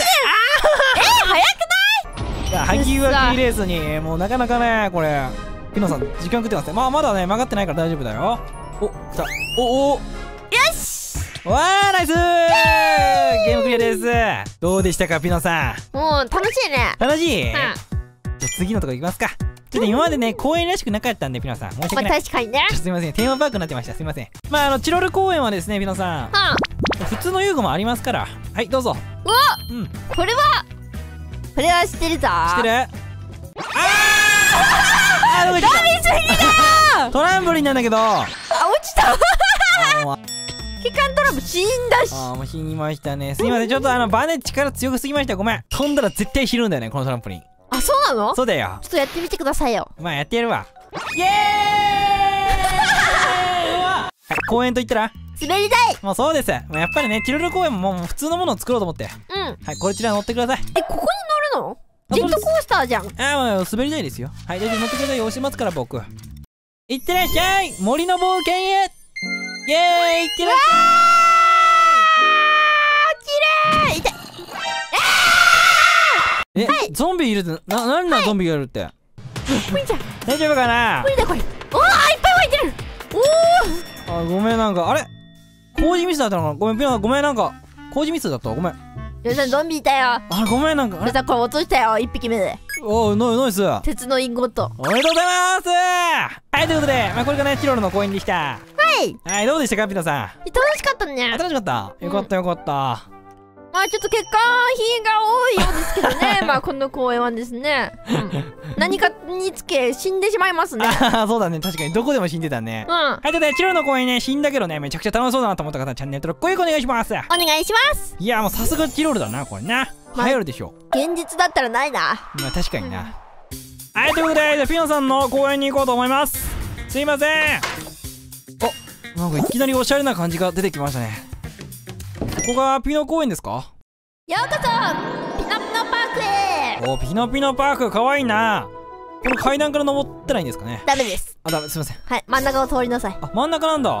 ない？ハギワギレースにもうなかなかねこれピノさん時間食ってますね。まだね曲がってないから大丈夫だよ。お、来た。お、 よし。 わー、ナイスー。ゲームクリアです。どうでしたかピノさん。 もう楽しいね。 楽しい？ うん。 じゃあ次のとこ行きますか。ちょっと今までね公園らしくなかったんでピノさん申し訳ない。 確かにね。 すいません、テーマパークになってました。すいません。チロル公園はですねピノさん、普通の遊具もありますから。はい、どうぞ。 うわ、これは知ってるぞ。 知ってる？ ダメすぎだ。 トランポリンなんだけど。 落ちた。機関トランプ死んだし。 もう死にましたね。すいません、ちょっとバネ力強すぎました。ごめん。飛んだら絶対死ぬんだよねこのトランポリン。 あ、そうなの？ そうだよ。 ちょっとやってみてくださいよ。 やってやるわ。イエーイ。はい、公園と言ったら滑り台。 もうそうです。やっぱりねチロル公園ももう普通のものを作ろうと思って。はい、こちら乗ってください。 ここに乗るの？ジェットコースターじゃん。 もう滑り台ですよ。はい、大丈夫、乗ってくださいよ。押しますから僕。いってらっしゃい森の冒険へ。イエーイ、いってらっしゃい。 きれい。痛い。 ゾンビいるって、なんだゾンビがいるって。 無理じゃん。 大丈夫かな？ 無理だこれ。おー、いっぱい湧いてる。おごめん、なんかあれ工事ミスだったのかな。ごめんピノさん、ごめん、なんか工事ミスだったわ。ごめん。 皆さんゾンビいたよ。 ごめん、なんか皆さんこれ落としたよ、1匹目で。 ナイス。 鉄のインゴット。 おめでとうございます。はい、ということでこれがねチロルの公園でした。はい、どうでしたかピノさん。 楽しかったね。 楽しかった。よかったよかった。 ちょっと欠陥品が多いようですけどね。この公園はですね、何かにつけ死んでしまいますね。 そうだね、確かにどこでも死んでたね。 はい、 ということでチロルの公園ね死んだけどねめちゃくちゃ楽しそうだなと思った方はチャンネル登録高評価お願いします。 お願いします。 いや、もうさすがチロルだなこれな。流行るでしょ。 現実だったらないな。 確かにな。はい、ということでピノさんの公園に行こうと思います。すいません。なんかいきなりおしゃれな感じが出てきましたね。ここがピノ公園ですか？ ようこそピノピノパークへ。 ピノピノパークかわいいな。この階段から登ったらいいんですかね？ ダメです。 ダメ、すいません。 はい、真ん中を通りなさい。 真ん中なんだ。 はい、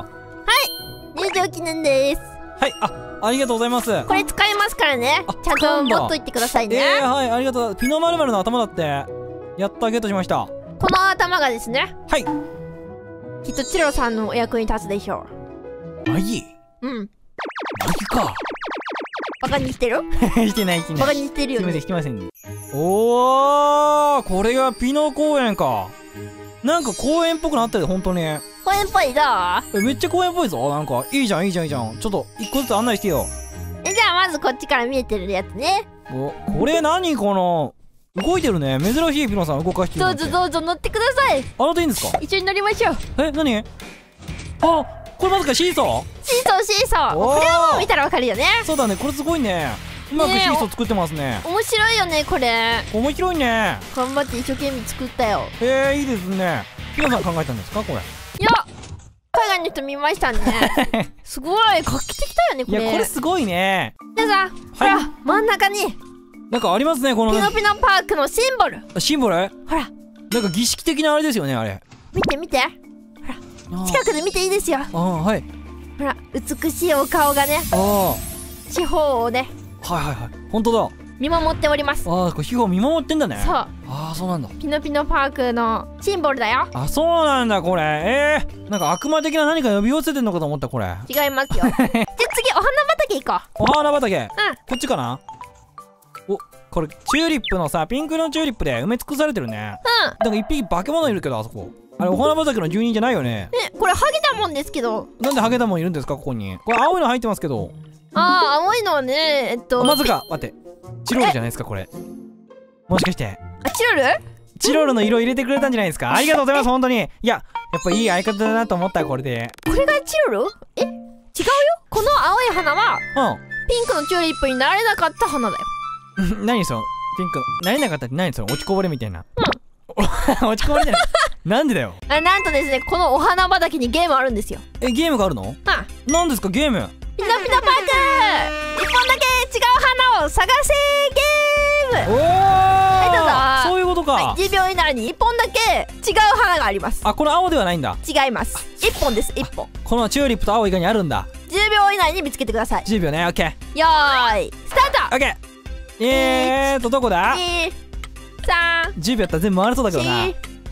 入場記念です。 はい、ありがとうございます。 これ使えますからね。ちゃんと持っといてくださいね。 はい、ありがとう。ピノまるまるの頭だって。やった、ゲットしました。 この頭がですね、 はい、 きっとチロさんのお役に立つでしょう。マギか。 バカにしてる？ してない。 バカにしてるよね。 してませんね。これがピノ公園か。なんか公園っぽくなったよ、本当に。 公園っぽいぞ。 めっちゃ公園っぽいぞ。なんかいいじゃん。ちょっと一個ずつ案内してよ。 じゃあまずこっちから見えてるやつね。 これ何この動いてるね。珍しいピノさん動かしてるなんて。 どうぞ乗ってください。 乗っていいんですか？ 一緒に乗りましょう。 何？これまさかシーソー？ シーソー。これはもう見たらわかるよね。 そうだね、これすごいね。うまくシーソー作ってますね。 面白いよねこれ。 面白いね。 頑張って一生懸命作ったよ。 いいですね。ピノさん考えたんですかこれ？ いや、海外の人見ましたね。すごい画期的だよねこれ。 いや、これすごいね。 じゃあさ、ほら真ん中になんかありますね、このピノピノパークのシンボル。 ほら、 なんか儀式的なあれですよね、あれ。 見て。ほら、近くで見ていいですよ。 はい。 ほら、美しいお顔がね、四方をね、 本当だ。 見守っております。 これ四方見守ってんだね。 そう。 そうなんだ。 ピノピノパークのシンボルだよ。 そうなんだこれ。なんか悪魔的な何か呼び寄せてんのかと思った。これ違いますよ。じゃあ次お花畑行こう。 お花畑。こっちかな。これチューリップのさ、ピンクのチューリップで埋め尽くされてるね。なんか一匹化け物いるけど、あそこあれお花畑の住人じゃないよね。 これハゲたもんですけど。 なんでハゲたもんいるんですかここに。これ青いの入ってますけど。 青いのはね、 まずか、待って、チロルじゃないですかこれ。もしかしてチロルの色入れてくれたんじゃないですか。ありがとうございます本当に。いや、やっぱいい相方だなと思った。これでこれがチロル？違うよ。この青い花はピンクのチューリップになれなかった花だよ。 何そのピンクなれなかったって何その落ちこぼれみたいな。落ちこぼれじゃない。なんでだよ。 なんとですね、このお花畑にゲームあるんですよ。 ゲームがあるの？なんですかゲーム？ ピノピノパーク、一本だけ違う花を探せゲーム。 はい、どうぞ。そういうことか。 10秒以内に1本だけ違う花があります。 これ青ではないんだ。 違います。1本です、1本。 このチューリップと青以外にあるんだ。 10秒以内に見つけてください。 10秒ね。オッケー。 よーいスタート。 オッケー。どこだ？ 2、3、 10秒やったら全部回れそうだけどな。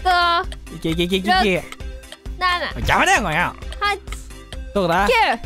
5、 いけいけいけいけいけ。 7、 邪魔だよこれ。 8、 どこだ。 9、10。 あったあ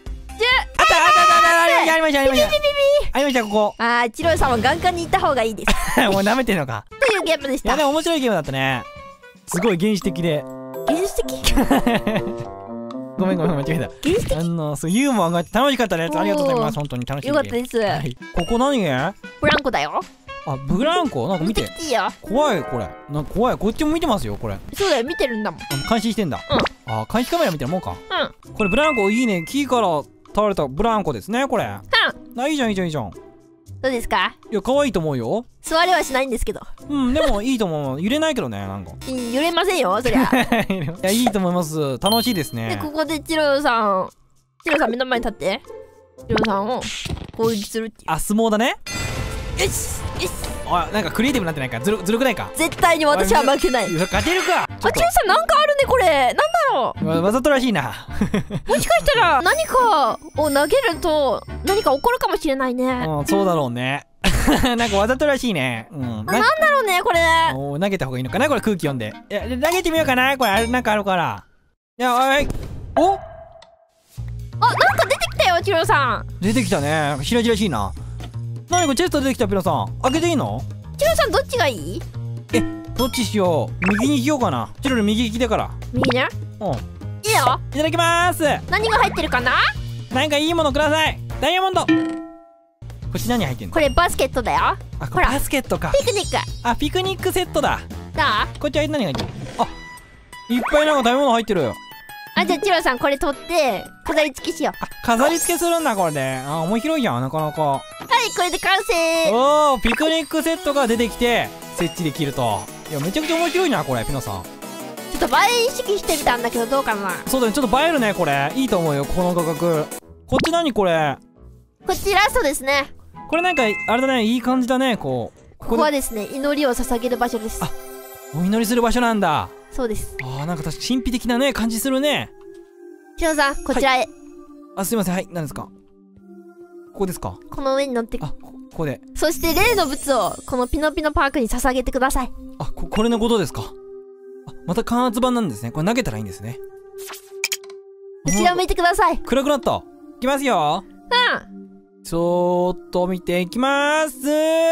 ったありましたありましたありました。ここ。 ああ、チロさんはガンガンに行った方がいいです。 もう舐めてんのか。 というゲームでした。 いやでも面白いゲームだったね。すごい原始的で。 原始的ごめん間違えた。 原始的そうユーモアがあって楽しかったです。ありがとうございます。本当に楽しい。 よかったです。 はい。ここ何ゲー？ ブランコだよ。 あ、ブランコなんか見て。 いいよ。 怖いこれ。なんか怖い。こっちも見てますよこれ。 そうだよ、見てるんだもん。 監視してんだ。あ、監視カメラ見てるもんか。 うん。 これブランコいいね。木から倒れたブランコですねこれ。あ、いいじゃんいいじゃんいいじゃん。 どうですか？ いや可愛いと思うよ。 座れはしないんですけど。 でもいいと思う。揺れないけどねなんか。 揺れませんよそりゃ。 いやいいと思います。楽しいですね。 で、ここでチロさん目の前に立って、チロさんを攻撃するっていう。 あ、相撲だね。 よしよし。 あ、なんかクリエイティブになってないか。ずるくないか。 絶対に私は負けない。 勝てるか。 あ、チロさんなんかあるねこれ。なんだろう。 わざとらしいな。 もしかしたら何かを投げると何か起こるかもしれないね。 そうだろうね。なんかわざとらしいね。 なんだろうねこれ。 投げた方がいいのかなこれ。空気読んで。いや投げてみようかなこれ。なんかあるから。いや、おいお、 あ、なんか出てきたよチロさん。 出てきたね。なんか白々しいな。何これチェスト出てきた。ピロさん開けていいの？ チロさんどっちがいい？ どっちしよう。右にしようかな。チロル右利きだから。 右ね。いいよ。 いただきまーす。 何が入ってるかな？ なんかいいものください。ダイヤモンド。こっち何入ってんの？ これバスケットだよ。 あ、これバスケットか。 ピクニック。 あ、ピクニックセットだ。 だ。 こっちは何が入ってる？あ、いっぱいなんか食べ物入ってる。 あ、じゃあチロさんこれ取って飾り付けしよう。 あ、飾り付けするんだこれで。あ、面白いじゃんなかなか。 はい、これで完成。 おー、ピクニックセットが出てきて設置できると。いやめちゃくちゃ面白いなこれ。ピノさんちょっと映え意識してみたんだけどどうかな。 そうだね、ちょっと映えるねこれ。いいと思うよこの価格。こっち何これ？ こっちラストですね。 これなんかあれだね、いい感じだね。ここはですね、祈りを捧げる場所です。 あ、お祈りする場所なんだ。 そうです。 あー、なんか確か神秘的なね感じするね。 チロさんこちらへ。 あ、すいません。はい、何ですか？ここですか？ この上に乗って。 あ、ここで。 そして例の物をこのピノピノパークに捧げてください。 あ、これのことですか？あ、また感圧板なんですね。これ投げたらいいんですね。 後ろ向いてください。 暗くなった。いきますよ。ちょっと見ていきまーす。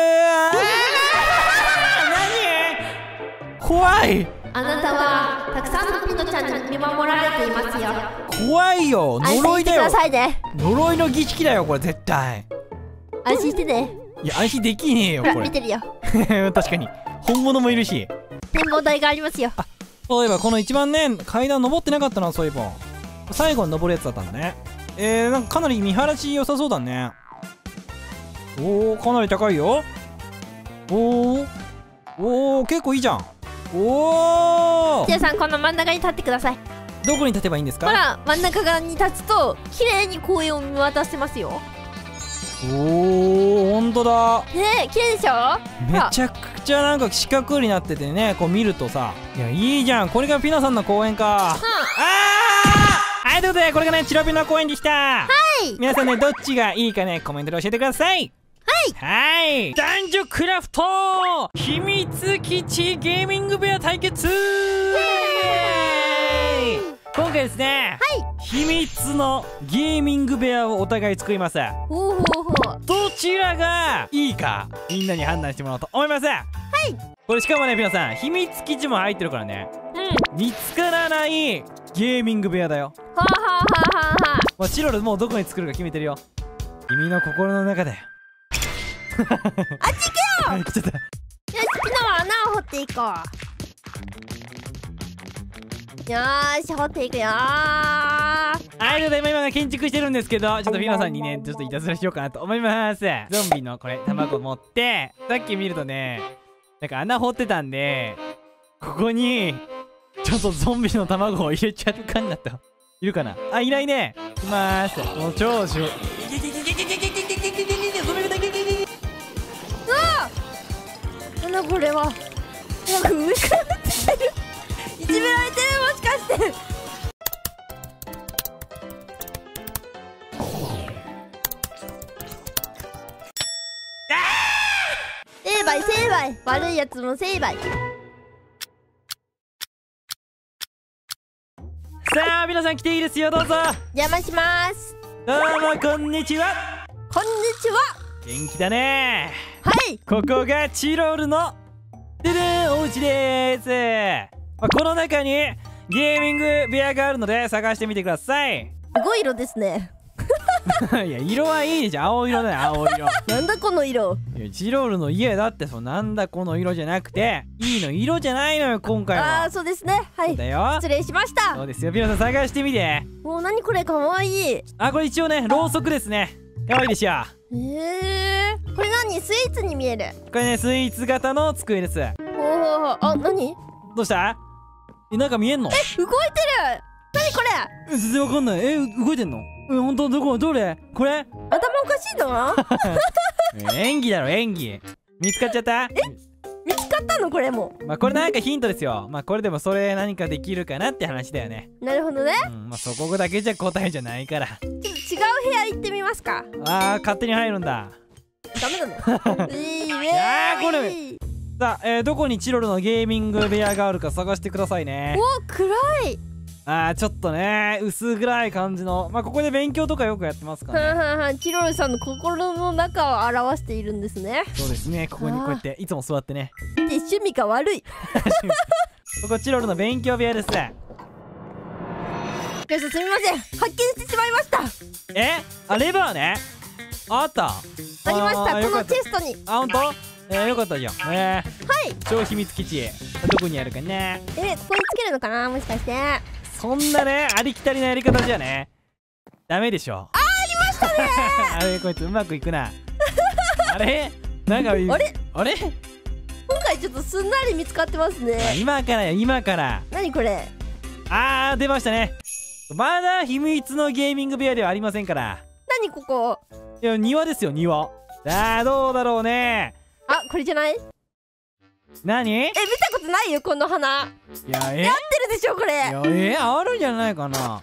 何？怖い。 あなたはたくさんのピノちゃんに見守られていますよ。 怖いよ。呪いだよ。 安心してくださいね。 呪いの儀式だよこれ絶対。 安心してね。 いや安心できねえよこれ。 見てるよ。 確かに本物もいるし。 展望台がありますよ。 あ、そういえばこの一番ね階段登ってなかったな。そういえば最後に登るやつだったんだね。なんかかなり見晴らし良さそうだね。おー、かなり高いよ。おー、結構いいじゃん。おー。 チロさんこの真ん中に立ってください。 どこに立てばいいんですか？ ほら真ん中側に立つと綺麗に公園を見渡せますよ。 おー、ほんとだ。 ねえ綺麗でしょ。 めちゃくちゃなんか四角になっててね、こう見るとさ、いやいいじゃん。これがピノさんの公園か。はい、ということでこれがねチロピノ公園でした。はい、皆さんねどっちがいいかねコメントで教えてください。はい、男女クラフト秘密基地ゲーミング部屋対決。今回ですね、秘密のゲーミング部屋をお互い作ります。 ほうほうほう。 どちらがいいかみんなに判断してもらおうと思います。これしかもね皆さん秘密基地も入ってるからね、見つからないゲーミング部屋だよ。 はあはあはあはあはあ。 もうチロルもうどこに作るか決めてるよ。君の心の中だよ。 あっち行けよ。 来ちゃった。 よし、ピノは穴を掘っていこう。よーし、掘っていくよー。 はい、ということで今建築してるんですけど、ちょっとピノさんにねちょっといたずらしようかなと思います。ゾンビのこれ卵持ってさっき見るとねなんか穴掘ってたんで、ここにちょっとゾンビの卵を入れちゃう感じだった。いるかなあ、いないね。いきまーす。もう超しょなんだこれは。なんか上から出てる。いじめられてる、もしかして。成敗成敗。悪いやつも成敗。 さあ皆さん来ていいですよ、どうぞ。 邪魔します。 どうもこんにちは。 こんにちは。 元気だね。 はい。 ここがチロルのででんお家です。この中にゲーミング部屋があるので探してみてください。 すごい色ですね。 いや色はいいじゃん、青色だよ、青色。 なんだこの色。 いやチロルの家だって、そうなんだこの色じゃなくて、いいの色じゃないのよ今回は。 ああそうですね、はい。 だよ、 失礼しました。 そうですよ、皆さん探してみて。 もう何これ、かわいい。 これ一応ねろうそくですね。かわいいでしょ。 これ何、スイーツに見える。 これねスイーツ型の机です。 おお、あ、何どうした？なんか見えんの？ 動いてる。何これ。 全然わかんない。動いてんの？本当？どれ？これ？ 頭おかしいの？ 演技だろ、演技。見つかっちゃった？ 見つかったのこれも。 これなんかヒントですよ。これでもそれ何かできるかなって話だよね。 なるほどね。 そこだけじゃ答えじゃないから。 ちょっと違う部屋行ってみますか。 勝手に入るんだ。 ダメなの？いやこれ。さあ、どこにチロルのゲーミング部屋があるか探してくださいね。 お、暗い。 ちょっとね薄暗い感じの。ここで勉強とかよくやってますからね。 チロルさんの心の中を表しているんですね。 そうですね、ここにこうやっていつも座ってね。 趣味が悪い。 ここチロルの勉強部屋です。 すみません、発見してしまいました。 レバーね。あった。 ありました、このチェストに。 ほんと？よかったじゃん。 はい。 超秘密基地どこにあるかな。 ここにつけるのかな、もしかして。 そんなねありきたりなやり方じゃねダメでしょ。 ありましたね。 あれこいつうまくいくな。あれなんかあれ今回ちょっとすんなり見つかってますね。 今からよ、今から。 何これ。 出ましたね。まだ秘密のゲーミング部屋ではありませんから。 何ここ。 いや庭ですよ、庭。さあどうだろうね。 これじゃない？ 何？ 見たことないよこの花。やってるでしょこれ。 あるんじゃないかな。なんか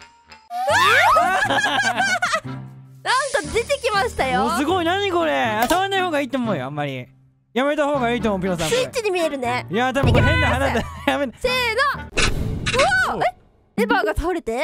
出てきましたよ。 すごい、何これ。触んない方がいいと思うよ、あんまり。やめた方がいいと思う、ピノさん。 スイッチに見えるね。 いや多分これ変な花だ。やめ。 せーの。うわ、レバーが倒れて。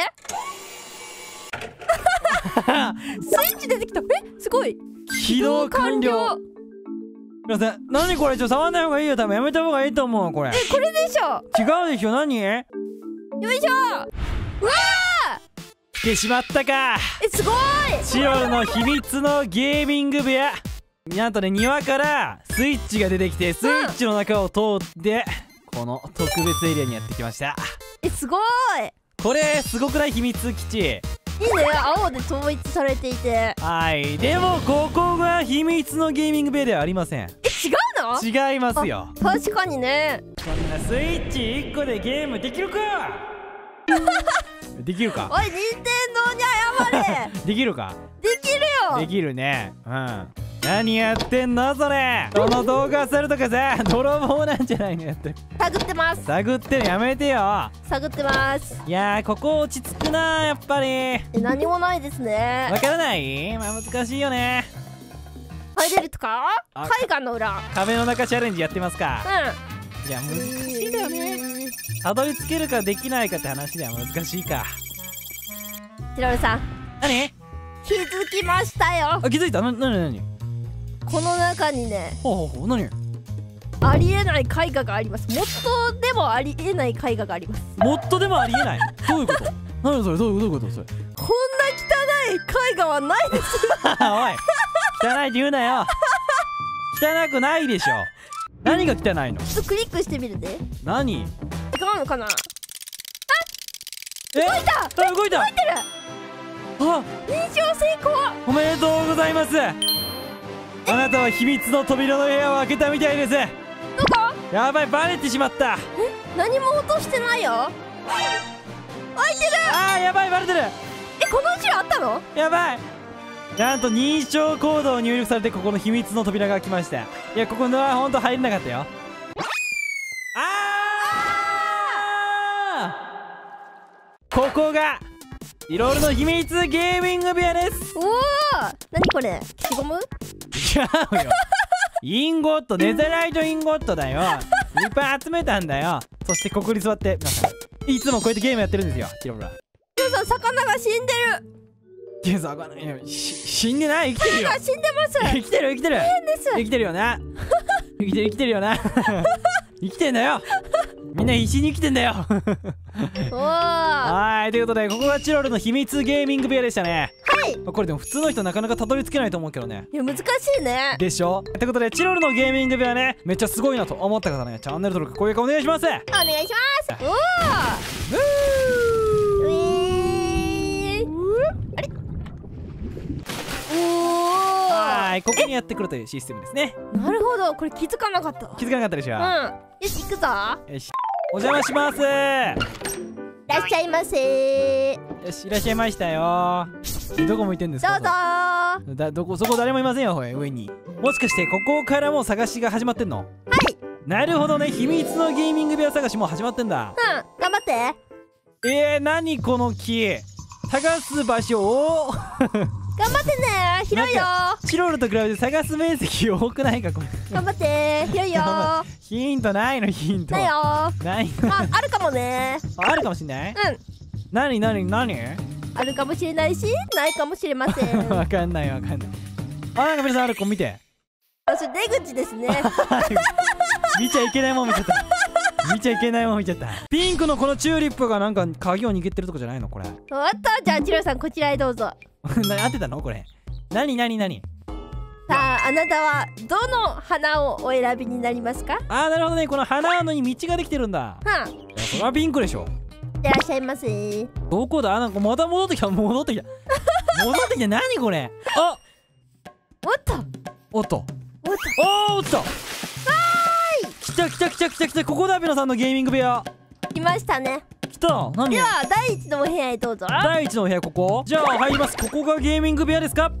スイッチ出てきた。すごい。 起動完了。皆さん何これ、触んない方がいいよ、多分やめた方がいいと思うこれ。 これでしょ。 違うでしょ。何？よいしょ。うわー、来てしまったか。 すごい。 チロルの秘密のゲーミング部屋。なんとね庭からスイッチが出てきて、スイッチの中を通ってこの特別エリアにやってきました。 すごい。 これすごくない？秘密基地。 いいね、青で統一されていて。 でもここが秘密のゲーミング部屋ではありません。 違うの？ 違いますよ。 確かにね。 こんなスイッチ1個でゲームできるか。できるか。 おい、任天堂に謝れ。 できるか。 できるよ。 できるね。何やってんのそれ。その動画さるとかさ、泥棒なんじゃないの。やってる。 探ってます。 探ってる、やめてよ。 探ってます。 いやここ落ち着くな、やっぱり。 何もないですね。 わからない？難しいよね。 入れるとか？海岸の裏。 壁の中チャレンジやってますか？いや難しいだよね。たどり着けるかできないかって話では難しいか。 チロルさん。 何？ 気づきましたよ。 気づいた？何？ この中にね。 何？ ありえない絵画があります。もっとでもありえない絵画があります。 もっとでもありえない。どういうこと？何それ？どういうことそれ？ こんな汚い絵画はないです。 おい、汚いって言うなよ。汚くないでしょ。何が汚いの？ ちょっとクリックしてみるね。 何？ 違うのかな。動いた。 動いてる。 認証成功。 おめでとうございます。あなたは秘密の扉の部屋を開けたみたいです。 どこ？ やばい、バレてしまった。 何も落としてないよ。開いてる。 やばい、バレてる。 この後ろあったの？ やばい。なんと認証コードを入力されて、ここの秘密の扉が開きました。いや、ここのはほんと入れなかったよ。ここがチロルの秘密ゲーミング部屋です。 おお、何これ？消しゴム？ 違うよ。インゴット、ネザライトインゴットだよ。いっぱい集めたんだよ。そしてここに座って、皆さんいつもこうやってゲームやってるんですよ、チロルは。 ロさん魚が死んでる。 いや魚いや死んでない、生きてるよ。 死んでます。 生きてる生きてる。 変です。 生きてるよな。生きてるよな。生きてんだよ。みんな必死に生きてんだよ。 おお。 はい、ということでここがチロルの秘密ゲーミング部屋でしたね。 はい。 これでも普通の人なかなかたどり着けないと思うけどね。 いや難しいね。 でしょ。ということでチロルのゲーミング部屋ね、めっちゃすごいなと思った方ね、チャンネル登録高評価お願いします。 お願いします。おお。あれ。おお。 はい、ここにやってくるというシステムですね。 なるほど、これ気づかなかった。 気づかなかったでしょ。 うん。よし行くぞ。 よし、お邪魔します。 いらっしゃいませ。 よし、いらっしゃいましたよ。どこ向いてんですか。 どうぞ。 どこ、そこ誰もいませんよ、ほい、上に。もしかしてここからもう探しが始まってんの。 はい。 なるほどね、秘密のゲーミング部屋探しもう始まってんだ。 うん、頑張って。 何この木。探す場所を頑張ってね、広いよ。 チロルと比べて探す面積多くないか、これ。 頑張って、広いよ。 ヒントないの、ヒント。 ないよ。 ないまあ、あるかもね。 あるかもしんない。 うん。 何あるかもしれないし、ないかもしれません。 わかんないわかんない。なんか皆さんある子見て。 あ、それ出口ですね。 見ちゃいけないもん見ちゃった。見ちゃいけないもん見ちゃった。ピンクのこのチューリップがなんか鍵を握ってるとこじゃないのこれ。 終わった。じゃあチロさんこちらへどうぞ。 合ってたのこれ。何さあ、あなたはどの花をお選びになりますか。 なるほどね、この花のに道ができてるんだ。それはピンクでしょ。 いらっしゃいませ。 どこだ。なんかまた戻ってきた。戻ってきた。何これ。 おっとおっと来た。ここだ、ピノさんのゲーミング部屋。 来ましたね。 来た。何。 では第一のお部屋へどうぞ。 第一のお部屋、ここ。じゃあ入ります。ここがゲーミング部屋ですか。 はい。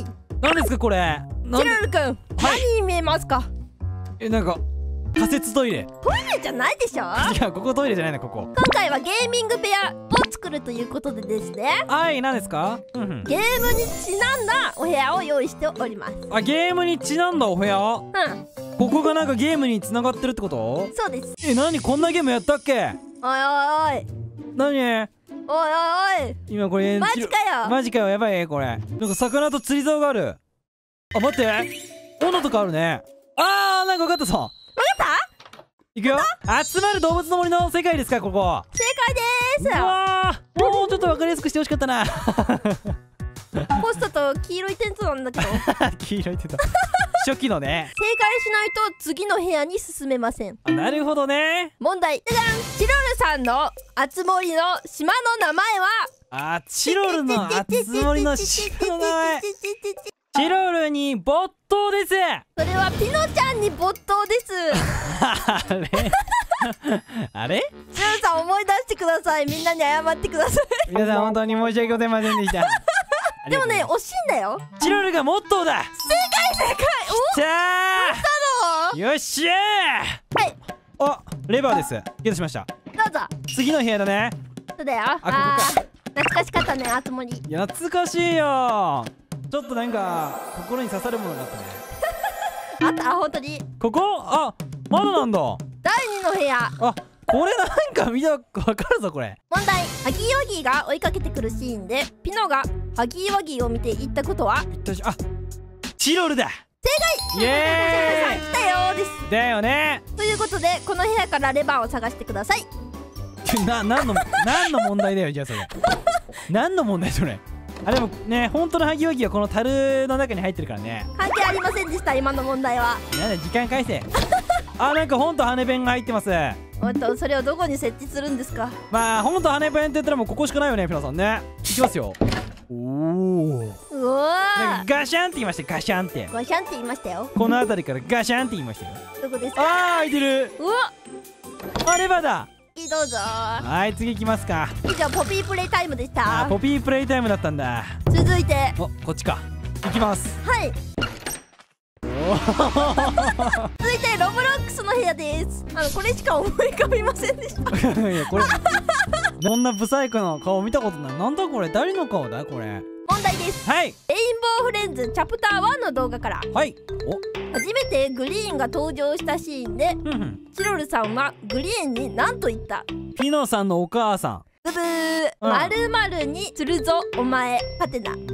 何ですかこれ。 チロルくん、何に見えますか。 なんか仮設トイレ。 トイレじゃないでしょ。 いや、ここトイレじゃないの、ここ。 今回はゲーミング部屋を作るということでですね。 はい、何ですか。 ゲームにちなんだお部屋を用意しております。 ゲームにちなんだお部屋。 うん。 ここがなんかゲームに繋がってるってこと。 そうです。 何、こんなゲームやったっけ。 おいおいおい。 何。 おいおいおい。 今これマジかよ。 マジかよ、やばいこれ。なんか魚と釣り竿がある。待って、斧とかあるね。なんか分かったぞ。 分かった。 いくよ。集まる動物の森の世界ですか、ここ。 正解です。 うわー、もうちょっと分かりやすくしてほしかったな。 ポストと黄色いテントなんだけど。 黄色いテント。初期のね。 正解しないと次の部屋に進めません。 なるほどね。 問題。じゃじゃん。チロルさんのあつ森の島の名前は。 チロルのあつ森の島の名前。チロルに没頭です。 それはピノちゃんに没頭です。 あれチロルさん思い出してください。みんなに謝ってください。 皆さん本当に申し訳ございませんでした。 でもね、惜しいんだよ。 チロルがモットーだ。 正解。 お、来たー。よっしゃー。はい。レバーです。ゲットしました。 どうぞ。 次の部屋だね。 そうだよ。 ここか。 懐かしかったね、あつ森。 いや、懐かしいよ。ちょっとなんか心に刺さるものがあったね。 あった、本当に。 ここ、まだなんだ。 第2の部屋。 これなんか見たわかるぞこれ。 問題。ハギーワギーが追いかけてくるシーンでピノがハギーワギーを見て言ったことは。 チロルだ。 正解。 イエーイ。 来たよーです。 だよね。 ということでこの部屋からレバーを探してください。 何の問題だよ。じゃあそれ何の問題それ。でもね、本当のハギワギはこの樽の中に入ってるからね。 関係ありませんでした、今の問題は。 なんだ、時間返せ。なんか本と羽弁が入ってます。 おっと、それをどこに設置するんですか。 本と羽弁って言ったらもうここしかないよね、ピノさんね。いきますよ。 うわー、 ガシャンって言いました。ガシャンって。 ガシャンって言いましたよ。 この辺りからガシャンって言いましたよ。 どこですか。 開いてる。 うわ、 レバーだ。 どうぞ。 はい、次行きますか。 以上ポピープレイタイムでした。 ポピープレイタイムだったんだ。 続いてこっちか。行きます。 はい。続いてロブロックスの部屋です。これしか思い浮かびませんでした。 いや、これこんなブサイクの顔見たことない。なんだこれ、誰の顔だこれ。 問題です。 はい。 レインボーフレンズチャプター1の動画から。 はい。 初めてグリーンが登場したシーンでチロルさんはグリーンに何と言った。 ピノさんのお母さん。 ブブー。 〇〇にするぞお前はてな。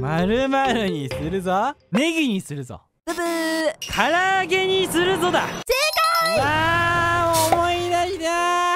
〇〇にするぞ。ネギにするぞ。 ブブー。 唐揚げにするぞだ。 正解。 わー、思い出した。 はい、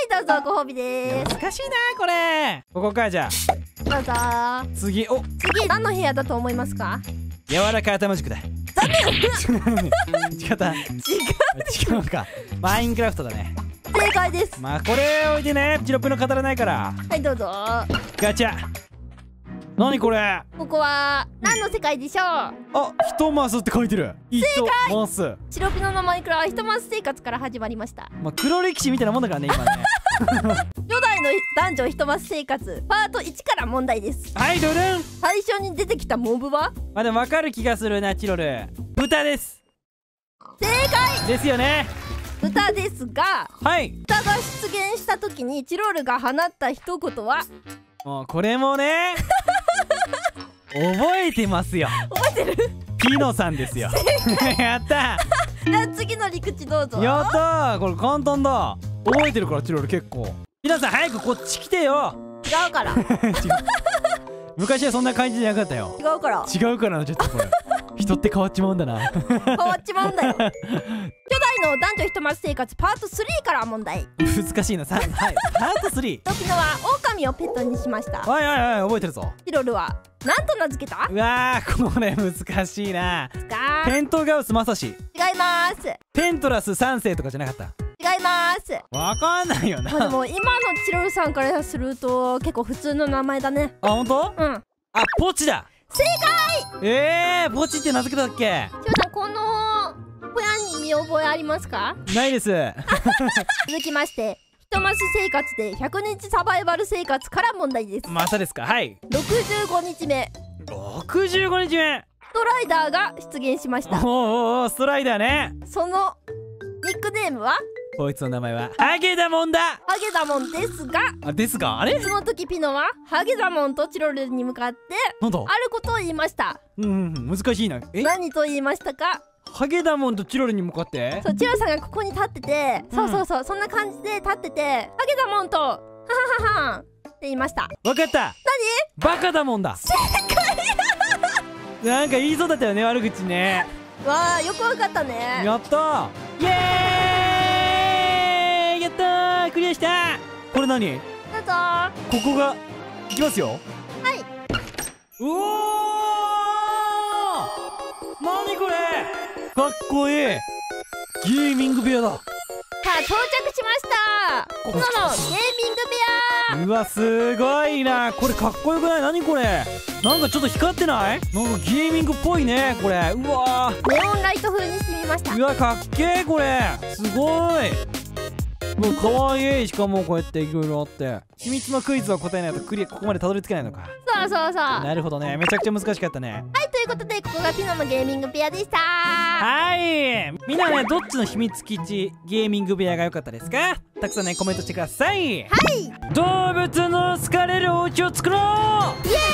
どうぞご褒美です。 難しいなこれ。ここか。じゃどうぞ。 あ次。お、 次何の部屋だと思いますか？ 柔らか頭軸だ。 残念。 違った。違うか。マインクラフトだね。 正解です。 まあこれ置いてね、チロプの語らないから。 はい、どうぞ。 ガチャ。何これ。 ここは何の世界でしょう？ あ、ひとマスって書いてる。正解。マス。 チロピノのマイクラはひとマス生活から始まりました。 まあ黒歴史みたいなもんだからね今ね。 初代の男女ひとマス生活パート1から問題です。 はい、ドルン。 最初に出てきたモブは？ まあでも分かる気がするな、チロル。豚です。 正解ですよね。 豚ですが、 はい。 豚が出現した時にチロルが放った一言は？ もうこれもね覚えてますよ。 覚えてる？ ピノさんですよ。やったじゃあ次の陸地どうぞ。 やったー。これ簡単だ。覚えてるからチロル結構。皆さん早くこっち来てよ。 違うから昔はそんな感じじゃなかったよ。 違うから違うからな。ちょっとこれ人って変わっちまうんだな。 変わっちまうんだよ。初代の男女ひとマス生活パート3から問題。 難しいな。はい、パート3。 トピノは狼をペットにしました。 はいはいはい、覚えてるぞ。 チロルは何と名付けた？ うわー、これ難しいな。ペントガウスマサシ。 違います。 ペントラス3世とかじゃなかった？ 違います。 わかんないよな。 まあでも今のチロルさんからすると結構普通の名前だね。 あ、本当？ うん。 あ、ポチだ。 正解。 ポチって名付けたっけ？ チロルさん、この小屋に見覚えありますか？ ないです。 続きましてひとマス生活で100日サバイバル生活から問題です。 またですか？はい。 65日目。 65日目。 ストライダーが出現しました。 おー、ストライダーね。 そのニックネームは？ こいつの名前はハゲダモンだ。 ハゲダモンですが、 あれ？ その時ピノはハゲダモンとチロルに向かってなんだ？ あることを言いました。 難しいな。 何と言いましたか？ ハゲダモンとチロルに向かって？ そう、チロルさんがここに立ってて、そうそんな感じで立ってて、ハゲダモンとははははんって言いました。 わかった。バカダモンだ。 正解。 なんか言いそうだったよね、悪口ね。 わあ、よくわかったね。 やったー。イエーイ。やったー、クリアした。これ何？ どうぞ。 ここがいきますよ。 はい。 うおー、何これ。かっこいい。ゲーミング部屋だ。 さあ、到着しました。ピノのゲーミング部屋。 うわ、すごいな。これかっこよくない？何これ。なんかちょっと光ってない？なんかゲーミングっぽいねこれ。うわー、 ネオンライト風にしてみました。 うわ、かっけーこれ。すごい。もうかわいい。しかもこうやっていろいろあって秘密のクイズを答えないとここまでたどり着けないのか。 そうなるほどね。めちゃくちゃ難しかったね。 はい、ということでここがピノのゲーミング部屋でした。 はい、みんなね、どっちの秘密基地ゲーミング部屋が良かったですか？たくさんねコメントしてください。 はい。 動物の好かれるお家を作ろう。 イエ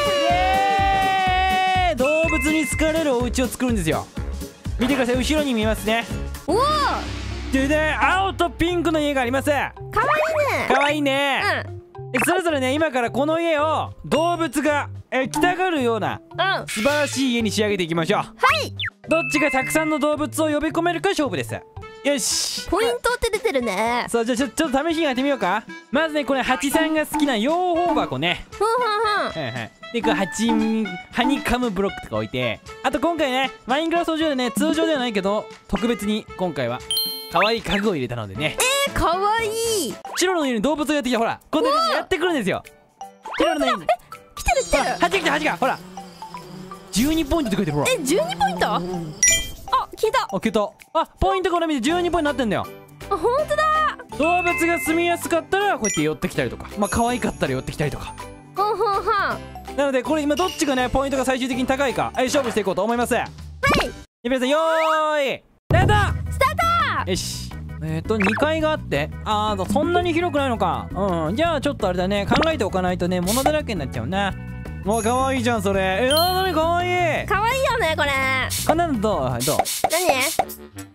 ーイ。動物に好かれるお家を作るんですよ。見てください、後ろに見えますね。 ーイ。おお。 でね、青とピンクの家があります。 かわいいね。 かわいいね。それぞれね、今からこの家を動物が来たがるような素晴らしい家に仕上げていきましょう。 はい。 どっちがたくさんの動物を呼び込めるか勝負です。よし。 ポイントって出てるね。 そう、じゃあちょっと試しにやってみようか。まずね、これハチさんが好きな養蜂箱ね。で、これハニカムブロックとか置いて、あと今回ね、マインクラフト上でね、通常ではないけど特別に今回は可愛い家具を入れたのでね。 かわいい。 チロルの家に動物がやってきた。ほら、こんな感じでやってくるんですよ。チロルの家に来てる。 ハチがほら12ポイントって書いてる。ほら、 12ポイント。あ、消えた。 開けた。あ、ポイントから見て12ポイントになってんだよ。 あ、ほんとだ。 動物が住みやすかったらこうやって寄ってきたりとか、まあ可愛かったら寄ってきたりとか。なのでこれ今どっちがねポイントが最終的に高いか勝負していこうと思います。はい。皆さんよーいスタート。よし。2階があって、そんなに広くないのか。じゃあちょっとあれだね、考えておかないとね、物だらけになっちゃうな。もう可愛いじゃんそれ。なに可愛い。 かわいいよねこれ。 こんなのどう？ 何？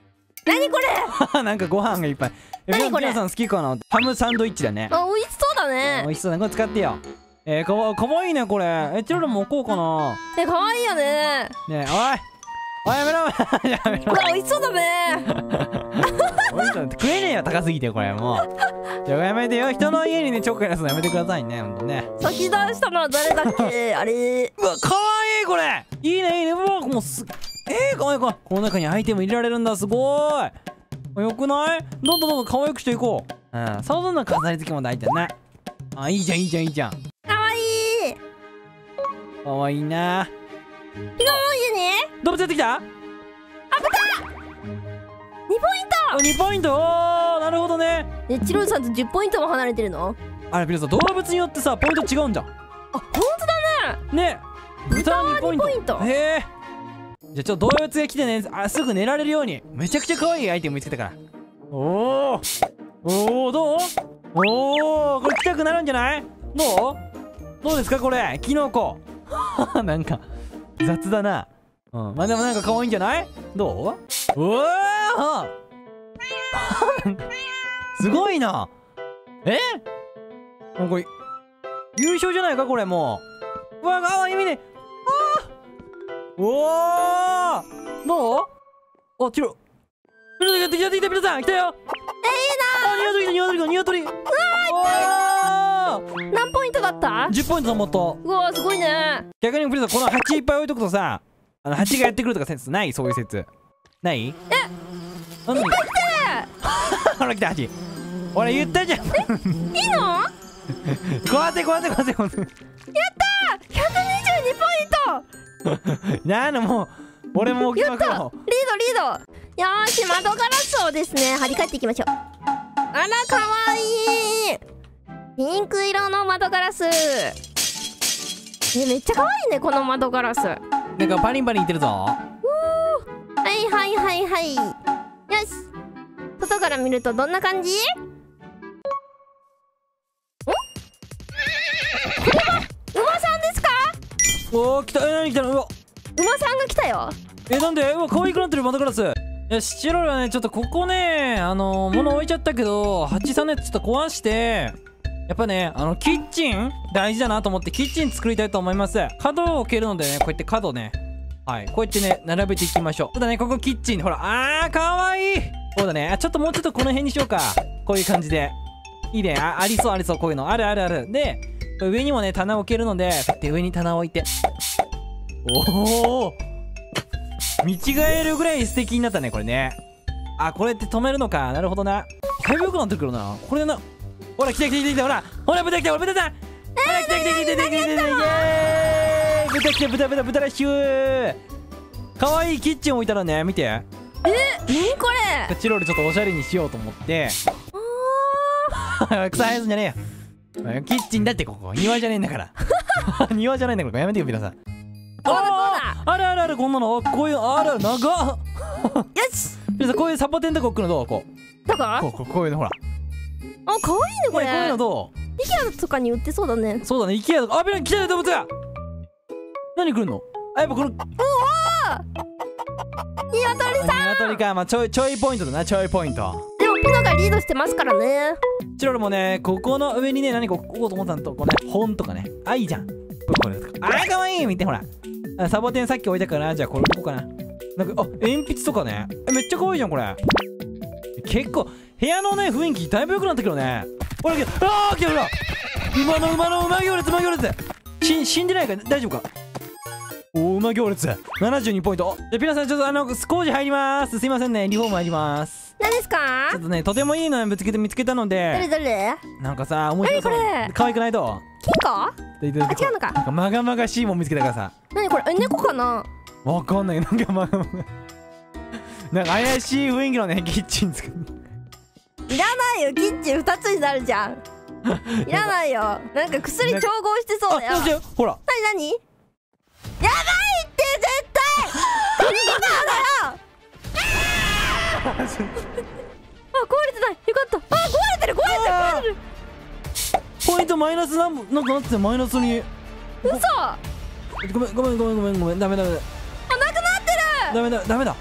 何これなんかご飯がいっぱい。 何これ皆さん好きかな。ハムサンドイッチだね。 あ、美味しそうだね。 美味しそうだね。これ使ってよ。かわいいねこれ。チロルも置こうかな。 可愛いよね。 ねえ、おいやめろやめろ。 うわ、美味しそうだね。 食えねえよ、高すぎてこれもう。やめてよ、人の家にねチョコやらすのやめてくださいね、ほんとね。 先出したのは誰だっけあれ。 うわ、かわいいこれ。いいねいいね。うわ、もうかわいいこの中にアイテム入れられるんだ。すごーい。よくない？どんどん可愛くしていこう。うん、その飾り付けも大事だね。あ、いいじゃんいいじゃんいいじゃん。 かわいい。 かわいいな。 昨日の家に動物やってきた？ あ、豚2ポイント。 2ポイント。おー、なるほどね。 チロルさんと10ポイントも離れてるの？ あれピロさん、動物によってさポイント違うんじゃん。 あ、ほんとだね。 ね、豚2ポイント。 豚2ポイント。 へえ。じゃあちょっと動物が来てね、すぐ寝られるようにめちゃくちゃ可愛いアイテム見つけたから。おお、どう？おお、これ来たくなるんじゃない？どうですかこれ、キノコ。なんか雑だな。うん、まあでもなんか可愛いんじゃない？どう？うわーすごいな。もうこれ優勝じゃないかこれ。もううわあ、意味ね。おお、どう？あ、チロピロさんやってきた、ピロさん来たよ。いいなー。ニワトリ。うわー、何ポイントだった？ 10ポイントのもと。 うわー、すごいね。 逆にピロさん、この蜂いっぱい置いとくとさ、蜂がやってくるとか説ない？そういう説ない？なんで？ほら来た蜂。俺言ったじゃん。いいの？ 壊せ。やったー、 122ポイント。 なんだもう俺も置きまくろう。 リード。よーし、窓ガラスをですね張り替えていきましょう。あら、かわいいピンク色の窓ガラス。めっちゃかわいいね、この窓ガラス。 なんかパリンいってるぞ。 はい。よし、外から見るとどんな感じ？これは馬さんですか？ おお、来た。何来たの？うわ、 馬さんが来たよ。 なんで？うわ、可愛くなってる窓ガラス。よし、チロルはね、ちょっとここね、物置いちゃったけど、ハチさんのやつちょっと壊して、やっぱね、キッチン大事だなと思ってキッチン作りたいと思います。角を置けるのでね、こうやって角ね、はい、こうやってね並べていきましょう。ただね、ここキッチン、ほら、かわいい。そうだね、ちょっともうちょっとこの辺にしようか。こういう感じでいいね。ありそう、こういうのある。で、上にもね棚置けるので、こうやって上に棚置いて、おお、見違えるぐらい素敵になったねこれね。あ、これって止めるのか。なるほどな。だいぶ良くなってくるなこれな。ほら、来た。ほら豚来た。ほら、来た。イエーイ。豚来た。豚ラッシュ。かわいいキッチン置いたらね、見て。 何これ。 チロルちょっとおしゃれにしようと思って。草生やすんじゃねえよ。キッチンだって、ここ庭じゃねえんだから。庭じゃないんだから、やめてよ皆さん。あるこんなの。こういう長っ。よし、 皆さん、こういうサボテンとか置くのどう？こうだからこういうのほら。 あ、かわいいねこれ。 こういうのどう？ イケアとかに売ってそうだね。 そうだね、イケアとか。あ、来たよ動物が。何来るの？やっぱこの、 ニワトリさん。 ニワトリか。まあちょいポイントだな。ちょいポイント。 でもピノがリードしてますからね。 チロルもね、ここの上にね、何か置こうと思ったのと、これね、本とかね。あ、いいじゃん。これかわいい。見て、ほら。サボテンさっき置いたから、じゃあこれ置こうかな。なんか、鉛筆とかね。めっちゃ可愛いじゃんこれ。結構部屋のね雰囲気だいぶ良くなったけどね。ほら、来た。ほら、馬行列。死んでないか大丈夫か。馬行列72ポイント。じゃあピノさん、ちょっと工事入ります。すいませんね、リフォーム入ります。 何ですか？ ちょっとね、とてもいいの見つけたので。 どれ？ なんかさ、面白そう。 何これ？ 可愛くない？どう？ 金貨？違うのか。 なんかまがまがしいもん見つけたからさ。 何これ？猫かな？ わかんない。なんかまがまがなんか怪しい雰囲気のねキッチン作る。 いらないよ、キッチン2つになるじゃん。いらないよ。なんか薬調合してそうだよ。 ほら。 何？やばいって絶対。何だよ。あ、壊れてない。よかった。あ、壊れてる。 ポイントマイナスなんかなってマイナスに。 嘘。 ごめん。ダメ。 あ、なくなってる。 ダメだ。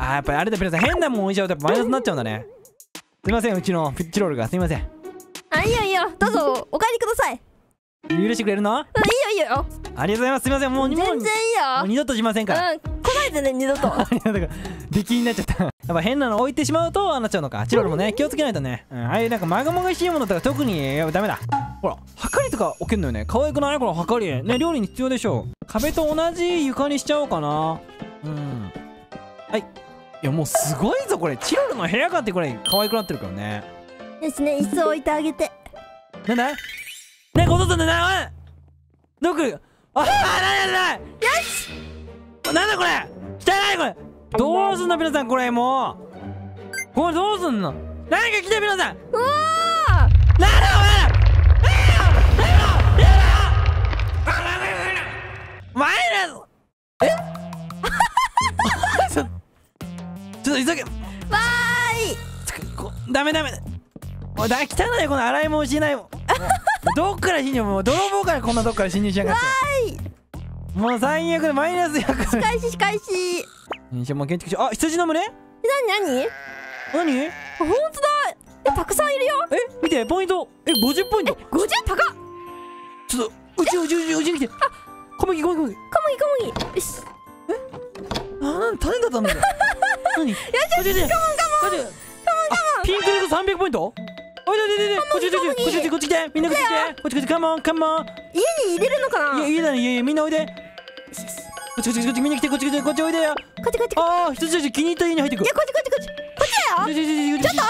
やっぱりあれだ、皆さん変なもん置いちゃうとやっぱマイナスになっちゃうんだね。すいません、うちのチロルがすいません。 いいよいいよ、どうぞお帰りください。 許してくれるの？ いいよいいよ。 ありがとうございます。すいません、もう全然いいよ。 もう二度としませんから。 来ないでね、二度と。 だから出禁になっちゃった。やっぱ変なの置いてしまうとああなっちゃうのか。チロルもね気をつけないとね。ああいうなんかまがまがしいものとか特にダメだ。ほら、はかりとか置けんのよね。可愛くない？このはかりね、料理に必要でしょう。壁と同じ床にしちゃおうかな。はい。いやもうすごいぞこれ。チロルの部屋かってこれ可愛くなってるからね。 ですね、椅子置いてあげて。 なんだ？なんか落とすんだな。どこ？なんだよし。なんだこれ。汚いこれ。どうすんの皆さんこれもう。これどうすんの？なんか来て皆さん。 うわー。 なんだお前。マイナス。ちょっと急げ。 わーい。 ダメ。おい、汚いこの洗い物しないもん。どっから侵入、もう泥棒からこんなとこから侵入しやがって。もう最悪でマイナス100。 仕返し。 もう建築士。羊の群れ？ 何？ ほんとだ。たくさんいるよ。 見てポイント。50ポイント。 50高っ。 ちょっとうちに来て。小麦。 よし。 なん種だったんだよ。何？よし。ピンク色300ポイント？おいでこっち来て。みんなこっち来て。こっちカモン。 家に入れるのかな？ 家だね。みんなおいで。こっちみんな来て。こっちおいでよ。羊たち気に入った家に入ってく。 こっちだよ。 ちょっ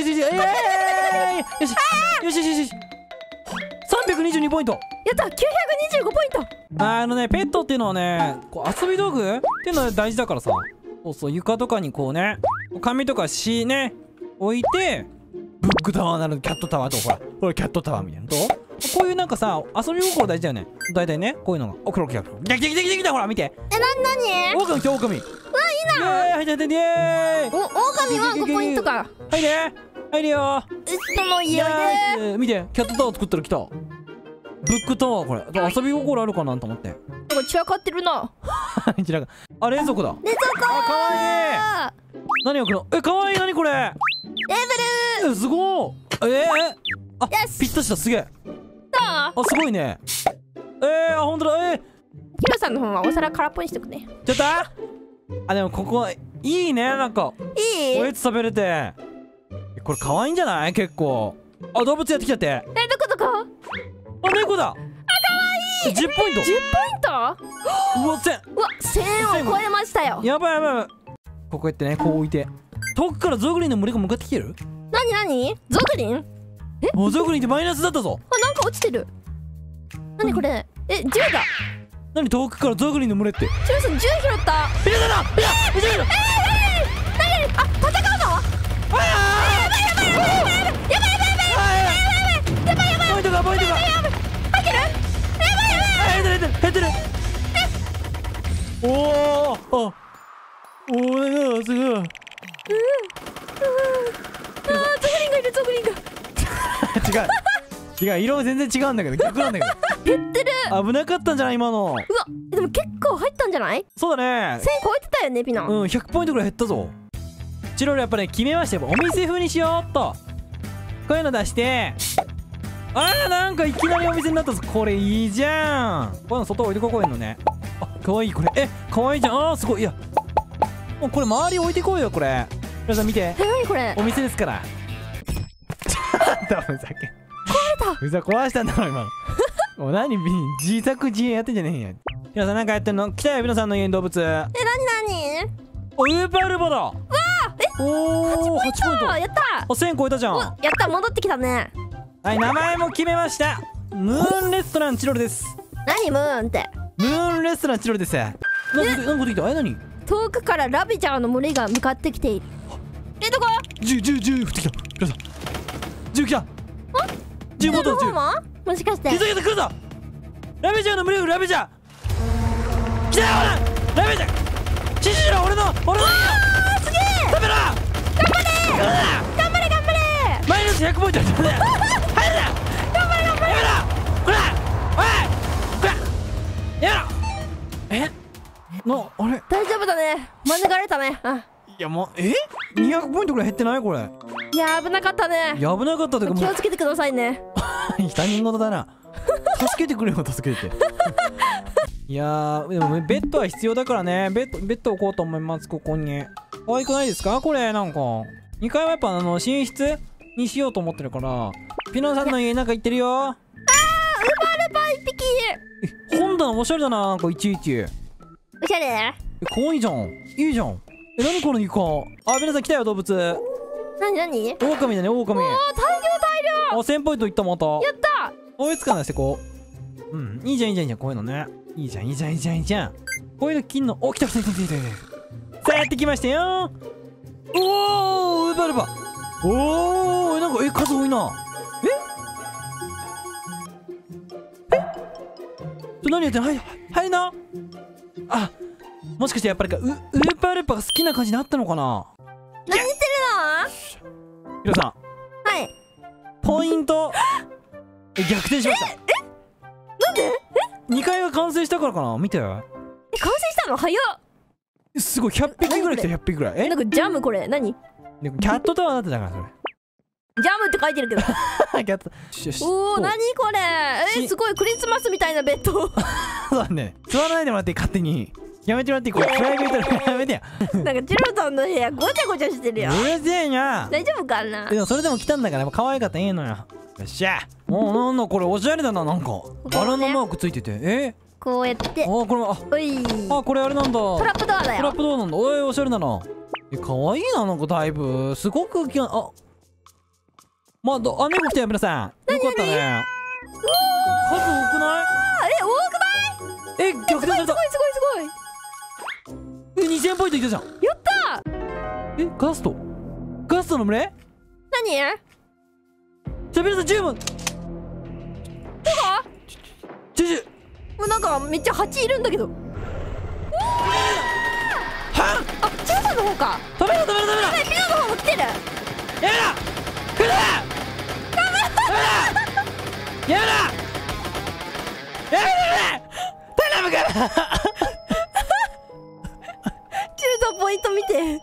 と。よし。322ポイント。 やった。925ポイント。 ペットっていうのはね、こう遊び道具っていうのは大事だからさ。そう床とかにこうね、紙とかね置いて、ブックタワーになるキャットタワーとほらキャットタワーみたいなと、こういうなんかさ遊び心大事だよね。大体ねこういうのが。黒来たほら見て。 何？ 狼来た。うわいいな。入って。 狼は5ポイントか。 入れよ。 人の家おいで。 見てキャットタワー作ったら来た。ブックタワーこれ遊び心あるかなと思って。 なんか散らかってるな。 冷蔵庫だ。 冷蔵庫。 かわいい。何置くの？かわいい。何これ？ レベル。 すごい。ぴったしだ。すげえ。すごいね。ほんとだ。 ヒロさんの方はお皿空っぽにしとくね。 ちょっと。でもここいいね。なんかおやつ食べれて。これ可愛いんじゃない？結構。動物やってきちゃって。 どこ？ 猫だ。かわいい。10ポイント。うわ1000を超えましたよ。 やばい。こうやってね、こう置いて。遠くからゾグリンの群れが向かってきてる。 何？ゾグリン？ ゾグリンってマイナスだったぞ。 なんか落ちてる。何これ？銃だ。 何遠くからゾグリンの群れって。 ヒロさん銃拾った。 何？ 戦うの？ ポイントが。入ってる。おーすごい。 ゾグリンが違う色全然違うんだけど逆なんだけど。 減ってる。 危なかったんじゃない今の。 うわでも結構入ったんじゃない？ そうだね。 1000超えてたよねピノ。 100ポイントぐらい減ったぞ。チロルやっぱね決めましたよ。お店風にしようっと。こういうの出して。なんかいきなりお店になったぞ。これいいじゃん。こういうの外置いてこういうのね。かわいいこれ。かわいいじゃん。すごい。いやもうこれ周り置いてこうよこれ。皆さん見て。 何これ？ お店ですから。ふざ壊したんだろ今の。もう何自作自演やってんじゃねえんや。皆さんなんかやってんの？来たよ皆さんの家に動物。 何？ ウーパールバだ。わあ8ポイント。やった。 1000超えたじゃん。 やった戻ってきたね。 はい、名前も決めました。ムーンレストランチロルです。 何ムーンって？ ムーンレストランチロルです。何できた？何？ 遠くからラビちゃんの群れが向かってきている。どこ？銃降ってきた。皆さん銃来た。銃持った銃。 もしかして来るぞ。ラビちゃんの群れが来たよ。ラビちゃん死守しろ。俺のすげえ。食べろ。頑張れ。マイナス100ポイント。入るな。頑張れ。こらおいこらやめろ。あれ大丈夫だね。免れたね。 いやもう200ポイントぐらい減ってないこれ。 いや危なかったね。 いや危なかったというか、 気をつけてくださいね。 他人事だな。助けてくれよ助けて。いやーでもベッドは必要だからね。ベッド置こうと思います。ここに可愛くないですかこれ。なんか2階はやっぱ寝室にしようと思ってるから。ピノさんの家なんか行ってるよ。 ウバルバ1匹。 本棚おしゃれだな。なんかいちいちおしゃれ。 可愛いじゃん。いいじゃん。何この床。あ、皆さん来たよ動物。 何？ 狼だね、狼。おー、大量。 あ、1000ポイントいった。またやった。 追いつかないしてこう。いいじゃんこういうのね。いいじゃん。こういうの切んの。お、来た。さあやってきましたよ。おー、ウバルバ。おー、なんか数多いな。何やってんの。はいな。あ、もしかしてやっぱりかウーパールーパーが好きな感じになったのかな。 何してるの？ ヒロさん。 はい。 ポイント逆転しました。 なんで ？2階が完成したからかな。見て。完成したの早っ。すごい。100匹ぐらい来た。100匹ぐらい。 なんかジャムこれ何？ キャットタワーだってだからそれ。 ジャムって書いてるけど。 キャット。 おお、何これ。すごいクリスマスみたいなベッド。 そうだね。座らないでもらって勝手に。やめてもらっていい。これプライベートでやめてや。 なんかチロさんの部屋ごちゃごちゃしてるよ。 うるせえな。 大丈夫かな。 でもそれでも来たんだから可愛かったらいいのよ。よっしゃ。なんだこれおしゃれだな。なんかバラのマークついてて。 こうやって。 これこれあれなんだ。トラップドアだよ。 トラップドアなんだ。おしゃれだな。可愛いな。なんかだいぶすごく猫来たよ皆さん。よかったね。数多くない？ 多くない？ 逆転された。 すごい。 2000ポイントいったじゃん。 やった。 ガストの群れ？ 何？ じゃあ皆さん10問。 どこ？なんかめっちゃ蜂いるんだけど。あ、チロさんの方か。 ダメだ。 ピノの方も来てる。 やめ頼むからチロさんポイント見て。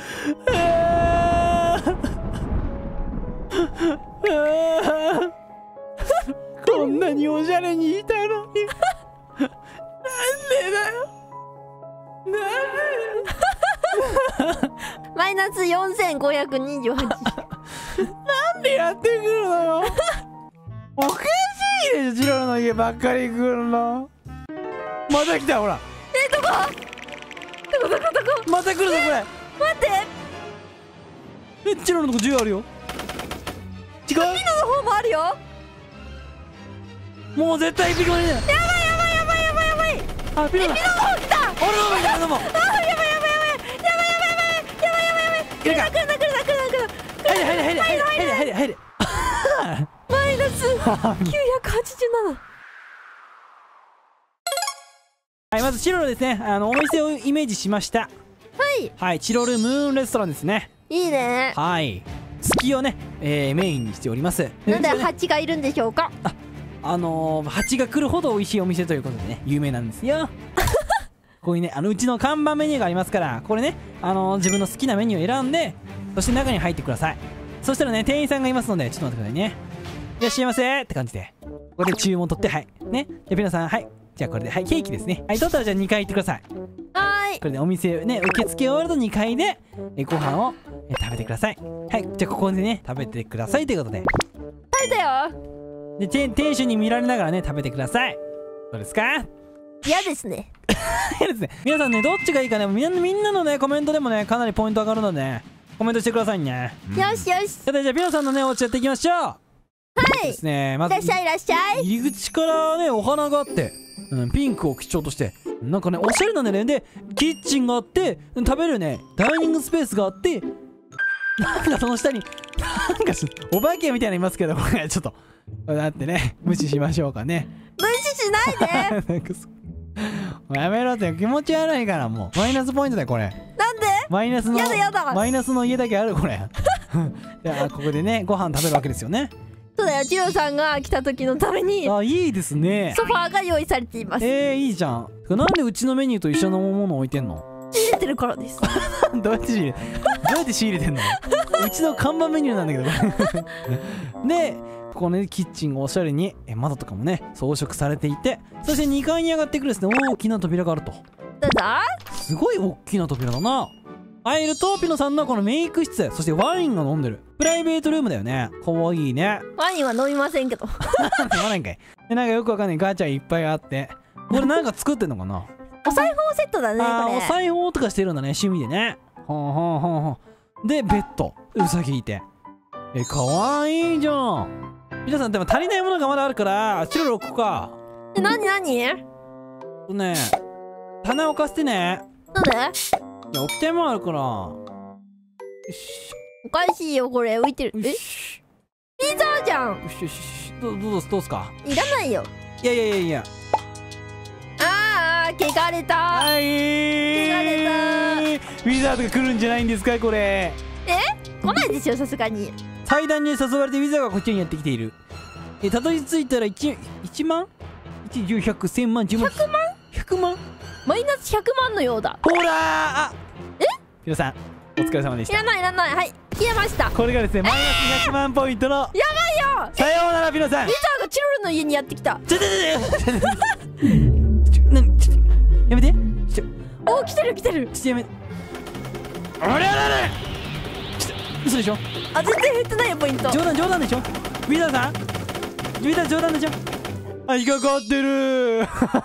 こんなにおしゃれにいたのになんでだよ。 マイナス4528。 なんでやってくるのよ。おかしいでしょ。ジローの家ばっかり来るの。また来たほら。 どこ？ また来るぞこれ。 待って。 ジローのとこ10あるよ。違う？ ピノの方もあるよ。 もう絶対1匹もいない。やばい。あ、ピノの方来た。俺の方もいた。俺の方も。やばい。来るか。入れ。 マイナス987。 はい、まずチロルですね。お店をイメージしました。はい、チロルムーンレストランですね。 いいね。 はい、月をね、メインにしております。 なんで蜂がいるんでしょうか。 蜂が来るほど美味しいお店ということでね、有名なんですよ。こういうね、うちの看板メニューがありますから、これね、自分の好きなメニューを選んで、そして中に入ってください。そしたらね、店員さんがいますので、ちょっと待ってくださいね。いらっしゃいませって感じで、ここで注文取って、はいね。じゃあピノさん、はい、じゃあこれで、はい、ケーキですね。はい、取ったらじゃあ2階行ってください。これでお店ね、受付終わると2階でご飯を食べてください。はい、じゃあここでね、食べてくださいということで。 食べたよ。 で、店主に見られながらね、食べてください。どうですか？ 嫌ですね。 嫌ですね。皆さんね、どっちがいいかね、みんなのね、コメントでもね、かなりポイント上がるので、ね、コメントしてくださいね。 よし。 じゃあピノさんのね、お家やっていきましょう。 はい。 ですね、まずいらっしゃい。 入り口からね、お花があって、ピンクを基調として、なんかね、おしゃれなんだよね。で、キッチンがあって、食べるね、ダイニングスペースがあって、なんかその下に、なんかお化けみたいなのいますけど、これちょっと、だってね、無視しましょうかね。 無視しないで。 なんかやめろって、気持ち悪いから。もうマイナスポイントだよこれ。 なんで？ マイナスのやだ。 マイナスの家だけあるこれ。じゃあここでね、ご飯食べるわけですよね。 そうだよ、チロさんが来た時のために。 あ、いいですね。 ソファーが用意されています。 いいじゃん。なんでうちのメニューと一緒のものを置いてんの？ 入れてるからです。 どうやって仕入れてんの？うちの看板メニューなんだけどこれでここね、キッチンがおしゃれに窓とかもね装飾されていて、そして2階に上がってくるですね、大きな扉があると。 どうだ？ すごい大きな扉だな。入るとピノさんのこのメイク室、そしてワインが飲んでるプライベートルームだよね。かわいいね。 ワインは飲みませんけど。 飲まないんかい。でなんかよくわかんないガチャいっぱいあって、これなんか作ってんのかな。 お裁縫セットだねこれ。 お裁縫とかしてるんだね、趣味でね。ほんほんほんほん。でベッド、うさぎいて、かわいいじゃん。皆さんでも足りないものがまだあるからチロル置くか。 なになに？ ね棚置かせてね。 なんで？ いや置き手もあるから。よし。 おかしいよこれ、浮いてる。え？ピザじゃん。 よしよし。どうすか。 いらないよ。 いや。 ああ、汚れた。 はい。 汚れウィザードが来るんじゃないんですかこれ。 来ないですよさすがに。 祭壇に誘われてウィザーがこっちにやってきている。たどり着いたら1万 ?1、10、100、1000万、10万。100万マイナス100万のようだ。 ほらー。あ、皆さんお疲れ様でした。 いらないはい消えました。 これがですねマイナス100万ポイントのやばいよ。 さようならピノさん。 ウィザーがチロルの家にやってきた。 やめて。 お、来てる。 やめて。あれ嘘でしょ。 あ、全然減ってないよポイント。 冗談でしょ。ウィザーさん、ウィザー冗談でしょ。あ、引っかかってる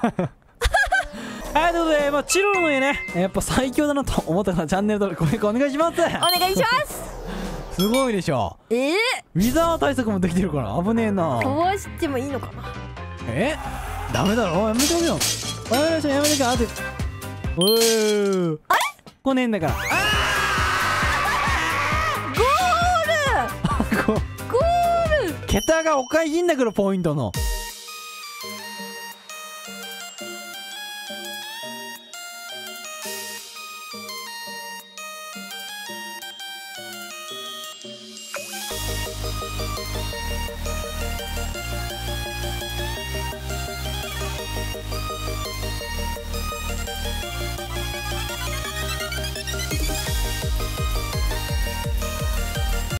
はい、ということで、チロルの家ねやっぱ最強だなと思ったからチャンネル登録お願いします。 お願いします。 すごいでしょ。ウィザー対策もできてるから危ねえな。 壊してもいいのかな。 ダメだろ。やめておけよ。やめてか。あとおー、あれ来ねえんだから。 ゴール桁がおかしいんだけどポイントの。